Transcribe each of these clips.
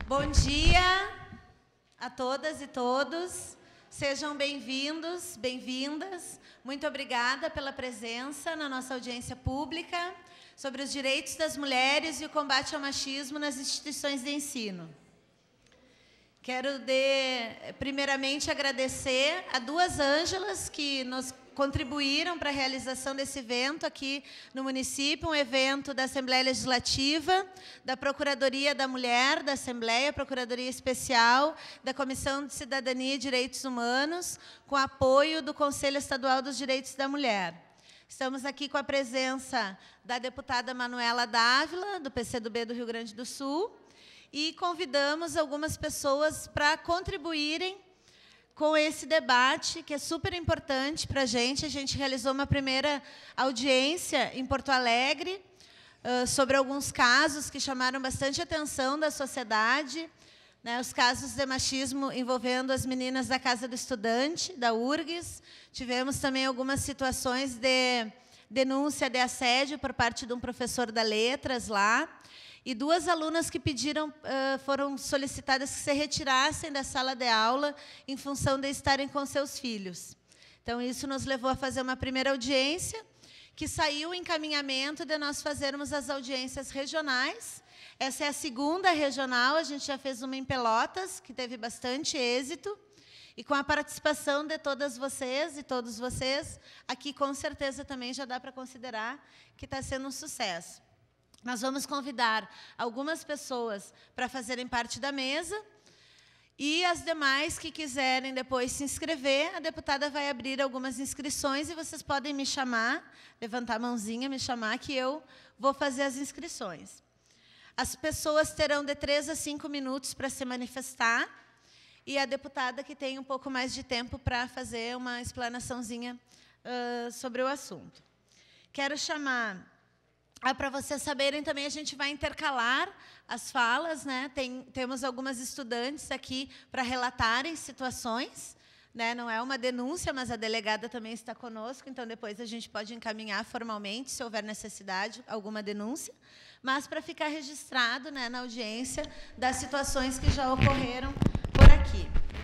Bom dia a todas e todos. Sejam bem-vindos, bem-vindas. Muito obrigada pela presença na nossa audiência pública sobre os direitos das mulheres e o combate ao machismo nas instituições de ensino. Quero, primeiramente, agradecer a duas Ângelas que nos contribuíram para a realização desse evento aqui no município, um evento da Assembleia Legislativa, da Procuradoria da Mulher, da Assembleia, Procuradoria Especial, da Comissão de Cidadania e Direitos Humanos, com apoio do Conselho Estadual dos Direitos da Mulher. Estamos aqui com a presença da deputada Manuela Dávila, do PCdoB do Rio Grande do Sul, e convidamos algumas pessoas para contribuírem com esse debate, que é super importante para a gente. A gente realizou uma primeira audiência em Porto Alegre sobre alguns casos que chamaram bastante atenção da sociedade, né, os casos de machismo envolvendo as meninas da Casa do Estudante, da URGS. Tivemos também algumas situações de denúncia de assédio por parte de um professor da Letras lá. E duas alunas que pediram, foram solicitadas que se retirassem da sala de aula em função de estarem com seus filhos. Então, isso nos levou a fazer uma primeira audiência, que saiu o encaminhamento de nós fazermos as audiências regionais. Essa é a segunda regional, a gente já fez uma em Pelotas, que teve bastante êxito. E com a participação de todas vocês e todos vocês, aqui com certeza também já dá para considerar que está sendo um sucesso. Nós vamos convidar algumas pessoas para fazerem parte da mesa e as demais que quiserem depois se inscrever, a deputada vai abrir algumas inscrições e vocês podem me chamar, levantar a mãozinha, me chamar, que eu vou fazer as inscrições. As pessoas terão de 3 a 5 minutos para se manifestar e a deputada que tem um pouco mais de tempo para fazer uma explanaçãozinha sobre o assunto. Quero chamar... para vocês saberem também, a gente vai intercalar as falas, né? Temos algumas estudantes aqui para relatarem situações, né? Não é uma denúncia, mas a delegada também está conosco, então depois a gente pode encaminhar formalmente, se houver necessidade, alguma denúncia, mas para ficar registrado, né, na audiência das situações que já ocorreram por aqui.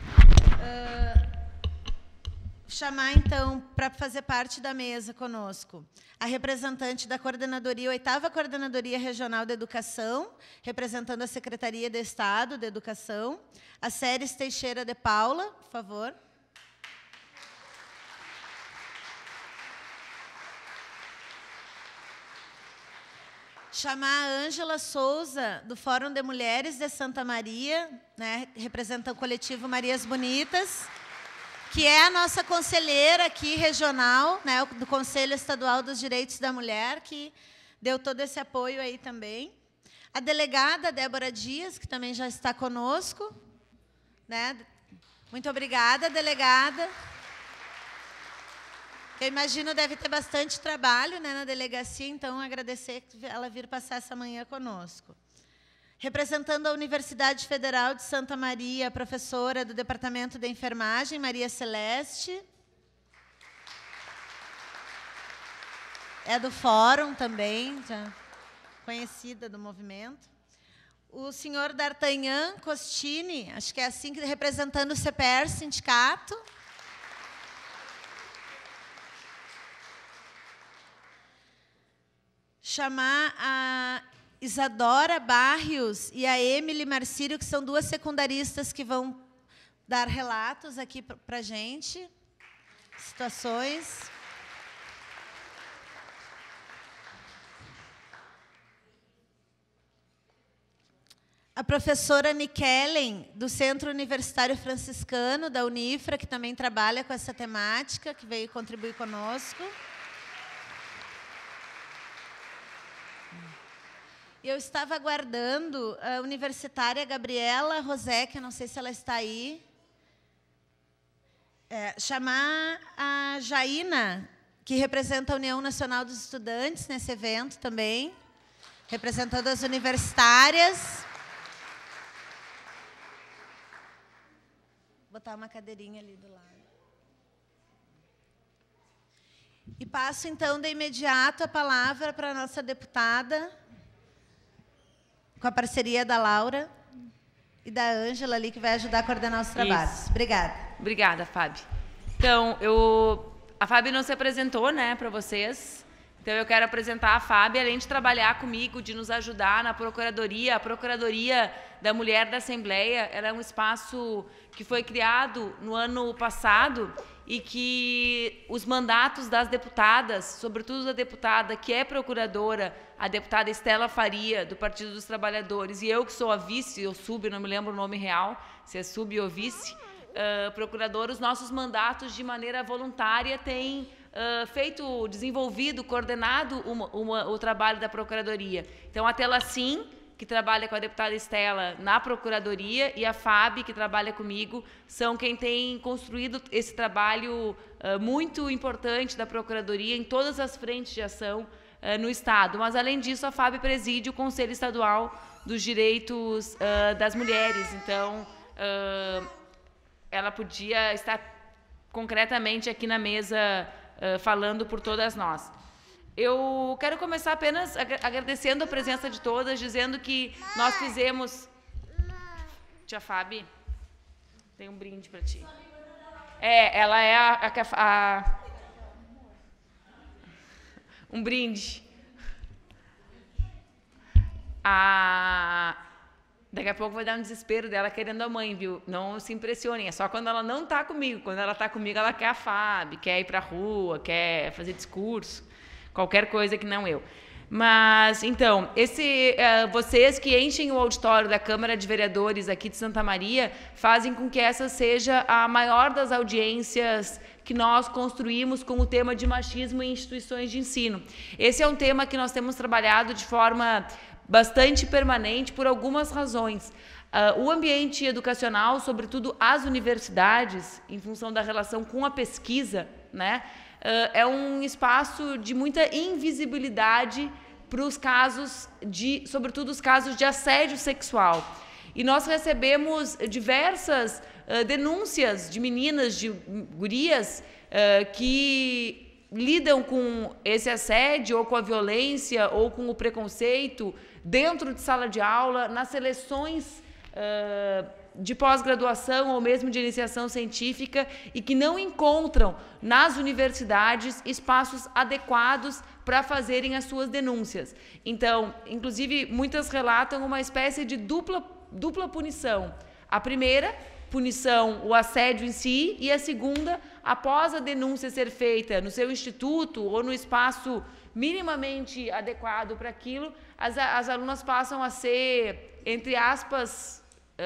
Chamar, então, para fazer parte da mesa conosco, a representante da coordenadoria, 8ª Coordenadoria Regional de Educação, representando a Secretaria de Estado de Educação, a Séries Teixeira de Paula, por favor. Chamar a Ângela Souza, do Fórum de Mulheres de Santa Maria, né, representa o coletivo Marias Bonitas, que é a nossa conselheira aqui regional, né, do Conselho Estadual dos Direitos da Mulher, que deu todo esse apoio aí também. A delegada Débora Dias, que também já está conosco, né? Muito obrigada, delegada. Eu imagino deve ter bastante trabalho, né, na delegacia, então agradecer ela vir passar essa manhã conosco. Representando a Universidade Federal de Santa Maria, a professora do Departamento de Enfermagem, Maria Celeste. É do Fórum também, já conhecida do movimento. O senhor D'Artagnan Costini, acho que é assim, representando o CPER, sindicato. Chamar a Isadora Barrios e a Emily Marcírio, que são duas secundaristas que vão dar relatos aqui para a gente, situações. A professora Nikellen, do Centro Universitário Franciscano, da Unifra, que também trabalha com essa temática, que veio contribuir conosco. Eu estava aguardando a universitária Gabriela Rosé, que eu não sei se ela está aí. Chamar a Jaina, que representa a União Nacional dos Estudantes nesse evento também, representando as universitárias. Vou botar uma cadeirinha ali do lado. E passo, então, de imediato a palavra para a nossa deputada, com a parceria da Laura, e da Ângela ali, que vai ajudar a coordenar os trabalhos. Obrigada. Obrigada, Fábio. Então, a Fábio não se apresentou, né, para vocês. Então, eu quero apresentar a Fábio, além de trabalhar comigo, de nos ajudar na Procuradoria. A Procuradoria da Mulher da Assembleia, ela é um espaço que foi criado no ano passado e que os mandatos das deputadas, sobretudo da deputada que é procuradora, a deputada Estela Faria, do Partido dos Trabalhadores, e eu que sou a vice, ou sub, não me lembro o nome real, se é sub ou vice, procuradora, os nossos mandatos de maneira voluntária têm desenvolvido, coordenado o trabalho da Procuradoria. Então, a Telacim, que trabalha com a deputada Estela na Procuradoria, e a Fábio, que trabalha comigo, são quem tem construído esse trabalho muito importante da Procuradoria em todas as frentes de ação no Estado. Mas, além disso, a Fábio preside o Conselho Estadual dos Direitos das Mulheres. Então, ela podia estar concretamente aqui na mesa falando por todas nós. Eu quero começar apenas agradecendo a presença de todas, dizendo que nós fizemos... Tia Fábio, tem um brinde para ti. Ela é um brinde. Daqui a pouco vai dar um desespero dela querendo a mãe, viu? Não se impressionem, é só quando ela não está comigo. Quando ela está comigo, ela quer a Fábio, quer ir para a rua, quer fazer discurso, qualquer coisa que não eu. Mas, então, vocês que enchem o auditório da Câmara de Vereadores aqui de Santa Maria fazem com que essa seja a maior das audiências que nós construímos com o tema de machismo em instituições de ensino. Esse é um tema que nós temos trabalhado de forma bastante permanente por algumas razões. O ambiente educacional, sobretudo as universidades, em função da relação com a pesquisa, né, é um espaço de muita invisibilidade para os casos sobretudo os casos de assédio sexual. E nós recebemos diversas denúncias de meninas, de gurias, que lidam com esse assédio, ou com a violência, ou com o preconceito, dentro de sala de aula, nas seleções de pós-graduação ou mesmo de iniciação científica, e que não encontram nas universidades espaços adequados para fazerem as suas denúncias. Então, inclusive, muitas relatam uma espécie de dupla punição. A primeira punição, o assédio em si, e a segunda, após a denúncia ser feita no seu instituto ou no espaço minimamente adequado para aquilo, as alunas passam a ser, entre aspas,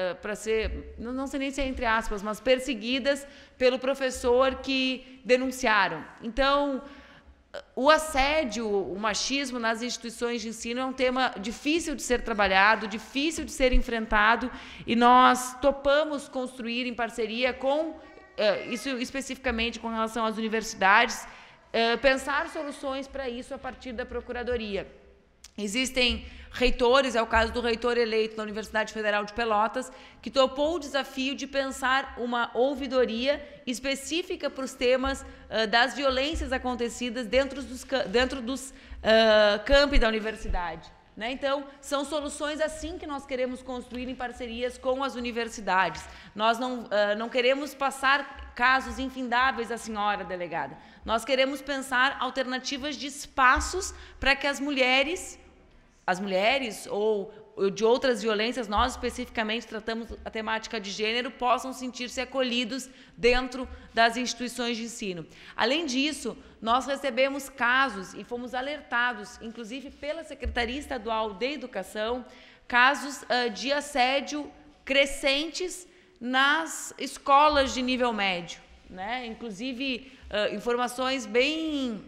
não sei nem se é entre aspas, mas perseguidas pelo professor que denunciaram. Então, o assédio, o machismo nas instituições de ensino é um tema difícil de ser trabalhado, difícil de ser enfrentado, e nós topamos construir em parceria com, isso especificamente com relação às universidades, pensar soluções para isso a partir da Procuradoria. Existem reitores, é o caso do reitor eleito da Universidade Federal de Pelotas, que topou o desafio de pensar uma ouvidoria específica para os temas das violências acontecidas dentro dos campi da universidade. Né? Então, são soluções assim que nós queremos construir em parcerias com as universidades. Nós não queremos passar casos infindáveis à senhora delegada. Nós queremos pensar alternativas de espaços para que as mulheres ou de outras violências, nós especificamente tratamos a temática de gênero, possam sentir-se acolhidos dentro das instituições de ensino. Além disso, nós recebemos casos e fomos alertados, inclusive pela Secretaria Estadual de Educação, casos de assédio crescentes nas escolas de nível médio, né? Inclusive, informações bem...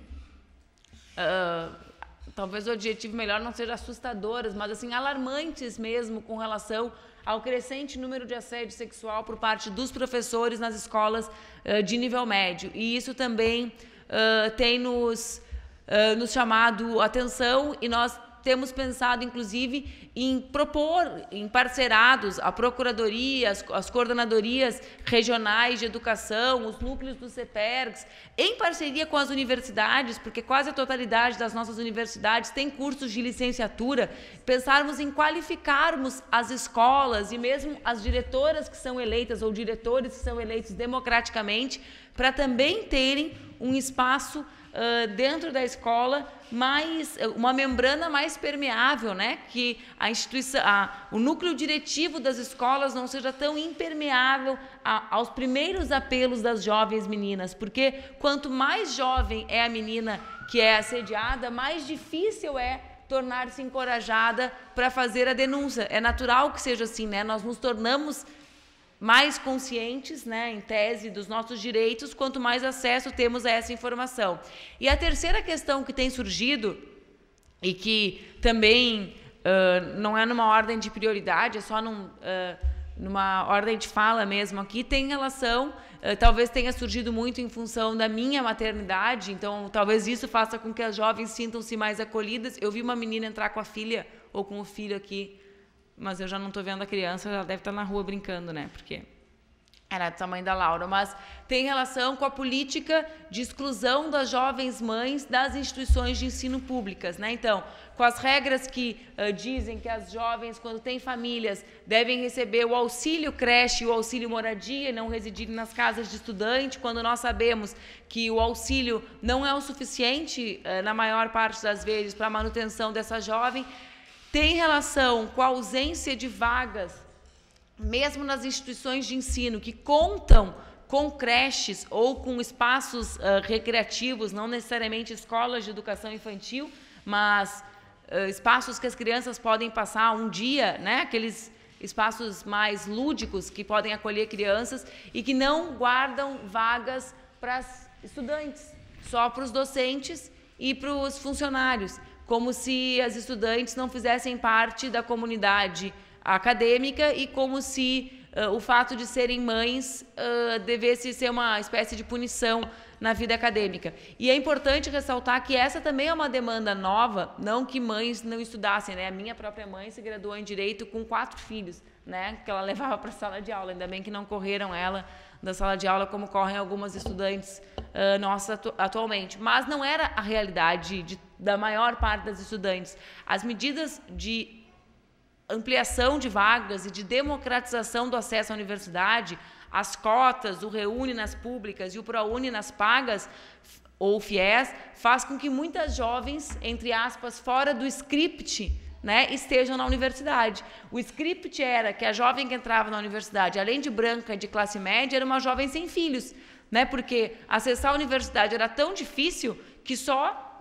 talvez o adjetivo melhor não seja assustadoras, mas assim, alarmantes mesmo com relação ao crescente número de assédio sexual por parte dos professores nas escolas de nível médio. E isso também tem nos chamado atenção, e nós temos pensado, inclusive, em propor em parceirados a procuradoria, as coordenadorias regionais de educação, os núcleos dos CEPERGs, em parceria com as universidades, porque quase a totalidade das nossas universidades tem cursos de licenciatura, pensarmos em qualificarmos as escolas e mesmo as diretoras que são eleitas ou diretores que são eleitos democraticamente, para também terem um espaço dentro da escola, uma membrana mais permeável, né? Que a instituição, o núcleo diretivo das escolas não seja tão impermeável aos primeiros apelos das jovens meninas, porque quanto mais jovem é a menina que é assediada, mais difícil é tornar-se encorajada para fazer a denúncia. É natural que seja assim, né? Nós nos tornamos mais conscientes, né, em tese, dos nossos direitos, quanto mais acesso temos a essa informação. E a terceira questão que tem surgido, e que também não é numa ordem de prioridade, é só numa ordem de fala mesmo aqui, tem relação, talvez tenha surgido muito em função da minha maternidade, então talvez isso faça com que as jovens sintam-se mais acolhidas. Eu vi uma menina entrar com a filha, ou com o filho aqui, mas eu já não estou vendo a criança, ela deve estar na rua brincando, né? Porque era do tamanho da Laura. Mas tem relação com a política de exclusão das jovens mães das instituições de ensino públicas, né? Então, com as regras que dizem que as jovens, quando têm famílias, devem receber o auxílio creche e o auxílio moradia e não residirem nas casas de estudante, quando nós sabemos que o auxílio não é o suficiente, na maior parte das vezes, para a manutenção dessa jovem. Tem relação com a ausência de vagas, mesmo nas instituições de ensino, que contam com creches ou com espaços recreativos, não necessariamente escolas de educação infantil, mas espaços que as crianças podem passar um dia, né? Aqueles espaços mais lúdicos que podem acolher crianças e que não guardam vagas para estudantes, só para os docentes e para os funcionários, como se as estudantes não fizessem parte da comunidade acadêmica e como se o fato de serem mães devesse ser uma espécie de punição na vida acadêmica. E é importante ressaltar que essa também é uma demanda nova, não que mães não estudassem, né? A minha própria mãe se graduou em Direito com 4 filhos, né? Que ela levava para a sala de aula, ainda bem que não correram ela da sala de aula como correm algumas estudantes nossas atualmente. Mas não era a realidade da maior parte das estudantes. As medidas de ampliação de vagas e de democratização do acesso à universidade, as cotas, o Reúne nas públicas e o ProUni nas pagas, ou FIES, faz com que muitas jovens, entre aspas, fora do script, né, estejam na universidade. O script era que a jovem que entrava na universidade, além de branca e de classe média, era uma jovem sem filhos, né, porque acessar a universidade era tão difícil que só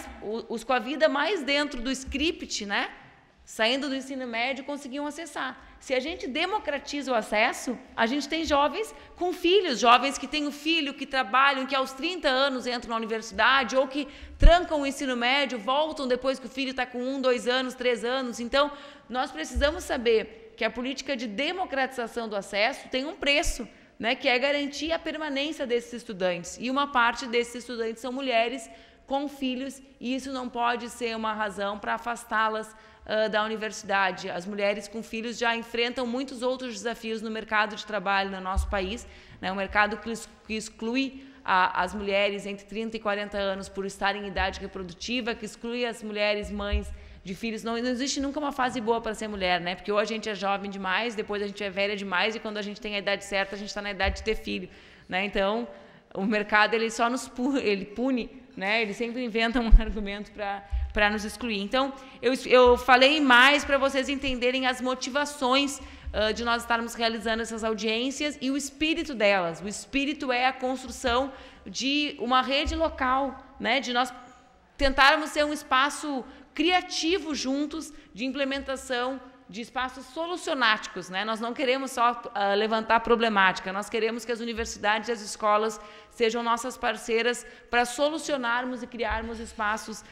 os com a vida mais dentro do script, né, saindo do ensino médio, conseguiam acessar. Se a gente democratiza o acesso, a gente tem jovens com filhos, jovens que têm um filho, que trabalham, que aos 30 anos entram na universidade, ou que trancam o ensino médio, voltam depois que o filho está com 1, 2 anos, 3 anos. Então, nós precisamos saber que a política de democratização do acesso tem um preço, né, que é garantir a permanência desses estudantes. E uma parte desses estudantes são mulheres com filhos, e isso não pode ser uma razão para afastá-las da universidade. As mulheres com filhos já enfrentam muitos outros desafios no mercado de trabalho no nosso país, né? Um mercado que exclui as mulheres entre 30 e 40 anos por estarem em idade reprodutiva, que exclui as mulheres mães de filhos. Não existe nunca uma fase boa para ser mulher, né? Porque ou a gente é jovem demais, depois a gente é velha demais, e quando a gente tem a idade certa, a gente está na idade de ter filho, né? Então, o mercado ele só nos pune, né? Ele sempre inventa um argumento para nos excluir. Então, eu falei mais para vocês entenderem as motivações de nós estarmos realizando essas audiências e o espírito delas. O espírito é a construção de uma rede local, né? De nós tentarmos ser um espaço criativo juntos de implementação de espaços solucionáticos, né? Nós não queremos só levantar problemática, nós queremos que as universidades e as escolas sejam nossas parceiras para solucionarmos e criarmos espaços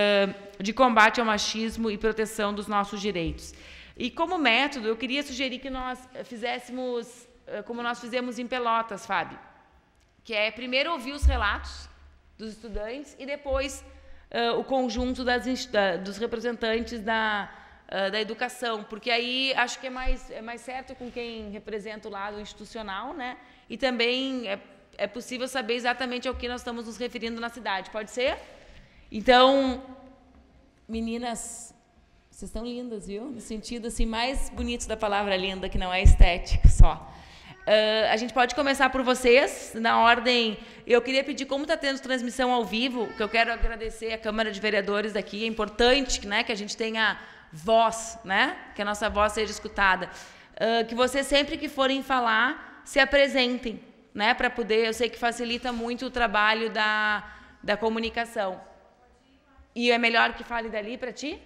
de combate ao machismo e proteção dos nossos direitos. E como método, eu queria sugerir que nós fizéssemos, como nós fizemos em Pelotas, Fábio, que é primeiro ouvir os relatos dos estudantes e depois o conjunto dos representantes da educação, porque aí acho que é mais certo com quem representa o lado institucional, né? E também é possível saber exatamente ao que nós estamos nos referindo na cidade. Pode ser? Então, meninas, vocês estão lindas, viu? No sentido assim, mais bonito da palavra linda, que não é estética só. A gente pode começar por vocês, na ordem. Eu queria pedir, como está tendo transmissão ao vivo, que eu quero agradecer à Câmara de Vereadores daqui. É importante, né, que a gente tenha voz, né, que a nossa voz seja escutada. Que vocês, sempre que forem falar, se apresentem, né, para poder. Eu sei que facilita muito o trabalho da comunicação. E é melhor que fale dali para ti?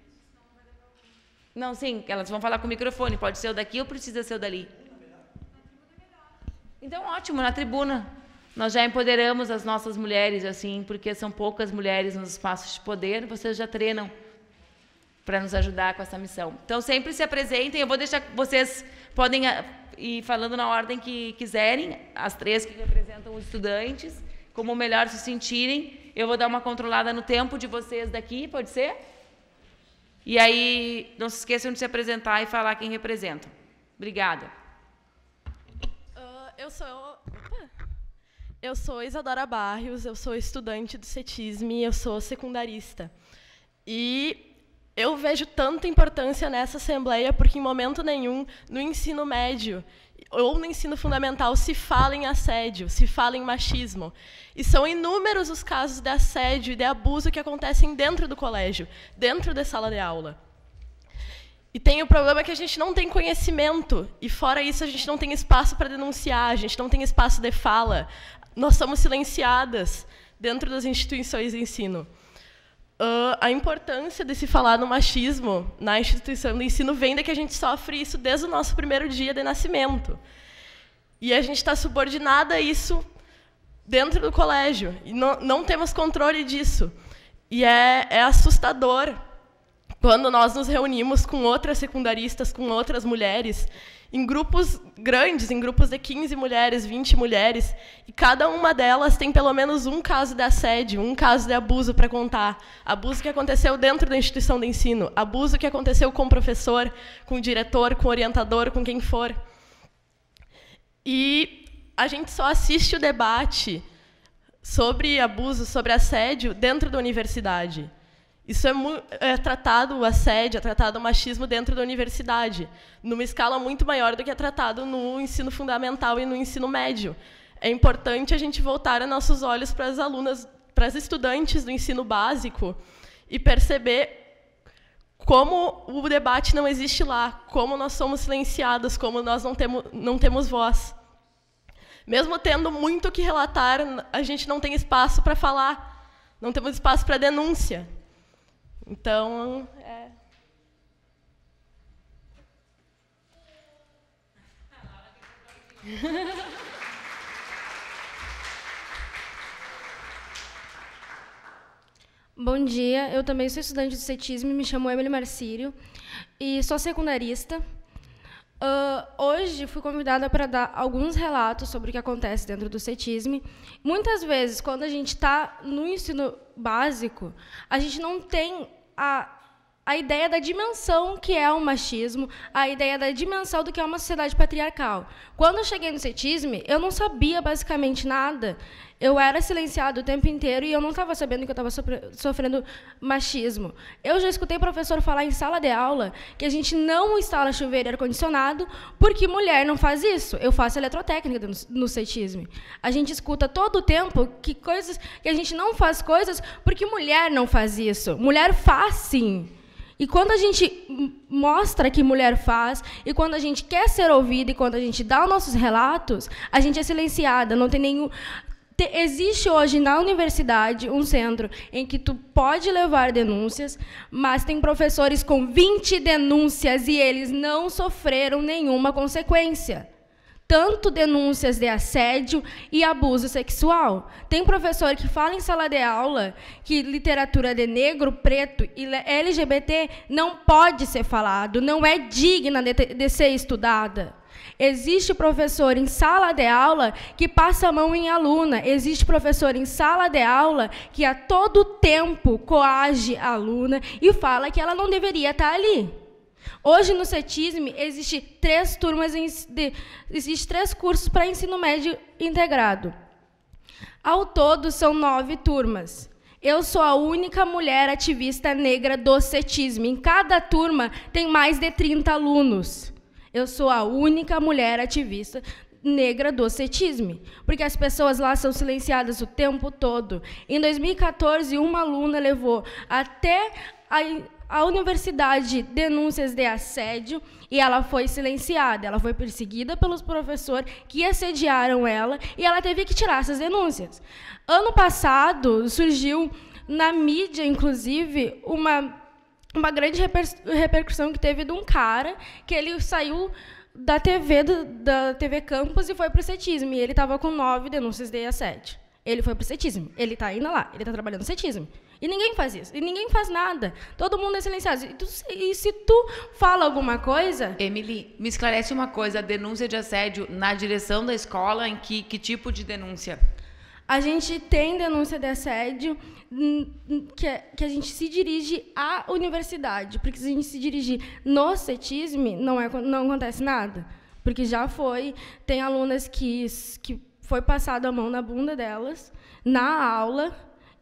Não, sim, elas vão falar com o microfone. Pode ser o daqui ou precisa ser o dali? Então, ótimo, na tribuna. Nós já empoderamos as nossas mulheres, assim, porque são poucas mulheres nos espaços de poder, vocês já treinam para nos ajudar com essa missão. Então, sempre se apresentem. Eu vou deixar que vocês podem ir falando na ordem que quiserem, as 3 que representam os estudantes, como melhor se sentirem. Eu vou dar uma controlada no tempo de vocês daqui, pode ser? E aí, não se esqueçam de se apresentar e falar quem representa. Obrigada. Eu sou Isadora Barrios, eu sou estudante do CETISME, eu sou secundarista. E eu vejo tanta importância nessa assembleia porque em momento nenhum, no ensino médio ou no ensino fundamental, se fala em assédio, se fala em machismo. E são inúmeros os casos de assédio e de abuso que acontecem dentro do colégio, dentro da sala de aula. E tem o problema que a gente não tem conhecimento, e fora isso a gente não tem espaço para denunciar, a gente não tem espaço de fala. Nós somos silenciadas dentro das instituições de ensino. A importância de se falar no machismo na instituição de ensino vem de que a gente sofre isso desde o nosso primeiro dia de nascimento. E a gente está subordinada a isso dentro do colégio, e não temos controle disso. E é assustador quando nós nos reunimos com outras secundaristas, com outras mulheres, em grupos grandes, em grupos de 15 mulheres, 20 mulheres, e cada uma delas tem pelo menos um caso de assédio, um caso de abuso para contar. Abuso que aconteceu dentro da instituição de ensino, abuso que aconteceu com o professor, com o diretor, com o orientador, com quem for. E a gente só assiste o debate sobre abuso, sobre assédio, dentro da universidade. Isso é tratado, o assédio, é tratado o machismo dentro da universidade, numa escala muito maior do que é tratado no ensino fundamental e no ensino médio. É importante a gente voltar nossos olhos para as alunas, para as estudantes do ensino básico e perceber como o debate não existe lá, como nós somos silenciadas, como nós não temos voz. Mesmo tendo muito o que relatar, a gente não tem espaço para falar, não temos espaço para denúncia. Então, Bom dia, eu também sou estudante do CETISME, me chamo Emily Marcírio e sou secundarista. Hoje fui convidada para dar alguns relatos sobre o que acontece dentro do CETISME. Muitas vezes, quando a gente está no ensino básico, a gente não tem a ideia da dimensão que é o machismo, a ideia da dimensão do que é uma sociedade patriarcal. Quando eu cheguei no CETISME, eu não sabia basicamente nada. Eu era silenciada o tempo inteiro e eu não estava sabendo que eu estava sofrendo machismo. Eu já escutei professor falar em sala de aula que a gente não instala chuveiro e ar-condicionado porque mulher não faz isso. Eu faço eletrotécnica no CETISME. A gente escuta todo o tempo que a gente não faz coisas porque mulher não faz isso. Mulher faz, sim. E quando a gente mostra que mulher faz, e quando a gente quer ser ouvida, e quando a gente dá os nossos relatos, a gente é silenciada, não tem nenhum... Existe hoje na universidade um centro em que tu pode levar denúncias, mas tem professores com 20 denúncias e eles não sofreram nenhuma consequência. tanto denúncias de assédio e abuso sexual. Tem professor que fala em sala de aula que literatura de negro, preto e LGBT não pode ser falado, não é digna de ser estudada. Existe professor em sala de aula que passa a mão em aluna. Existe professor em sala de aula que a todo tempo coage a aluna e fala que ela não deveria estar ali. Hoje, no CETISM, existe 3 cursos para ensino médio integrado. Ao todo, são 9 turmas. Eu sou a única mulher ativista negra do CETISM. Em cada turma, tem mais de 30 alunos. Eu sou a única mulher ativista negra do CETISM, porque as pessoas lá são silenciadas o tempo todo. Em 2014, uma aluna levou até a universidade denúncias de assédio e ela foi silenciada. Ela foi perseguida pelos professores que assediaram ela e ela teve que tirar essas denúncias. Ano passado, surgiu na mídia, inclusive, uma grande repercussão que teve de um cara que ele saiu da TV Campus e foi para o CETISM. E ele estava com 9 denúncias de assédio. Ele foi para o CETISM. Ele está indo lá. Ele está trabalhando no CETISM. E ninguém faz isso. E ninguém faz nada. Todo mundo é silenciado. E se tu fala alguma coisa... Emily, me esclarece uma coisa. A denúncia de assédio na direção da escola, em que tipo de denúncia? A gente tem denúncia de assédio que a gente se dirige à universidade, porque se a gente se dirigir no CETISM, não acontece nada, porque já tem alunas que foi passado a mão na bunda delas, na aula,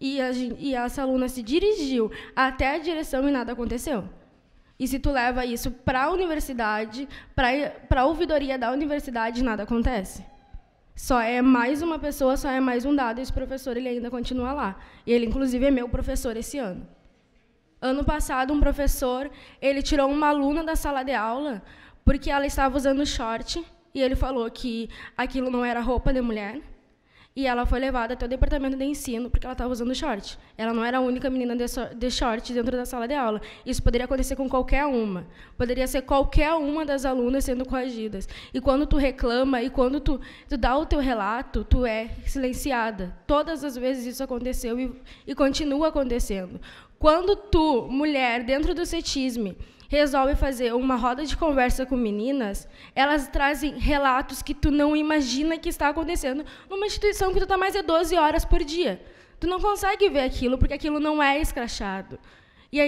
e essa aluna se dirigiu até a direção e nada aconteceu. E se tu leva isso para a universidade, para a ouvidoria da universidade, nada acontece. Só é mais uma pessoa, só é mais um dado, e esse professor ele ainda continua lá. E ele, inclusive, é meu professor esse ano. Ano passado, um professor ele tirou uma aluna da sala de aula porque ela estava usando short, e ele falou que aquilo não era roupa de mulher, e ela foi levada até o departamento de ensino porque ela estava usando short. Ela não era a única menina de short dentro da sala de aula. Isso poderia acontecer com qualquer uma. Poderia ser qualquer uma das alunas sendo coagidas. E quando tu reclama e quando tu dá o teu relato, tu é silenciada. Todas as vezes isso aconteceu e continua acontecendo. Quando tu, mulher, dentro do CETISM, resolve fazer uma roda de conversa com meninas, elas trazem relatos que tu não imagina que está acontecendo numa instituição que tu está mais de 12 horas por dia. Tu não consegue ver aquilo, porque aquilo não é escrachado. E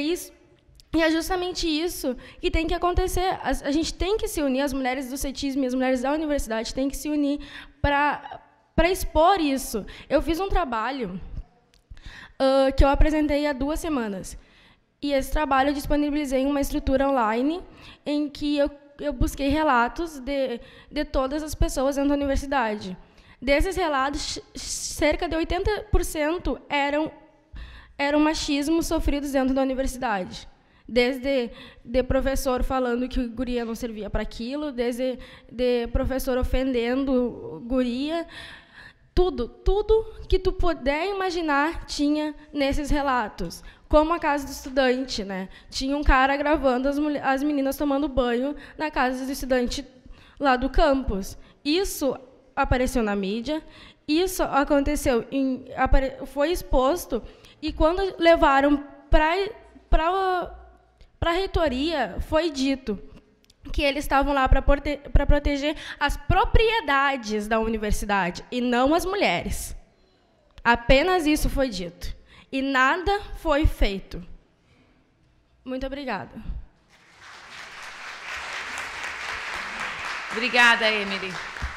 é justamente isso que tem que acontecer. A gente tem que se unir, as mulheres do CETISM e as mulheres da universidade têm que se unir para expor isso. Eu fiz um trabalho que eu apresentei há 2 semanas. E esse trabalho eu disponibilizei em uma estrutura online em que eu busquei relatos de todas as pessoas dentro da universidade. Desses relatos, cerca de 80% eram machismos sofridos dentro da universidade. Desde de professor falando que guria não servia para aquilo, desde de professor ofendendo guria. Tudo que tu puder imaginar tinha nesses relatos. Como a casa do estudante, né? Tinha um cara gravando as meninas tomando banho na casa do estudante lá do campus. Isso apareceu na mídia, isso aconteceu, foi exposto, e quando levaram para a reitoria, foi dito que eles estavam lá para proteger as propriedades da universidade e não as mulheres. Apenas isso foi dito. E nada foi feito. Muito obrigada. Obrigada, Emily.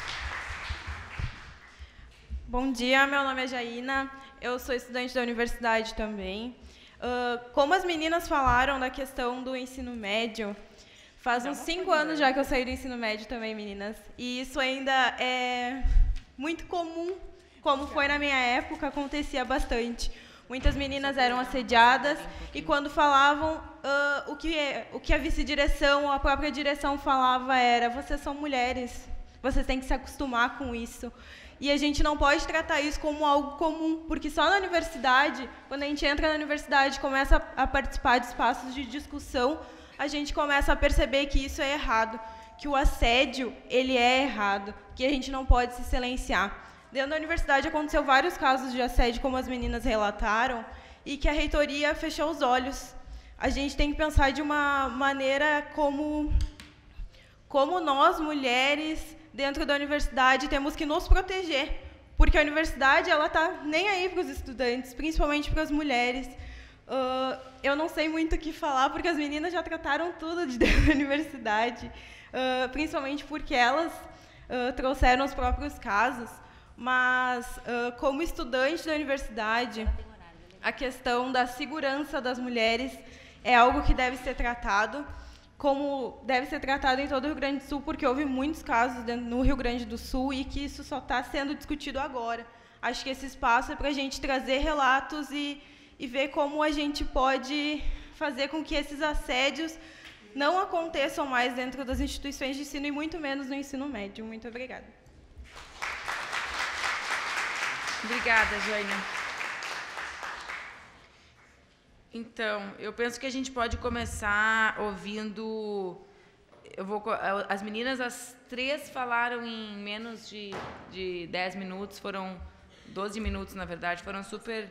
Bom dia, meu nome é Jaina, eu sou estudante da universidade também. Como as meninas falaram da questão do ensino médio, faz uns 5 anos já que eu saí do ensino médio também, meninas, e isso ainda é muito comum, como foi na minha época, acontecia bastante. Muitas meninas eram assediadas e quando falavam, o que a vice-direção, a própria direção falava era: vocês são mulheres, vocês têm que se acostumar com isso. E a gente não pode tratar isso como algo comum, porque só na universidade, quando a gente entra na universidade e começa a participar de espaços de discussão, a gente começa a perceber que isso é errado, que o assédio ele é errado, que a gente não pode se silenciar. Dentro da universidade aconteceu vários casos de assédio, como as meninas relataram, e que a reitoria fechou os olhos. A gente tem que pensar de uma maneira como nós, mulheres, dentro da universidade, temos que nos proteger, porque a universidade ela está nem aí para os estudantes, principalmente para as mulheres. Eu não sei muito o que falar, porque as meninas já trataram tudo de dentro da universidade, principalmente porque elas trouxeram os próprios casos. Mas, como estudante da universidade, a questão da segurança das mulheres é algo que deve ser tratado, como deve ser tratado em todo o Rio Grande do Sul, porque houve muitos casos no Rio Grande do Sul e que isso só está sendo discutido agora. Acho que esse espaço é para a gente trazer relatos e ver como a gente pode fazer com que esses assédios não aconteçam mais dentro das instituições de ensino e muito menos no ensino médio. Muito obrigada. Obrigada, Jaina. Então, eu penso que a gente pode começar ouvindo... As meninas, as 3 falaram em menos de 10 minutos, foram 12 minutos, na verdade, foram super...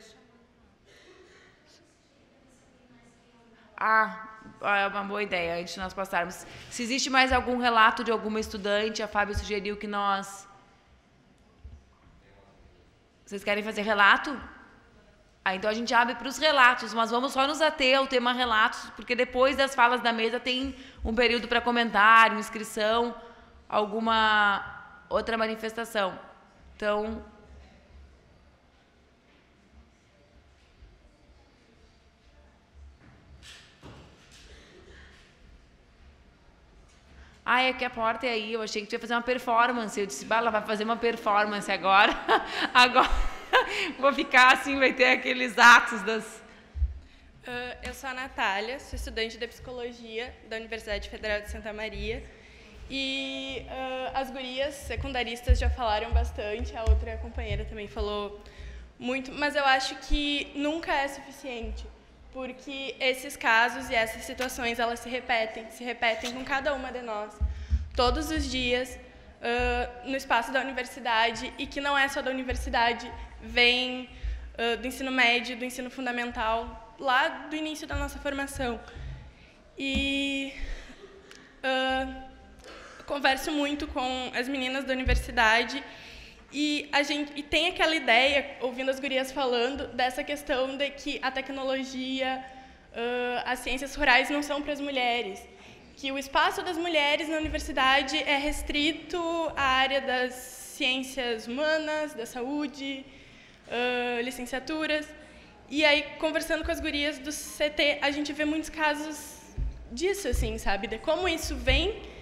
é uma boa ideia, antes de nós passarmos. Se existe mais algum relato de alguma estudante, a Fábio sugeriu que nós... Vocês querem fazer relato? Então a gente abre para os relatos, mas vamos só nos ater ao tema relatos, porque depois das falas da mesa tem um período para comentário, inscrição, alguma outra manifestação. Então... é que a porta é aí, eu achei que tu ia fazer uma performance. Eu disse, ela vai fazer uma performance agora. Agora vou ficar assim, vai ter aqueles atos das... Eu sou a Natália, sou estudante de Psicologia da Universidade Federal de Santa Maria. E as gurias secundaristas já falaram bastante, a outra companheira também falou muito, mas eu acho que nunca é suficiente. Porque esses casos e essas situações, elas se repetem com cada uma de nós, todos os dias, no espaço da universidade, e que não é só da universidade, vem do ensino médio, do ensino fundamental, lá do início da nossa formação. E converso muito com as meninas da universidade, e tem aquela ideia, ouvindo as gurias falando, dessa questão de que a tecnologia, as ciências rurais não são para as mulheres, que o espaço das mulheres na universidade é restrito à área das ciências humanas, da saúde, licenciaturas. E aí, conversando com as gurias do CT, a gente vê muitos casos disso, assim, sabe? De como isso vem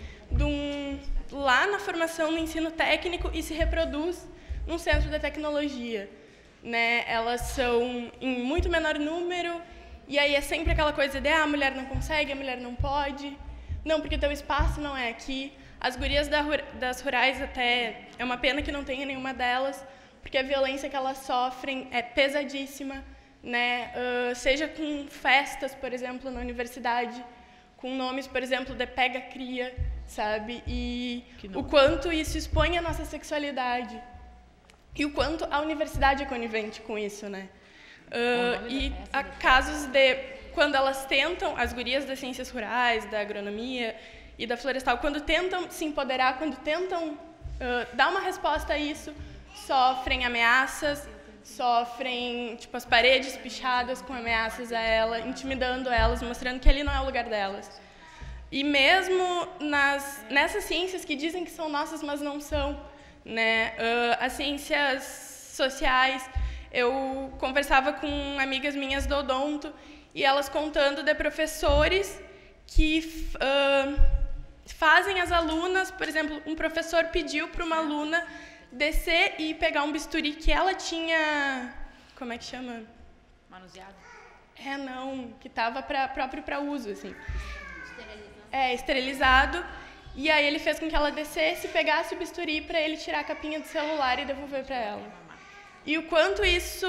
lá na formação no ensino técnico e se reproduz num centro de tecnologia, né? Elas são em muito menor número, e aí é sempre aquela coisa de a mulher não consegue, a mulher não pode, não, porque teu espaço não é aqui. As gurias das rurais até, é uma pena que não tenha nenhuma delas, porque a violência que elas sofrem é pesadíssima, né? Seja com festas, por exemplo, na universidade, com nomes, por exemplo, de pega-cria, sabe? E o quanto isso expõe a nossa sexualidade. E o quanto a universidade é conivente com isso, né? E há casos de, quando elas tentam, as gurias das ciências rurais, da agronomia e da florestal, quando tentam se empoderar, quando tentam dar uma resposta a isso, sofrem ameaças, sofrem as paredes pichadas com ameaças a ela, intimidando elas, mostrando que ali não é o lugar delas. E mesmo nessas ciências que dizem que são nossas, mas não são, né? As ciências sociais, eu conversava com amigas minhas do odonto e elas contando de professores que fazem as alunas, por exemplo, um professor pediu para uma aluna descer e pegar um bisturi que ela tinha, como é que chama? Manuseado? Não, que estava próprio para uso, assim. Esterilizado. E aí ele fez com que ela descesse, pegasse o bisturi para ele tirar a capinha do celular e devolver para ela. E o quanto isso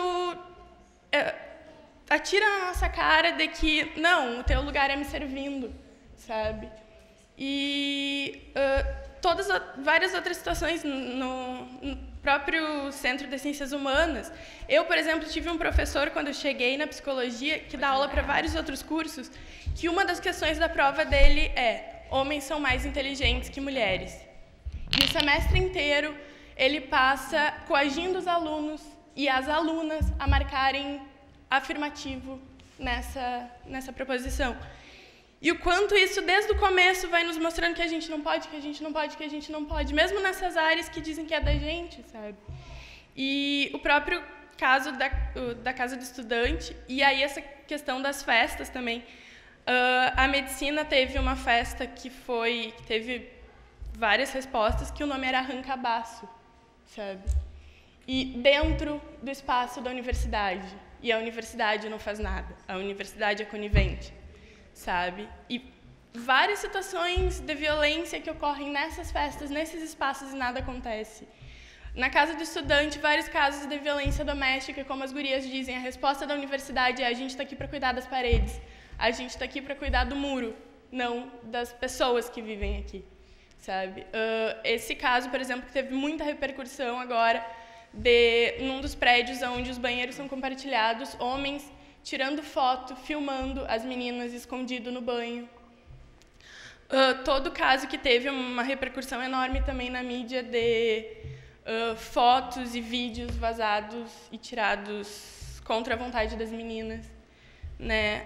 atira na nossa cara de que, não, o teu lugar é me servindo, sabe? E várias outras situações no próprio Centro de Ciências Humanas. Eu, por exemplo, tive um professor, quando eu cheguei na psicologia, que dá aula para vários outros cursos, que uma das questões da prova dele é: homens são mais inteligentes que mulheres. E o semestre inteiro ele passa coagindo os alunos e as alunas a marcarem afirmativo nessa proposição. E o quanto isso, desde o começo, vai nos mostrando que a gente não pode, que a gente não pode, que a gente não pode, mesmo nessas áreas que dizem que é da gente, sabe? E o próprio caso da Casa do Estudante, e aí essa questão das festas também. A medicina teve uma festa que teve várias respostas, que o nome era Arranca-Baço, sabe? E dentro do espaço da universidade. E a universidade não faz nada, a universidade é conivente, sabe? E várias situações de violência que ocorrem nessas festas, nesses espaços, e nada acontece. Na Casa do Estudante, vários casos de violência doméstica, como as gurias dizem, a resposta da universidade é: a gente está aqui para cuidar das paredes, a gente está aqui para cuidar do muro, não das pessoas que vivem aqui, sabe? Esse caso, por exemplo, que teve muita repercussão agora, num dos prédios onde os banheiros são compartilhados, homens tirando foto, filmando as meninas escondido no banho. Todo caso que teve uma repercussão enorme também na mídia de fotos e vídeos vazados e tirados contra a vontade das meninas, né?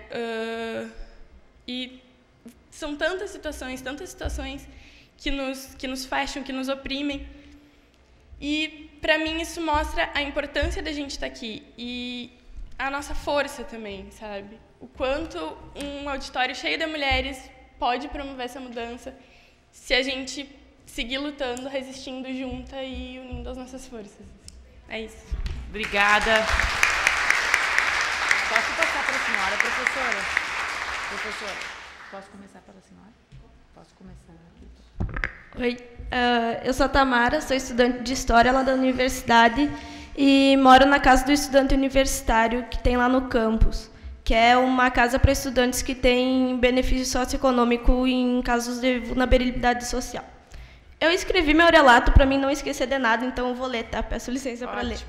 E são tantas situações que nos fecham, que nos oprimem. E, para mim, isso mostra a importância da gente estar aqui e a nossa força também, sabe? O quanto um auditório cheio de mulheres pode promover essa mudança se a gente seguir lutando, resistindo junta e unindo as nossas forças. É isso. Obrigada. Posso passar para a senhora, professora? Professora, posso começar pela senhora? Posso começar aqui? Oi, eu sou a Tamara, sou estudante de História lá da universidade e moro na Casa do Estudante Universitário, que tem lá no campus, que é uma casa para estudantes que têm benefício socioeconômico em casos de vulnerabilidade social. Eu escrevi meu relato para mim não esquecer de nada, então eu vou ler, tá? Peço licença para ler.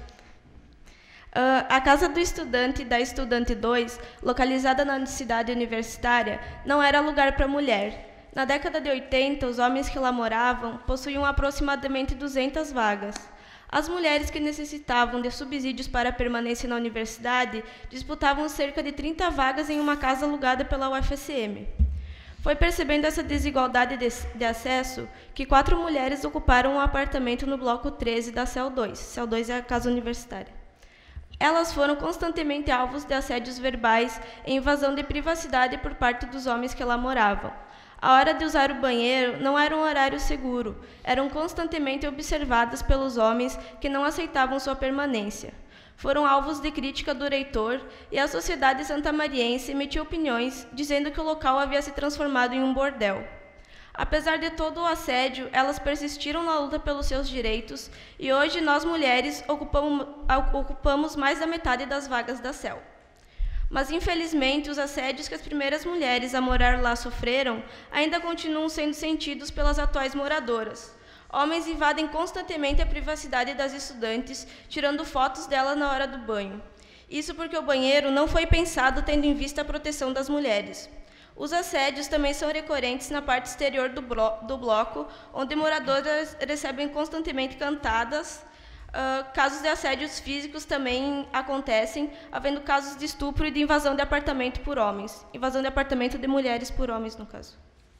A Casa do Estudante da Estudante 2, localizada na cidade universitária, não era lugar para mulher. Na década de 80, os homens que lá moravam possuíam aproximadamente 200 vagas. As mulheres que necessitavam de subsídios para a permanência na universidade disputavam cerca de 30 vagas em uma casa alugada pela UFSM. Foi percebendo essa desigualdade de acesso que 4 mulheres ocuparam um apartamento no bloco 13 da CEL 2. CEL 2 é a casa universitária. Elas foram constantemente alvos de assédios verbais e invasão de privacidade por parte dos homens que lá moravam. A hora de usar o banheiro não era um horário seguro, eram constantemente observadas pelos homens que não aceitavam sua permanência. Foram alvos de crítica do reitor e a sociedade santamariense emitiu opiniões dizendo que o local havia se transformado em um bordel. Apesar de todo o assédio, elas persistiram na luta pelos seus direitos e hoje nós mulheres ocupamos mais da metade das vagas da CEL. Mas, infelizmente, os assédios que as primeiras mulheres a morar lá sofreram ainda continuam sendo sentidos pelas atuais moradoras. Homens invadem constantemente a privacidade das estudantes, tirando fotos dela na hora do banho. Isso porque o banheiro não foi pensado tendo em vista a proteção das mulheres. Os assédios também são recorrentes na parte exterior do bloco, onde moradoras recebem constantemente cantadas. Casos de assédios físicos também acontecem, havendo casos de estupro e de invasão de apartamento por homens. Invasão de apartamento de mulheres por homens, no caso.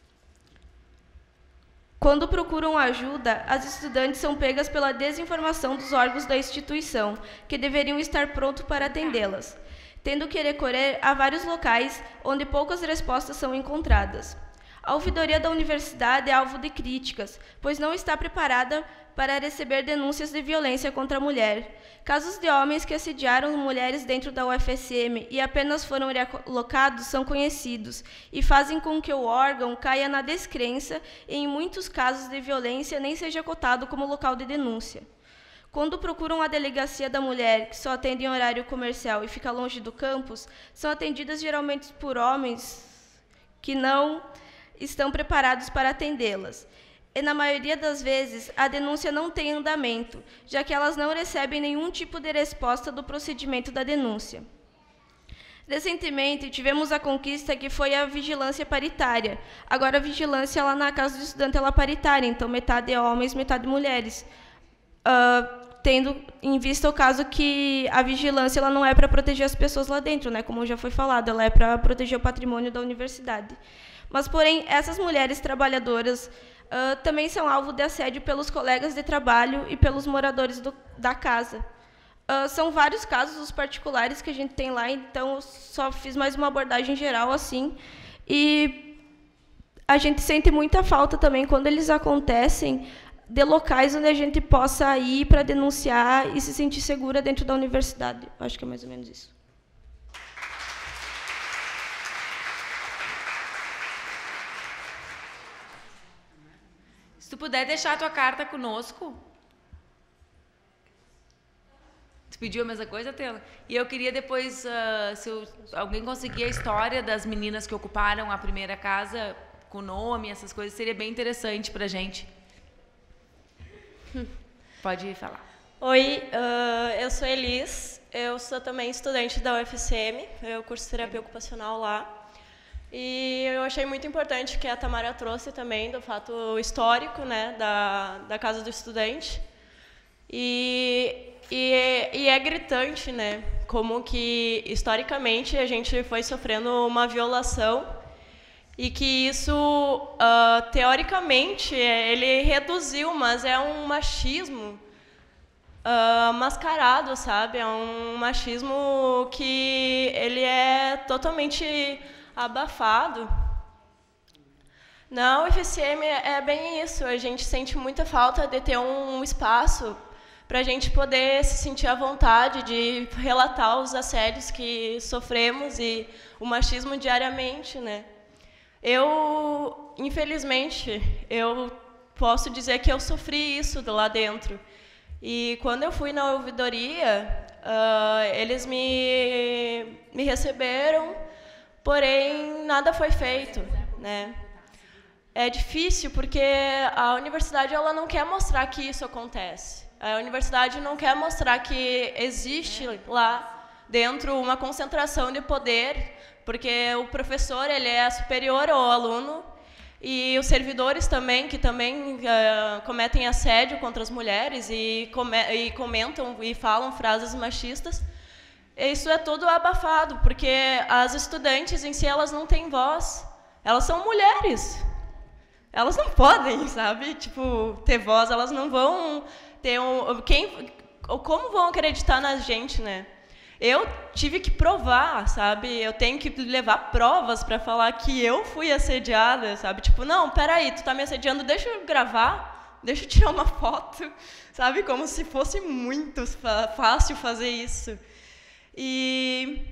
Quando procuram ajuda, as estudantes são pegas pela desinformação dos órgãos da instituição, que deveriam estar prontos para atendê-las, tendo que recorrer a vários locais onde poucas respostas são encontradas. A ouvidoria da universidade é alvo de críticas, pois não está preparada para receber denúncias de violência contra a mulher. Casos de homens que assediaram mulheres dentro da UFSM e apenas foram realocados são conhecidos e fazem com que o órgão caia na descrença e, em muitos casos de violência, nem seja cotado como local de denúncia. Quando procuram a delegacia da mulher, que só atende em horário comercial e fica longe do campus, são atendidas geralmente por homens que não estão preparados para atendê-las. E, na maioria das vezes, a denúncia não tem andamento, já que elas não recebem nenhum tipo de resposta do procedimento da denúncia. Recentemente, tivemos a conquista que foi a vigilância paritária. Agora, a vigilância lá na Casa do Estudante ela é paritária, então metade é homens, metade mulheres. Tendo em vista o caso que a vigilância ela não é para proteger as pessoas lá dentro, né? Como já foi falado, ela é para proteger o patrimônio da universidade. Mas, porém, essas mulheres trabalhadoras também são alvo de assédio pelos colegas de trabalho e pelos moradores da casa. São vários casos, os particulares que a gente tem lá, então eu só fiz mais uma abordagem geral assim. E a gente sente muita falta também quando eles acontecem de locais onde a gente possa ir para denunciar e se sentir segura dentro da universidade. Acho que é mais ou menos isso. Se tu puder deixar a tua carta conosco. Tu pediu a mesma coisa, Tela? E eu queria depois, se alguém conseguir a história das meninas que ocuparam a primeira casa, com nome, essas coisas, seria bem interessante pra gente. Pode falar. Oi, eu sou Elis, eu sou também estudante da UFCM, eu curso terapia ocupacional lá. E eu achei muito importante que a Tamara trouxe também do fato histórico, né, da Casa do Estudante. E é gritante, né, como que historicamente a gente foi sofrendo uma violação e que isso, teoricamente, ele reduziu, mas é um machismo mascarado, sabe? É um machismo que ele é totalmente abafado. Na UFCM é bem isso, a gente sente muita falta de ter um espaço para a gente poder se sentir à vontade de relatar os assédios que sofremos e o machismo diariamente, né? Eu, infelizmente, eu posso dizer que eu sofri isso lá dentro. E quando eu fui na ouvidoria, eles me receberam, porém nada foi feito, né? É difícil porque a universidade ela não quer mostrar que isso acontece. A universidade não quer mostrar que existe lá dentro uma concentração de poder, porque o professor ele é superior ao aluno e os servidores também, que também cometem assédio contra as mulheres e comentam e falam frases machistas. Isso é tudo abafado, porque as estudantes em si elas não têm voz. Elas são mulheres. Elas não podem, sabe, tipo, ter voz, elas não vão ter como vão acreditar na gente, né? Eu tive que provar, sabe? Eu tenho que levar provas para falar que eu fui assediada, sabe? Tipo, não, peraí, tu tá me assediando, deixa eu gravar, deixa eu tirar uma foto, sabe? Como se fosse muito fácil fazer isso. E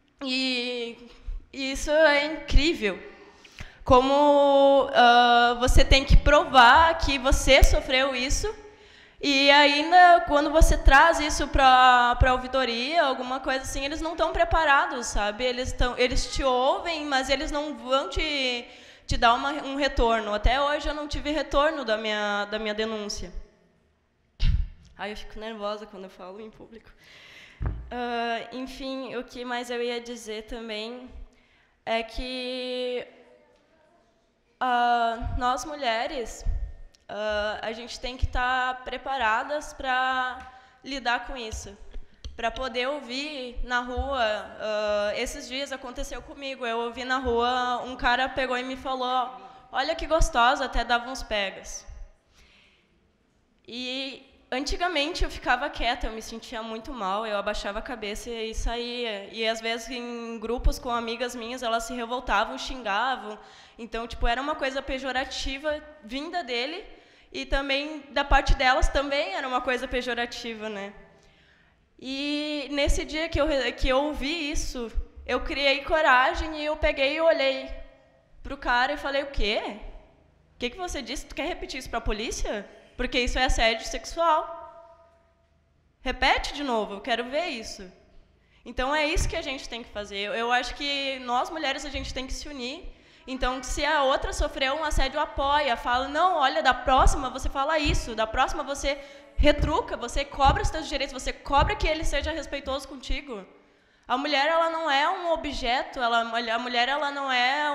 isso é incrível. Como você tem que provar que você sofreu isso, e ainda quando você traz isso para a ouvidoria, alguma coisa assim, eles não estão preparados, sabe? Eles te ouvem, mas eles não vão te dar um retorno. Até hoje eu não tive retorno da minha denúncia. Ai, eu fico nervosa quando eu falo em público. Enfim, o que mais eu ia dizer também é que nós mulheres, a gente tem que estar preparadas para lidar com isso, para poder ouvir na rua. Esses dias aconteceu comigo, eu ouvi na rua, um cara pegou e me falou, olha que gostosa, até dava uns pegas. E antigamente eu ficava quieta, eu me sentia muito mal, eu abaixava a cabeça e saía. E às vezes em grupos com amigas minhas, elas se revoltavam, xingavam. Então, tipo, era uma coisa pejorativa vinda dele e também da parte delas também era uma coisa pejorativa, né? E nesse dia que eu ouvi isso, eu criei coragem e eu peguei e olhei pro cara e falei, o quê? O que você disse? Tu quer repetir isso para a polícia? Porque isso é assédio sexual. Repete de novo, eu quero ver isso. Então, é isso que a gente tem que fazer. Eu acho que nós, mulheres, a gente tem que se unir Então, se a outra sofreu um assédio, apoia, fala, não, olha, da próxima você fala isso, da próxima você retruca, você cobra os seus direitos, você cobra que ele seja respeitoso contigo. A mulher, ela não é um objeto, a mulher, ela não é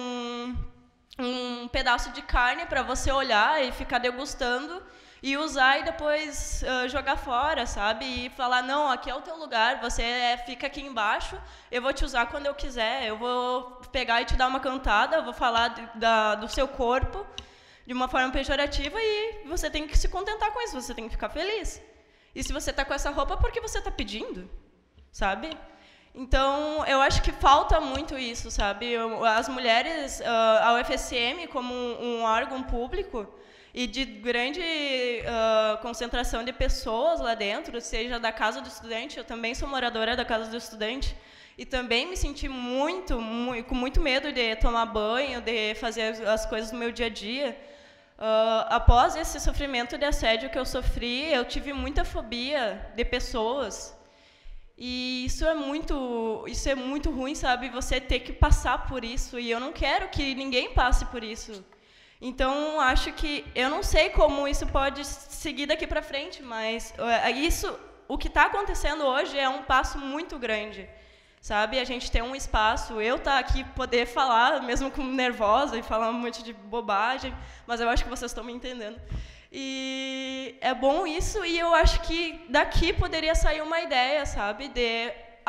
um pedaço de carne para você olhar e ficar degustando e usar e depois jogar fora, sabe? E falar, não, aqui é o teu lugar, você fica aqui embaixo, eu vou te usar quando eu quiser, eu vou pegar e te dar uma cantada, eu vou falar do seu corpo de uma forma pejorativa e você tem que se contentar com isso, você tem que ficar feliz. E se você está com essa roupa, por que você está pedindo? Sabe? Então, eu acho que falta muito isso, sabe? As mulheres, a UFSM, como um órgão público e de grande concentração de pessoas lá dentro, seja da Casa do Estudante, eu também sou moradora da Casa do Estudante, e também me senti com muito medo de tomar banho, de fazer as coisas do meu dia a dia. Após esse sofrimento de assédio que eu sofri, eu tive muita fobia de pessoas. E isso é muito ruim, sabe? Você ter que passar por isso. E eu não quero que ninguém passe por isso. Então, acho que... Eu não sei como isso pode seguir daqui para frente, mas o que está acontecendo hoje é um passo muito grande. Sabe? A gente tem um espaço, eu estar aqui poder falar, mesmo com nervosa, e falar um monte de bobagem, mas eu acho que vocês estão me entendendo. E é bom isso, e eu acho que daqui poderia sair uma ideia, sabe, de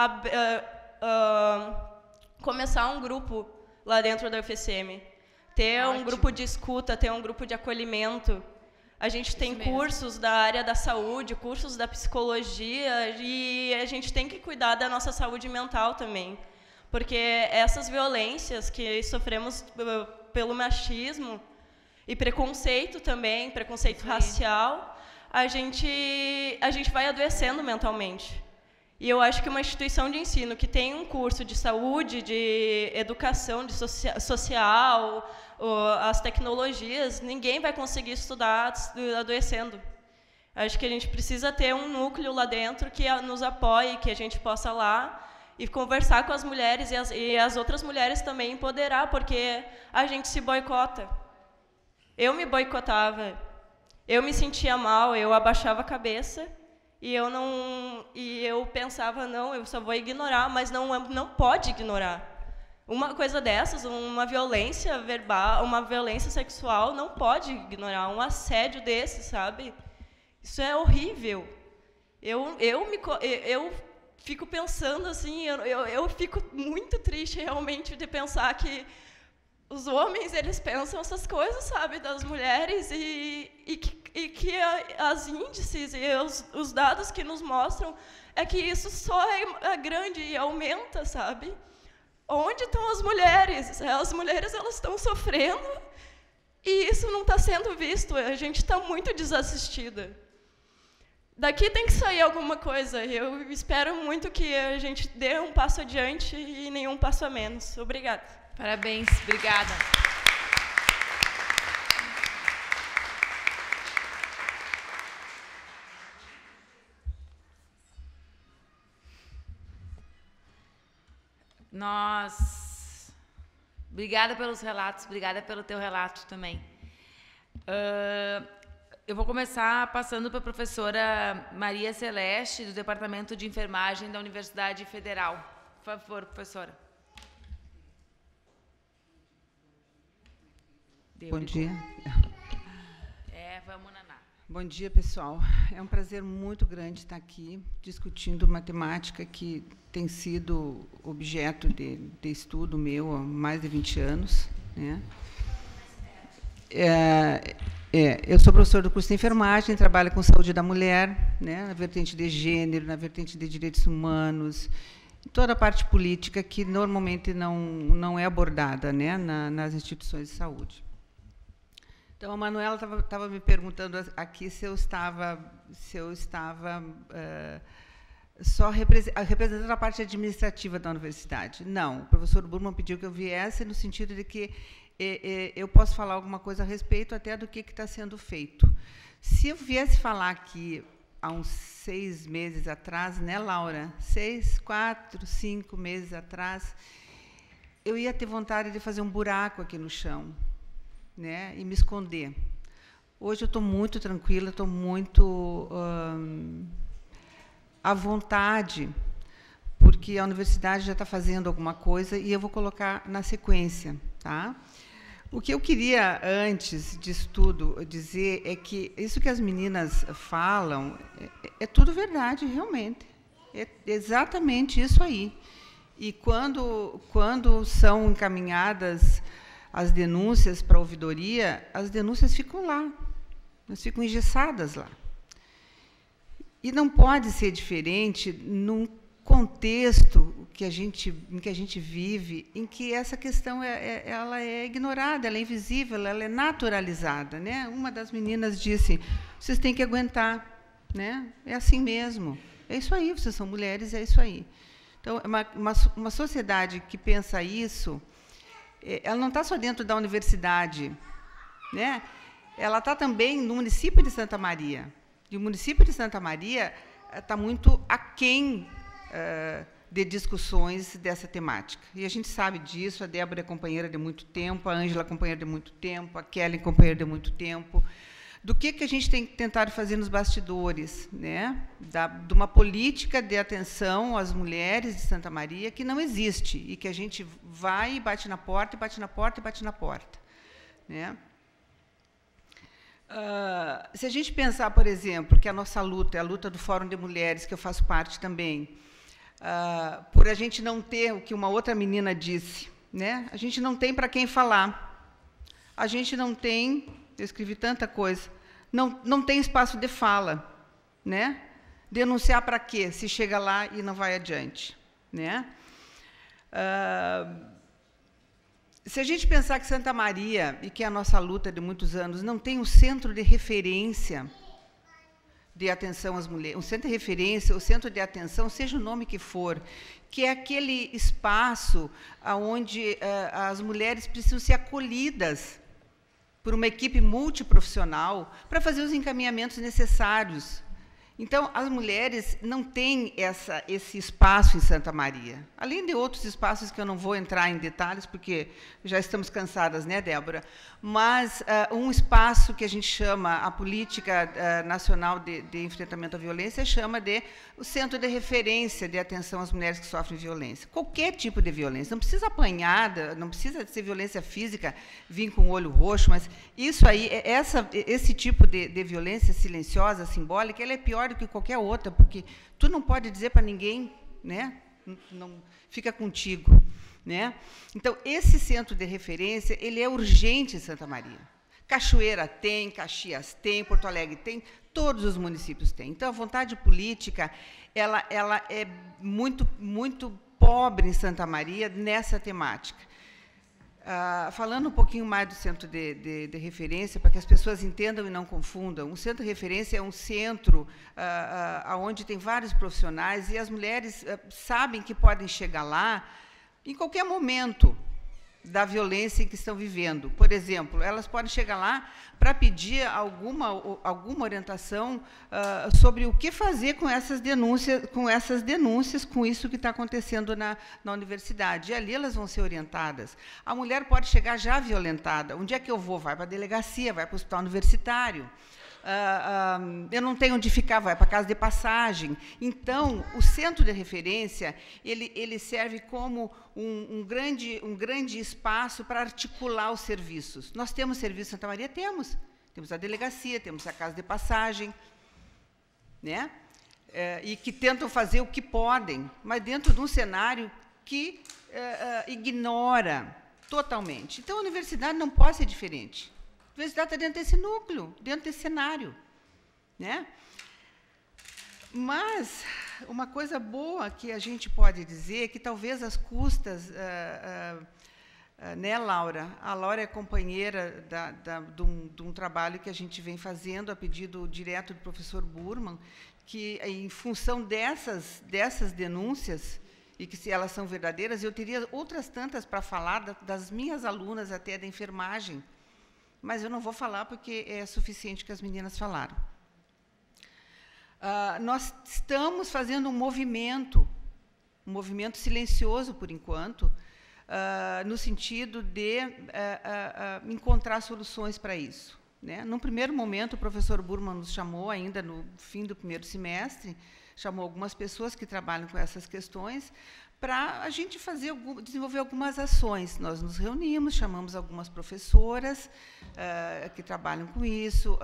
começar um grupo lá dentro da UFSM, ter um grupo de escuta, ter um grupo de acolhimento. A gente tem cursos da área da saúde, cursos da psicologia, e a gente tem que cuidar da nossa saúde mental também, porque essas violências que sofremos pelo machismo, e preconceito também, preconceito racial, a gente vai adoecendo mentalmente. E eu acho que uma instituição de ensino que tem um curso de saúde, de educação, de social, as tecnologias, ninguém vai conseguir estudar adoecendo. Acho que a gente precisa ter um núcleo lá dentro que nos apoie, que a gente possa lá e conversar com as mulheres e as outras mulheres também empoderar, porque a gente se boicota. Eu me boicotava, eu me sentia mal, eu abaixava a cabeça e eu pensava, não, eu só vou ignorar, mas não pode ignorar. Uma coisa dessas, uma violência verbal, uma violência sexual, não pode ignorar, um assédio desse, sabe? Isso é horrível. Eu fico pensando assim, eu fico muito triste realmente de pensar que os homens, eles pensam essas coisas, sabe, das mulheres, e que as índices e os dados que nos mostram é que isso só é grande e aumenta, sabe? Onde estão as mulheres? As mulheres, elas estão sofrendo e isso não está sendo visto, a gente está muito desassistida. Daqui tem que sair alguma coisa, eu espero muito que a gente dê um passo adiante e nenhum passo a menos. Obrigada. Parabéns, obrigada. Obrigada pelos relatos, obrigada pelo teu relato também. Eu vou começar passando para a professora Maria Celeste, do Departamento de Enfermagem da Universidade Federal. Por favor, professora. Bom dia. Vamos, Naná. Bom dia, pessoal. É um prazer muito grande estar aqui discutindo uma temática que tem sido objeto de estudo meu há mais de 20 anos. Né? Eu sou professor do curso de enfermagem, trabalho com saúde da mulher, né, na vertente de gênero, na vertente de direitos humanos, toda a parte política que normalmente não é abordada, né, nas instituições de saúde. Então, a Manuela estava me perguntando aqui se eu estava só representando a parte administrativa da universidade. Não, o professor Burman pediu que eu viesse no sentido de que eu posso falar alguma coisa a respeito até do que está sendo feito. Se eu viesse falar aqui há uns 6 meses atrás, né, Laura? 6, 4, 5 meses atrás, eu ia ter vontade de fazer um buraco aqui no chão, né, e me esconder. Hoje eu estou muito tranquila, estou muito à vontade, porque a universidade já está fazendo alguma coisa e eu vou colocar na sequência, tá? O que eu queria, antes disso tudo, dizer é que isso que as meninas falam é tudo verdade, realmente. É exatamente isso aí. E quando são encaminhadas as denúncias para a ouvidoria, as denúncias ficam lá, elas ficam engessadas lá. E não pode ser diferente num contexto em que a gente vive, em que essa questão ela é ignorada, ela é invisível, ela é naturalizada, né? Uma das meninas disse: vocês têm que aguentar, né? É assim mesmo. É isso aí, vocês são mulheres, é isso aí. Então, uma sociedade que pensa isso, ela não está só dentro da universidade, né? Ela está também no município de Santa Maria. E o município de Santa Maria está muito aquém de discussões dessa temática. E a gente sabe disso, a Débora é companheira de muito tempo, a Ângela é companheira de muito tempo, a Kelly é companheira de muito tempo. Do que a gente tem tentado fazer nos bastidores, né? De uma política de atenção às mulheres de Santa Maria que não existe, e que a gente vai e bate na porta, e bate na porta, e bate na porta, né? Se a gente pensar, por exemplo, que a nossa luta é a luta do Fórum de Mulheres, que eu faço parte também, por a gente não ter o que uma outra menina disse, né? A gente não tem para quem falar, a gente não tem, eu escrevi tanta coisa, não tem espaço de fala, né? Denunciar para quê, se chega lá e não vai adiante, né? Se a gente pensar que Santa Maria, e que é a nossa luta de muitos anos, não tem um centro de referência de atenção às mulheres, um centro de referência, o centro de atenção, seja o nome que for, que é aquele espaço onde as mulheres precisam ser acolhidas por uma equipe multiprofissional para fazer os encaminhamentos necessários. Então, as mulheres não têm esse espaço em Santa Maria, além de outros espaços que eu não vou entrar em detalhes, porque já estamos cansadas, né, Débora? Mas um espaço que a gente chama, a Política Nacional de Enfrentamento à Violência, chama de o Centro de Referência de Atenção às Mulheres que Sofrem Violência. Qualquer tipo de violência, não precisa apanhar, não precisa ser violência física, vir com o olho roxo, mas isso aí, esse tipo de violência silenciosa, simbólica, ela é pior do que qualquer outra, porque tu não pode dizer para ninguém, né? Não fica contigo, né? Então, esse centro de referência, ele é urgente em Santa Maria. Cachoeira tem, Caxias tem, Porto Alegre tem, todos os municípios têm. Então, a vontade política, ela é muito, muito pobre em Santa Maria nessa temática. Falando um pouquinho mais do centro de referência, para que as pessoas entendam e não confundam, um centro de referência é um centro onde tem vários profissionais e as mulheres sabem que podem chegar lá em qualquer momento da violência em que estão vivendo. Por exemplo, elas podem chegar lá para pedir alguma orientação sobre o que fazer com essas denúncias, com isso que está acontecendo na universidade. E ali elas vão ser orientadas. A mulher pode chegar já violentada. Onde é que eu vou? Vai para a delegacia, vai para o hospital universitário. Eu não tenho onde ficar, vai para a casa de passagem. Então, o centro de referência, ele serve como um grande espaço para articular os serviços. Nós temos serviço em Santa Maria? Temos. Temos a delegacia, temos a casa de passagem, né? E que tentam fazer o que podem, mas dentro de um cenário que ignora totalmente. Então, a universidade não pode ser diferente. A universidade está dentro desse núcleo, dentro desse cenário, né? Mas uma coisa boa que a gente pode dizer é que talvez as custas, né, Laura? A Laura é companheira de um trabalho que a gente vem fazendo a pedido direto do professor Burman, que, em função dessas denúncias, e que, se elas são verdadeiras, eu teria outras tantas para falar das minhas alunas, até da enfermagem, mas eu não vou falar porque é suficiente que as meninas falaram. Nós estamos fazendo um movimento silencioso, por enquanto, no sentido de encontrar soluções para isso, né? Num primeiro momento, o professor Burman nos chamou, ainda no fim do primeiro semestre, chamou algumas pessoas que trabalham com essas questões para a gente desenvolver algumas ações. Nós nos reunimos, chamamos algumas professoras que trabalham com isso,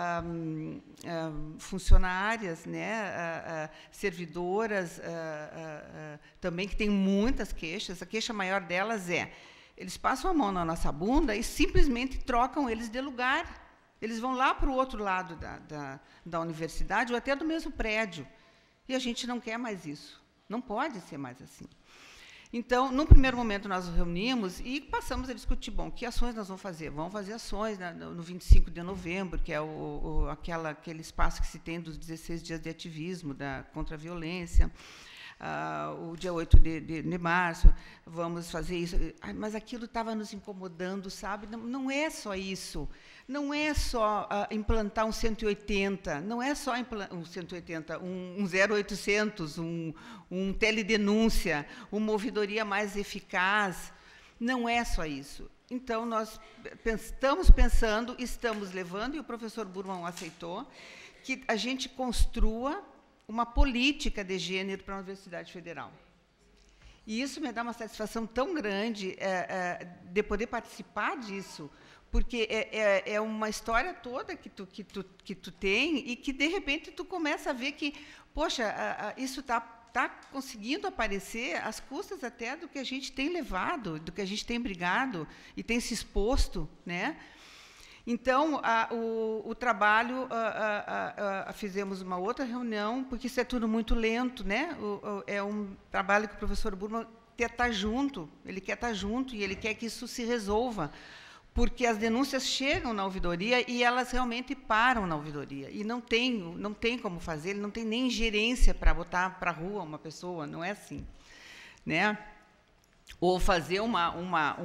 funcionárias, né, servidoras, também, que têm muitas queixas. A queixa maior delas é: eles passam a mão na nossa bunda e simplesmente trocam eles de lugar. Eles vão lá para o outro lado da universidade ou até do mesmo prédio. E a gente não quer mais isso. Não pode ser mais assim. Então, num primeiro momento, nós nos reunimos e passamos a discutir, bom, que ações nós vamos fazer? Vamos fazer ações no 25 de novembro, que é aquele espaço que se tem dos 16 dias de ativismo contra a violência. O dia 8 de março, vamos fazer isso. Mas aquilo estava nos incomodando, sabe? Não é só isso. Não é só implantar um 180, não é só um 180, um 0800, um teledenúncia, uma ouvidoria mais eficaz. Não é só isso. Então, nós estamos pensando, estamos levando, e o professor Burman aceitou, que a gente construa uma política de gênero para a Universidade Federal. E isso me dá uma satisfação tão grande de poder participar disso, porque é uma história toda que tu tem e que, de repente, tu começa a ver que, poxa, isso está conseguindo aparecer às custas até do que a gente tem levado, do que a gente tem brigado e tem se exposto, né? Então, o trabalho, fizemos uma outra reunião, porque isso é tudo muito lento, né? É um trabalho que o professor Burman quer estar junto, ele quer estar junto e ele quer que isso se resolva, porque as denúncias chegam na ouvidoria e elas realmente param na ouvidoria. E não tem como fazer, ele não tem nem gerência para botar para a rua uma pessoa, não é assim, né? Ou fazer uma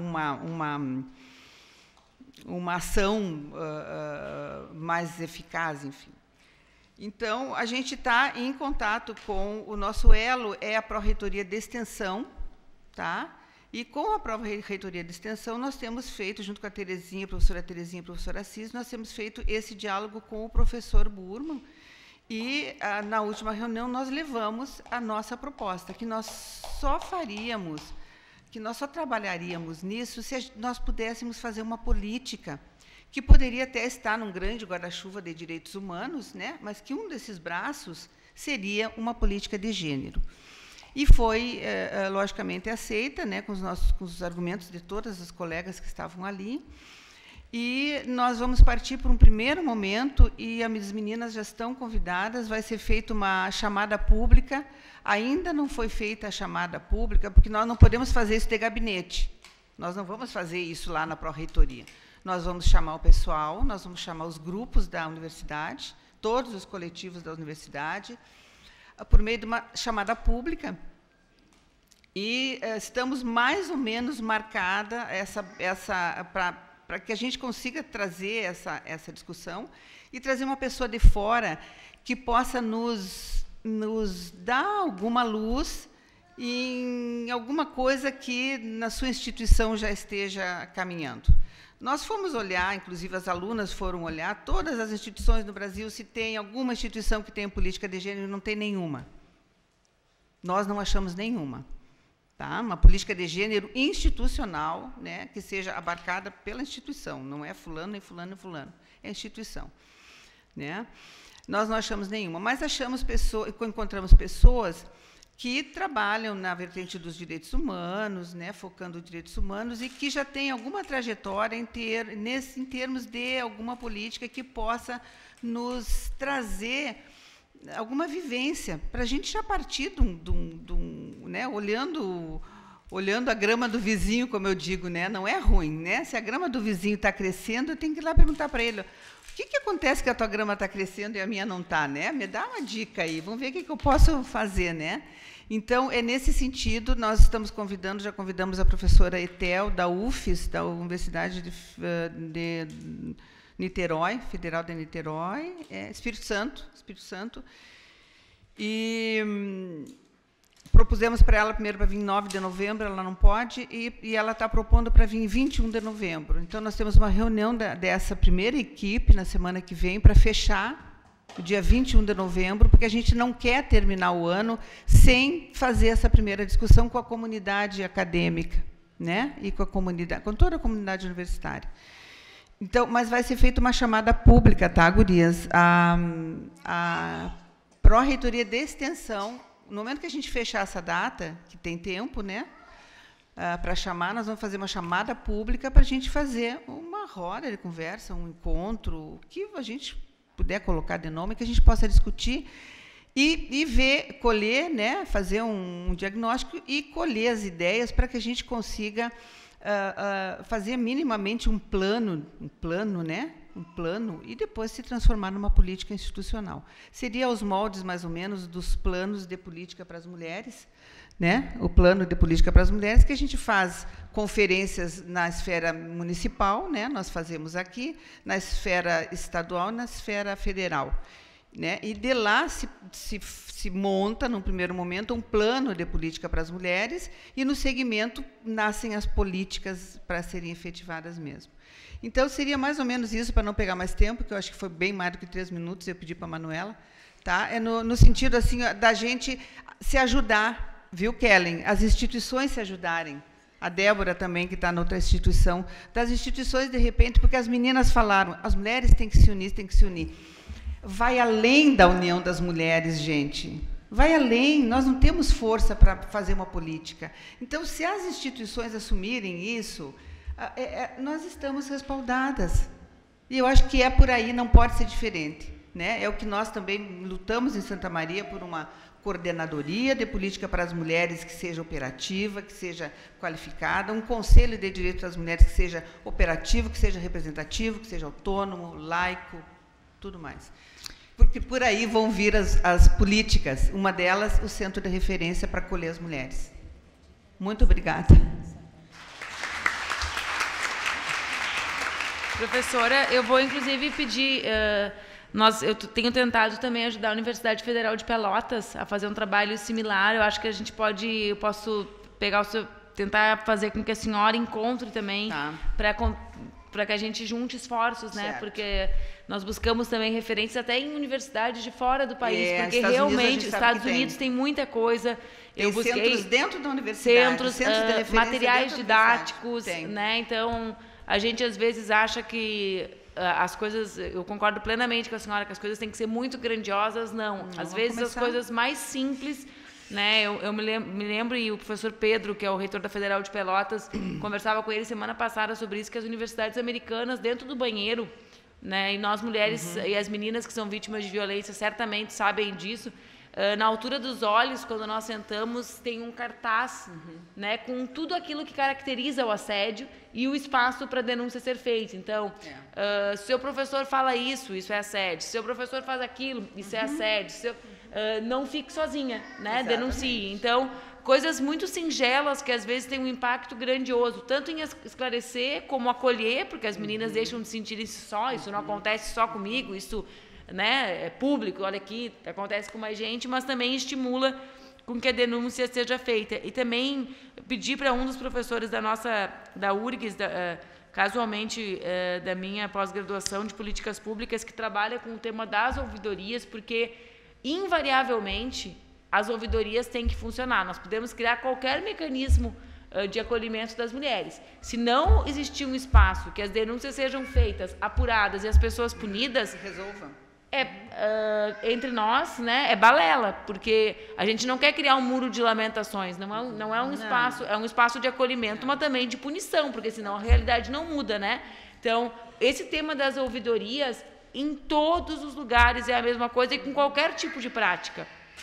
ação mais eficaz, enfim. Então, a gente está em contato com o nosso elo, é a Pró-Reitoria de Extensão, tá? E com a Pró-Reitoria de Extensão, nós temos feito, junto com a Terezinha, a professora Terezinha e a professora Assis, nós temos feito esse diálogo com o professor Burman, e, na última reunião, nós levamos a nossa proposta, que nós só trabalharíamos nisso se nós pudéssemos fazer uma política que poderia até estar num grande guarda-chuva de direitos humanos, né? Mas que um desses braços seria uma política de gênero. E foi, logicamente, aceita, né, com os argumentos de todas as colegas que estavam ali. E nós vamos partir para um primeiro momento, e as meninas já estão convidadas, vai ser feita uma chamada pública. Ainda não foi feita a chamada pública, porque nós não podemos fazer isso de gabinete. Nós não vamos fazer isso lá na Pró-Reitoria. Nós vamos chamar o pessoal, nós vamos chamar os grupos da universidade, todos os coletivos da universidade, por meio de uma chamada pública, e estamos mais ou menos marcada para que a gente consiga trazer essa discussão e trazer uma pessoa de fora que possa nos dar alguma luz em alguma coisa que na sua instituição já esteja caminhando. Nós fomos olhar, inclusive as alunas foram olhar, todas as instituições no Brasil, se tem alguma instituição que tenha política de gênero, não tem nenhuma. Nós não achamos nenhuma. Tá? Uma política de gênero institucional, né, que seja abarcada pela instituição, não é fulano, nem fulano, nem fulano, é instituição. Né? Nós não achamos nenhuma, mas encontramos pessoas que trabalham na vertente dos direitos humanos, né, focando os direitos humanos, e que já têm alguma trajetória em termos de alguma política que possa nos trazer alguma vivência, para a gente já partir né, olhando a grama do vizinho, como eu digo, né, não é ruim. Né? Se a grama do vizinho está crescendo, eu tenho que ir lá perguntar para ele, o que acontece que a tua grama está crescendo e a minha não está? Né? Me dá uma dica aí, vamos ver o que eu posso fazer. Né? Então, é nesse sentido, nós estamos já convidamos a professora Etel, da UFES, da Universidade de Niterói, Federal de Niterói, Espírito Santo, e propusemos para ela primeiro para vir em 9 de novembro, ela não pode, e ela está propondo para vir em 21 de novembro. Então, nós temos uma reunião dessa primeira equipe na semana que vem para fechar o dia 21 de novembro, porque a gente não quer terminar o ano sem fazer essa primeira discussão com a comunidade acadêmica, né? E com a comunidade, com toda a comunidade universitária. Então, mas vai ser feita uma chamada pública, tá, gurias? A Pró-Reitoria de Extensão, no momento que a gente fechar essa data, que tem tempo, né, para chamar, nós vamos fazer uma chamada pública para a gente fazer uma roda de conversa, um encontro, o que a gente puder colocar de nome, que a gente possa discutir e ver, colher, né, fazer um diagnóstico e colher as ideias para que a gente consiga fazer minimamente um plano, né, um plano, e depois se transformar numa política institucional. Seria aos moldes, mais ou menos, dos planos de política para as mulheres, né? O plano de política para as mulheres, que a gente faz conferências na esfera municipal, né? Nós fazemos aqui, na esfera estadual e na esfera federal. Né? E de lá se monta, num primeiro momento, um plano de política para as mulheres, e no segmento nascem as políticas para serem efetivadas mesmo. Então, seria mais ou menos isso, para não pegar mais tempo, que eu acho que foi bem mais do que 3 minutos, eu pedi para a Manuela. Tá? É no sentido assim, da gente se ajudar, viu, Kellen? As instituições se ajudarem. A Débora também, que está noutra instituição. Das instituições, de repente, porque as meninas falaram, as mulheres têm que se unir, têm que se unir. Vai além da união das mulheres, gente. Vai além. Nós não temos força para fazer uma política. Então, se as instituições assumirem isso, nós estamos respaldadas. E eu acho que é por aí, não pode ser diferente. Né? É o que nós também lutamos em Santa Maria por uma coordenadoria de política para as mulheres que seja operativa, que seja qualificada, um conselho de direitos das mulheres que seja operativo, que seja representativo, que seja autônomo, laico, tudo mais. Porque por aí vão vir as políticas, uma delas, o Centro de Referência para Acolher as Mulheres. Muito obrigada. Professora, eu vou, inclusive, pedir... eu tenho tentado também ajudar a Universidade Federal de Pelotas a fazer um trabalho similar. Eu acho que a gente eu posso pegar tentar fazer com que a senhora encontre também, para que a gente junte esforços, né? Certo. Porque nós buscamos também referências até em universidades de fora do país, porque Estados realmente Unidos, Estados Unidos tem muita coisa. Eu busquei centros dentro da universidade, centros de materiais didáticos, né? Então, a gente às vezes acha que as coisas, eu concordo plenamente com a senhora que as coisas têm que ser muito grandiosas, não. Às vezes as coisas mais simples, né? Eu me lembro, e o professor Pedro, que é o reitor da Federal de Pelotas, conversava com ele semana passada sobre isso, que as universidades americanas, dentro do banheiro, né? E nós mulheres e as meninas que são vítimas de violência certamente sabem disso. Na altura dos olhos, quando nós sentamos, tem um cartaz, né, com tudo aquilo que caracteriza o assédio e o espaço para a denúncia ser feita. Então, se o seu professor fala isso é assédio. Se o seu professor faz aquilo, isso é assédio. Não fique sozinha, né? Exatamente. Denuncie. Então, coisas muito singelas que às vezes têm um impacto grandioso, tanto em esclarecer como acolher, porque as meninas deixam de sentir isso não acontece só comigo, isso, né, é público, olha aqui, acontece com mais gente, mas também estimula com que a denúncia seja feita. E também pedir para um dos professores da URGS, casualmente da minha pós-graduação de políticas públicas, que trabalha com o tema das ouvidorias, porque invariavelmente as ouvidorias têm que funcionar. Nós podemos criar qualquer mecanismo de acolhimento das mulheres. Se não existir um espaço que as denúncias sejam feitas, apuradas e as pessoas punidas, resolvam. Entre nós, né, é balela, porque a gente não quer criar um muro de lamentações, não é um espaço, é um espaço de acolhimento, mas também de punição, porque senão a realidade não muda, né? Então, esse tema das ouvidorias, em todos os lugares é a mesma coisa e com qualquer tipo de prática.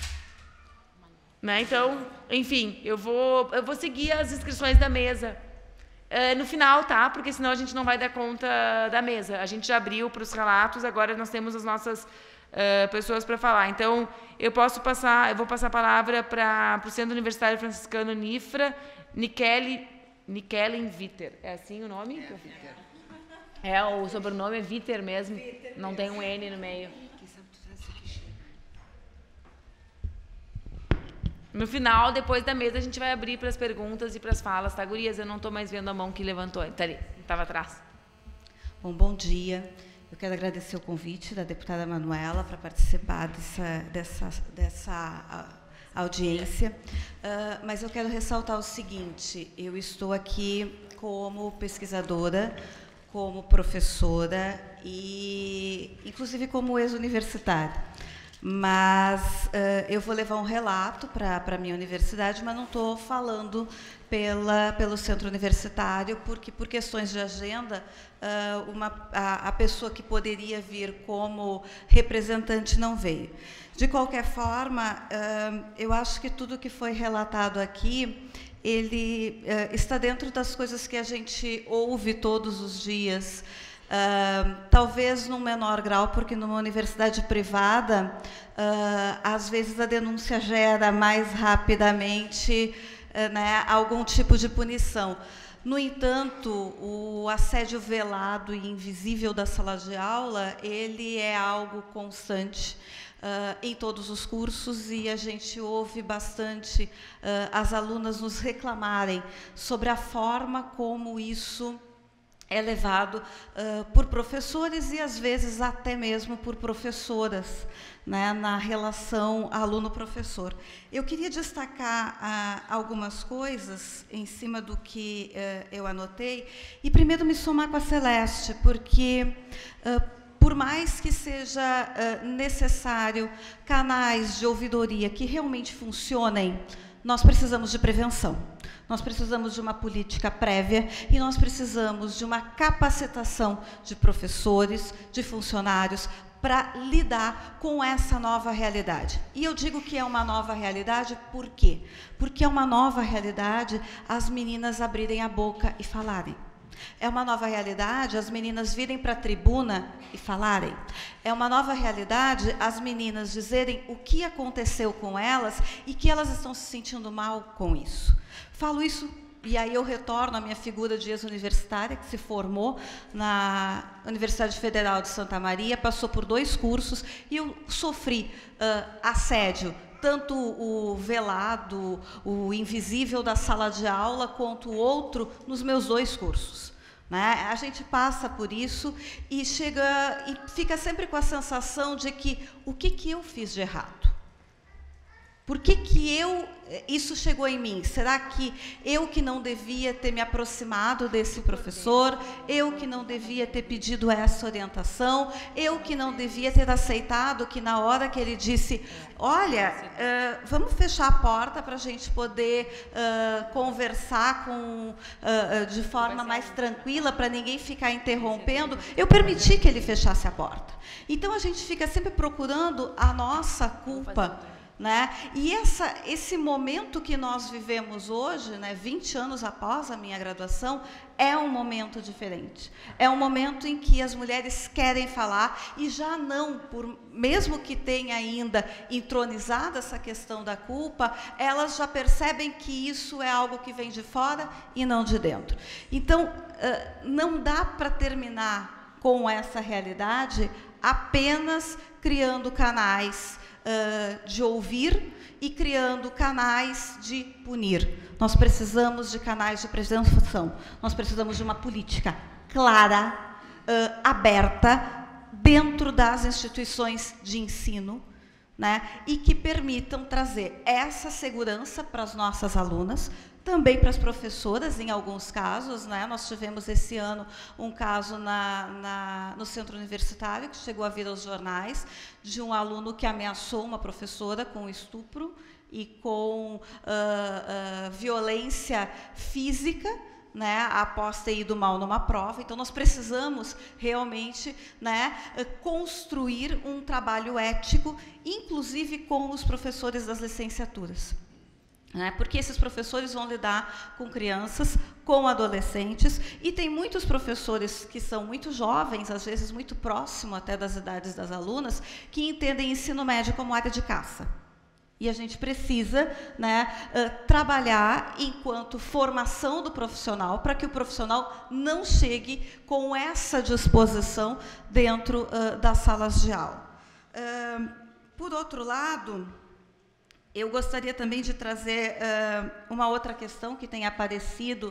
Né? Então, enfim, eu vou seguir as inscrições da mesa no final, tá? Porque senão a gente não vai dar conta da mesa. A gente já abriu para os relatos, agora nós temos as nossas pessoas para falar. Então, eu vou passar a palavra para o Centro Universitário Franciscano Nifra, Nikellen Viter. É assim o nome? O sobrenome é Viter mesmo, não tem um N no meio. No final, depois da mesa, a gente vai abrir para as perguntas e para as falas, tá, gurias? Eu não estou mais vendo a mão que levantou. Está ali, estava atrás. Bom dia. Eu quero agradecer o convite da deputada Manuela para participar dessa audiência. Mas eu quero ressaltar o seguinte, eu estou aqui como pesquisadora, como professora e, inclusive, como ex-universitária. Mas eu vou levar um relato para a minha universidade, mas não estou falando pelo centro universitário, porque, por questões de agenda, a pessoa que poderia vir como representante não veio. De qualquer forma, eu acho que tudo que foi relatado aqui, ele está dentro das coisas que a gente ouve todos os dias, talvez num menor grau, porque numa universidade privada, às vezes a denúncia gera mais rapidamente algum tipo de punição. No entanto, o assédio velado e invisível da sala de aula, ele é algo constante em todos os cursos, e a gente ouve bastante as alunas nos reclamarem sobre a forma como isso é levado por professores e, às vezes, até mesmo por professoras, na relação aluno-professor. Eu queria destacar algumas coisas em cima do que eu anotei, e primeiro me somar com a Celeste, porque, por mais que seja necessário canais de ouvidoria que realmente funcionem, nós precisamos de prevenção. Nós precisamos de uma política prévia e nós precisamos de uma capacitação de professores, de funcionários, para lidar com essa nova realidade. E eu digo que é uma nova realidade, por quê? Porque é uma nova realidade as meninas abrirem a boca e falarem. É uma nova realidade as meninas virem para a tribuna e falarem. É uma nova realidade as meninas dizerem o que aconteceu com elas e que elas estão se sentindo mal com isso. Falo isso, e aí eu retorno à minha figura de ex-universitária, que se formou na Universidade Federal de Santa Maria, passou por 2 cursos, e eu sofri assédio, tanto o velado, o invisível da sala de aula, quanto o outro nos meus 2 cursos. A gente passa por isso e fica sempre com a sensação de que o que eu fiz de errado? Por que isso chegou em mim? Será que eu que não devia ter me aproximado desse professor? Eu que não devia ter pedido essa orientação? Eu que não devia ter aceitado que, na hora que ele disse, olha, vamos fechar a porta para a gente poder conversar de forma mais tranquila, para ninguém ficar interrompendo, eu permiti que ele fechasse a porta. Então, a gente fica sempre procurando a nossa culpa. E esse momento que nós vivemos hoje, 20 anos após a minha graduação, é um momento diferente. É um momento em que as mulheres querem falar e já não, mesmo que tenha ainda entronizado essa questão da culpa, elas já percebem que isso é algo que vem de fora e não de dentro. Então, não dá para terminar com essa realidade apenas criando canais de ouvir e criando canais de punir. Nós precisamos de canais de prevenção. Nós precisamos de uma política clara, aberta, dentro das instituições de ensino, e que permitam trazer essa segurança para as nossas alunas, também para as professoras, em alguns casos. Nós tivemos esse ano um caso no centro universitário, que chegou a vir aos jornais, de um aluno que ameaçou uma professora com estupro e com violência física, após ter ido mal numa prova. Então, nós precisamos realmente construir um trabalho ético, inclusive com os professores das licenciaturas. Porque esses professores vão lidar com crianças, com adolescentes, e tem muitos professores que são muito jovens, às vezes muito próximo até das idades das alunas, que entendem ensino médio como área de caça. E a gente precisa trabalhar enquanto formação do profissional, para que o profissional não chegue com essa disposição dentro das salas de aula. Por outro lado, Eu gostaria também de trazer uma outra questão que tem aparecido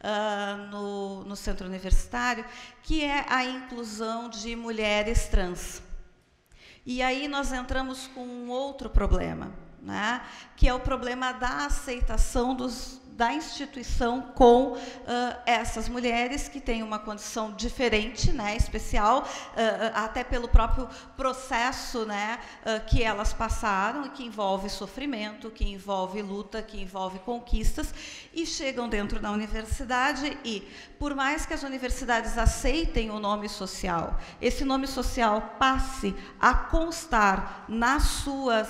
no centro universitário, que é a inclusão de mulheres trans. E aí nós entramos com um outro problema, né, que é o problema da aceitação da instituição com essas mulheres que têm uma condição diferente, né, especial, até pelo próprio processo, né, que elas passaram, que envolve sofrimento, que envolve luta, que envolve conquistas, e chegam dentro da universidade e, por mais que as universidades aceitem o nome social, esse nome social passe a constar nas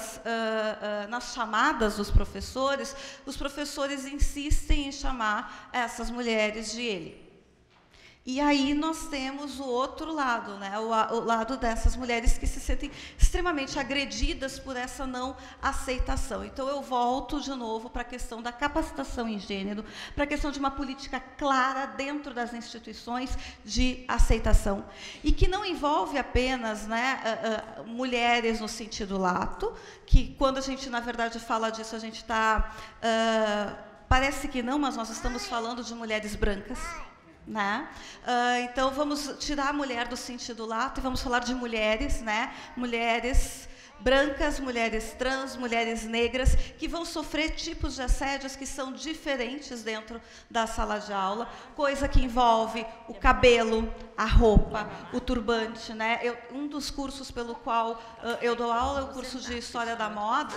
chamadas dos professores, os professores insistem em chamar essas mulheres de ele. E aí nós temos o outro lado, né? o lado dessas mulheres que se sentem extremamente agredidas por essa não aceitação. Então, eu volto de novo para a questão da capacitação em gênero, para a questão de uma política clara dentro das instituições de aceitação, e que não envolve apenas, né, mulheres no sentido lato, que quando a gente, na verdade, fala disso, a gente está... parece que não, mas nós estamos falando de mulheres brancas. Né? Então, vamos tirar a mulher do sentido lato e vamos falar de mulheres, né? Mulheres brancas, mulheres trans, mulheres negras, que vão sofrer tipos de assédios que são diferentes dentro da sala de aula, coisa que envolve o cabelo, a roupa, o turbante, né? Um dos cursos pelo qual eu dou aula é o curso de História da Moda,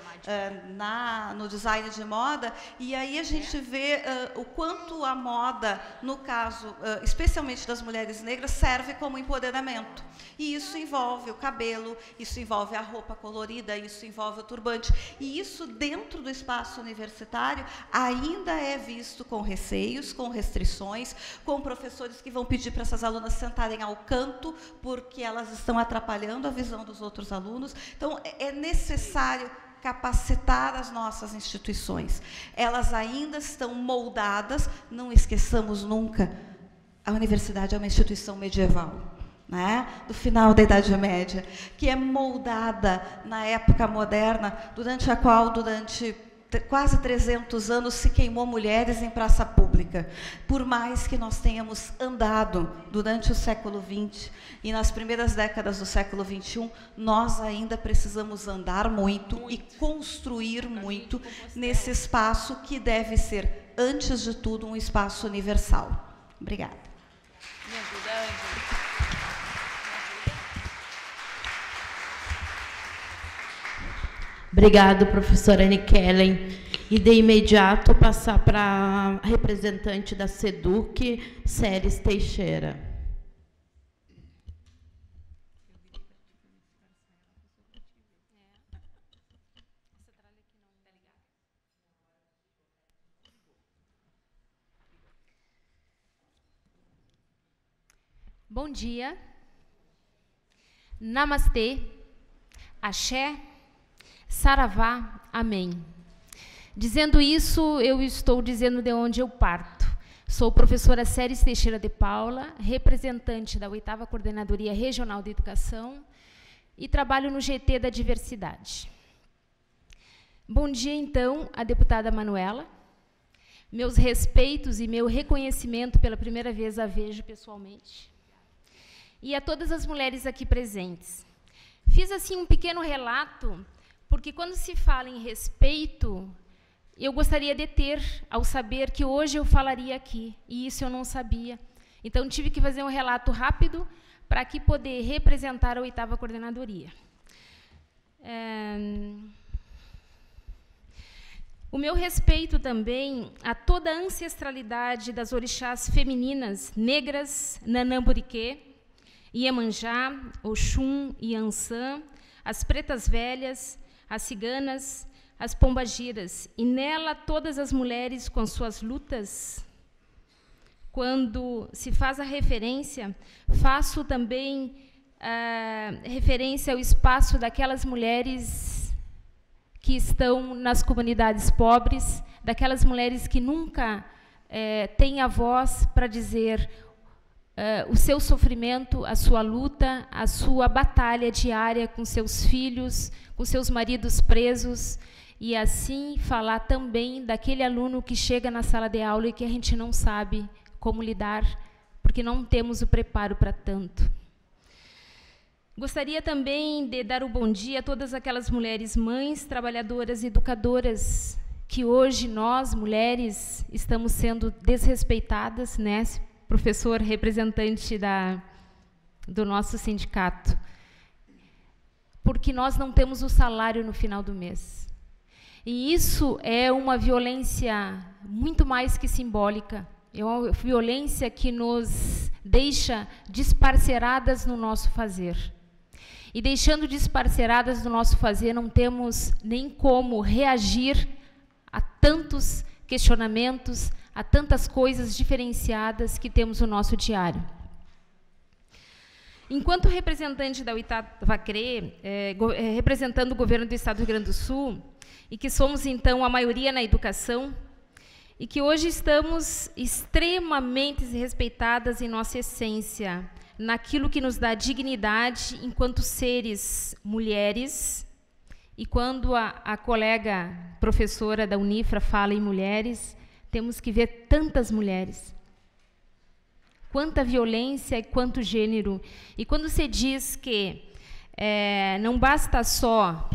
no design de moda, e aí a gente vê o quanto a moda, no caso, especialmente das mulheres negras, serve como empoderamento. E isso envolve o cabelo, isso envolve a roupa colorida, isso envolve o turbante. E isso, dentro do espaço universitário, ainda é visto com receios, com restrições, com professores que vão pedir para essas alunas sentarem ao canto, porque elas estão atrapalhando a visão dos outros alunos. Então, é necessário capacitar as nossas instituições. Elas ainda estão moldadas, não esqueçamos nunca, a universidade é uma instituição medieval, né, do final da Idade Média, que é moldada na época moderna, durante a qual, durante quase 300 anos, se queimou mulheres em praça pública. Por mais que nós tenhamos andado durante o século XX e nas primeiras décadas do século XXI, nós ainda precisamos andar muito e construir muito nesse espaço que deve ser, antes de tudo, um espaço universal. Obrigada. Obrigada, professora Anne Kellen. E, de imediato, passar para a representante da SEDUC, Séries Teixeira. Bom dia. Namastê. Axé. Saravá, amém. Dizendo isso, eu estou dizendo de onde eu parto. Sou professora Séries Teixeira de Paula, representante da 8ª Coordenadoria Regional de Educação e trabalho no GT da Diversidade. Bom dia, então, à deputada Manuela. Meus respeitos e meu reconhecimento, pela primeira vez a vejo pessoalmente. E a todas as mulheres aqui presentes. Fiz, assim, um pequeno relato, porque quando se fala em respeito, eu gostaria de ter, ao saber que hoje eu falaria aqui, e isso eu não sabia. Então, tive que fazer um relato rápido para aqui poder representar a 8ª Coordenadoria. O meu respeito também a toda a ancestralidade das orixás femininas negras, Nanamburiquê, Iemanjá, Oxum, Iansã, as pretas velhas, as ciganas, as pombagiras, e nela todas as mulheres com suas lutas. Quando se faz a referência, faço também referência ao espaço daquelas mulheres que estão nas comunidades pobres, daquelas mulheres que nunca têm a voz para dizer o seu sofrimento, a sua luta, a sua batalha diária com seus filhos, com seus maridos presos. e assim falar também daquele aluno que chega na sala de aula e que a gente não sabe como lidar, porque não temos o preparo para tanto. Gostaria também de dar o bom dia a todas aquelas mulheres mães, trabalhadoras e educadoras que hoje nós, mulheres, estamos sendo desrespeitadas, né? Professor representante do nosso sindicato, porque nós não temos o salário no final do mês. E isso é uma violência muito mais que simbólica, é uma violência que nos deixa desparceradas no nosso fazer. E deixando desparceradas no nosso fazer, não temos nem como reagir a tantos questionamentos, a tantas coisas diferenciadas que temos no nosso diário. Enquanto representante da oitava CRE, representando o governo do Estado do Rio Grande do Sul, e que somos, então, a maioria na educação, e que hoje estamos extremamente respeitadas em nossa essência, naquilo que nos dá dignidade enquanto seres mulheres, e quando a colega professora da Unifra fala em mulheres, temos que ver tantas mulheres. Quanta violência e quanto gênero. E quando se diz que não basta só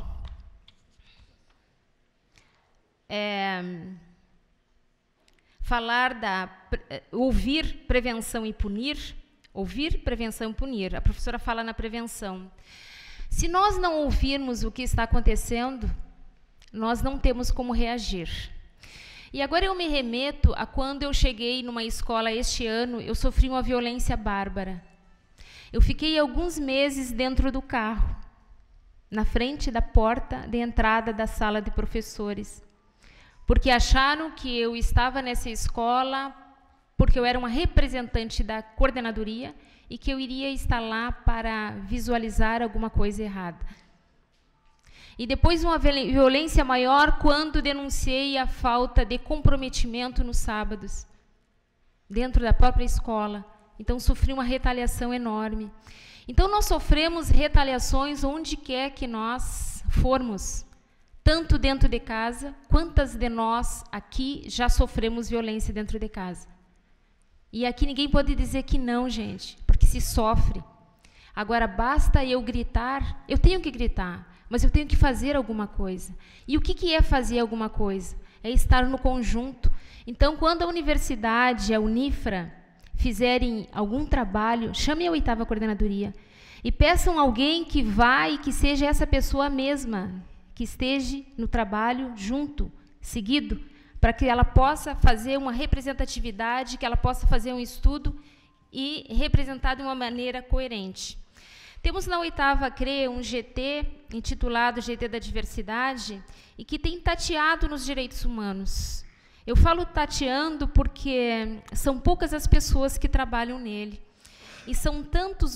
ouvir prevenção e punir, ouvir prevenção e punir. A professora fala na prevenção. Se nós não ouvirmos o que está acontecendo, nós não temos como reagir. E agora eu me remeto a quando eu cheguei numa escola este ano, eu sofri uma violência bárbara. Eu fiquei alguns meses dentro do carro, na frente da porta de entrada da sala de professores, porque acharam que eu estava nessa escola porque eu era uma representante da coordenadoria e que eu iria estar lá para visualizar alguma coisa errada. E depois uma violência maior quando denunciei a falta de comprometimento nos sábados, dentro da própria escola. Então, sofri uma retaliação enorme. Então, nós sofremos retaliações onde quer que nós formos, tanto dentro de casa, quantas de nós aqui já sofremos violência dentro de casa. E aqui ninguém pode dizer que não, gente, porque se sofre. Agora, basta eu gritar, eu tenho que gritar, mas eu tenho que fazer alguma coisa. E o que é fazer alguma coisa? É estar no conjunto. Então, quando a universidade, a Unifra, fizerem algum trabalho, chamem a oitava coordenadoria e peçam alguém que vá e que seja essa pessoa mesma, que esteja no trabalho junto, seguido, para que ela possa fazer uma representatividade, que ela possa fazer um estudo e representar de uma maneira coerente. Temos na oitava CRE um GT, intitulado GT da Diversidade, e que tem tateado nos direitos humanos. Eu falo tateando porque são poucas as pessoas que trabalham nele. E são tantos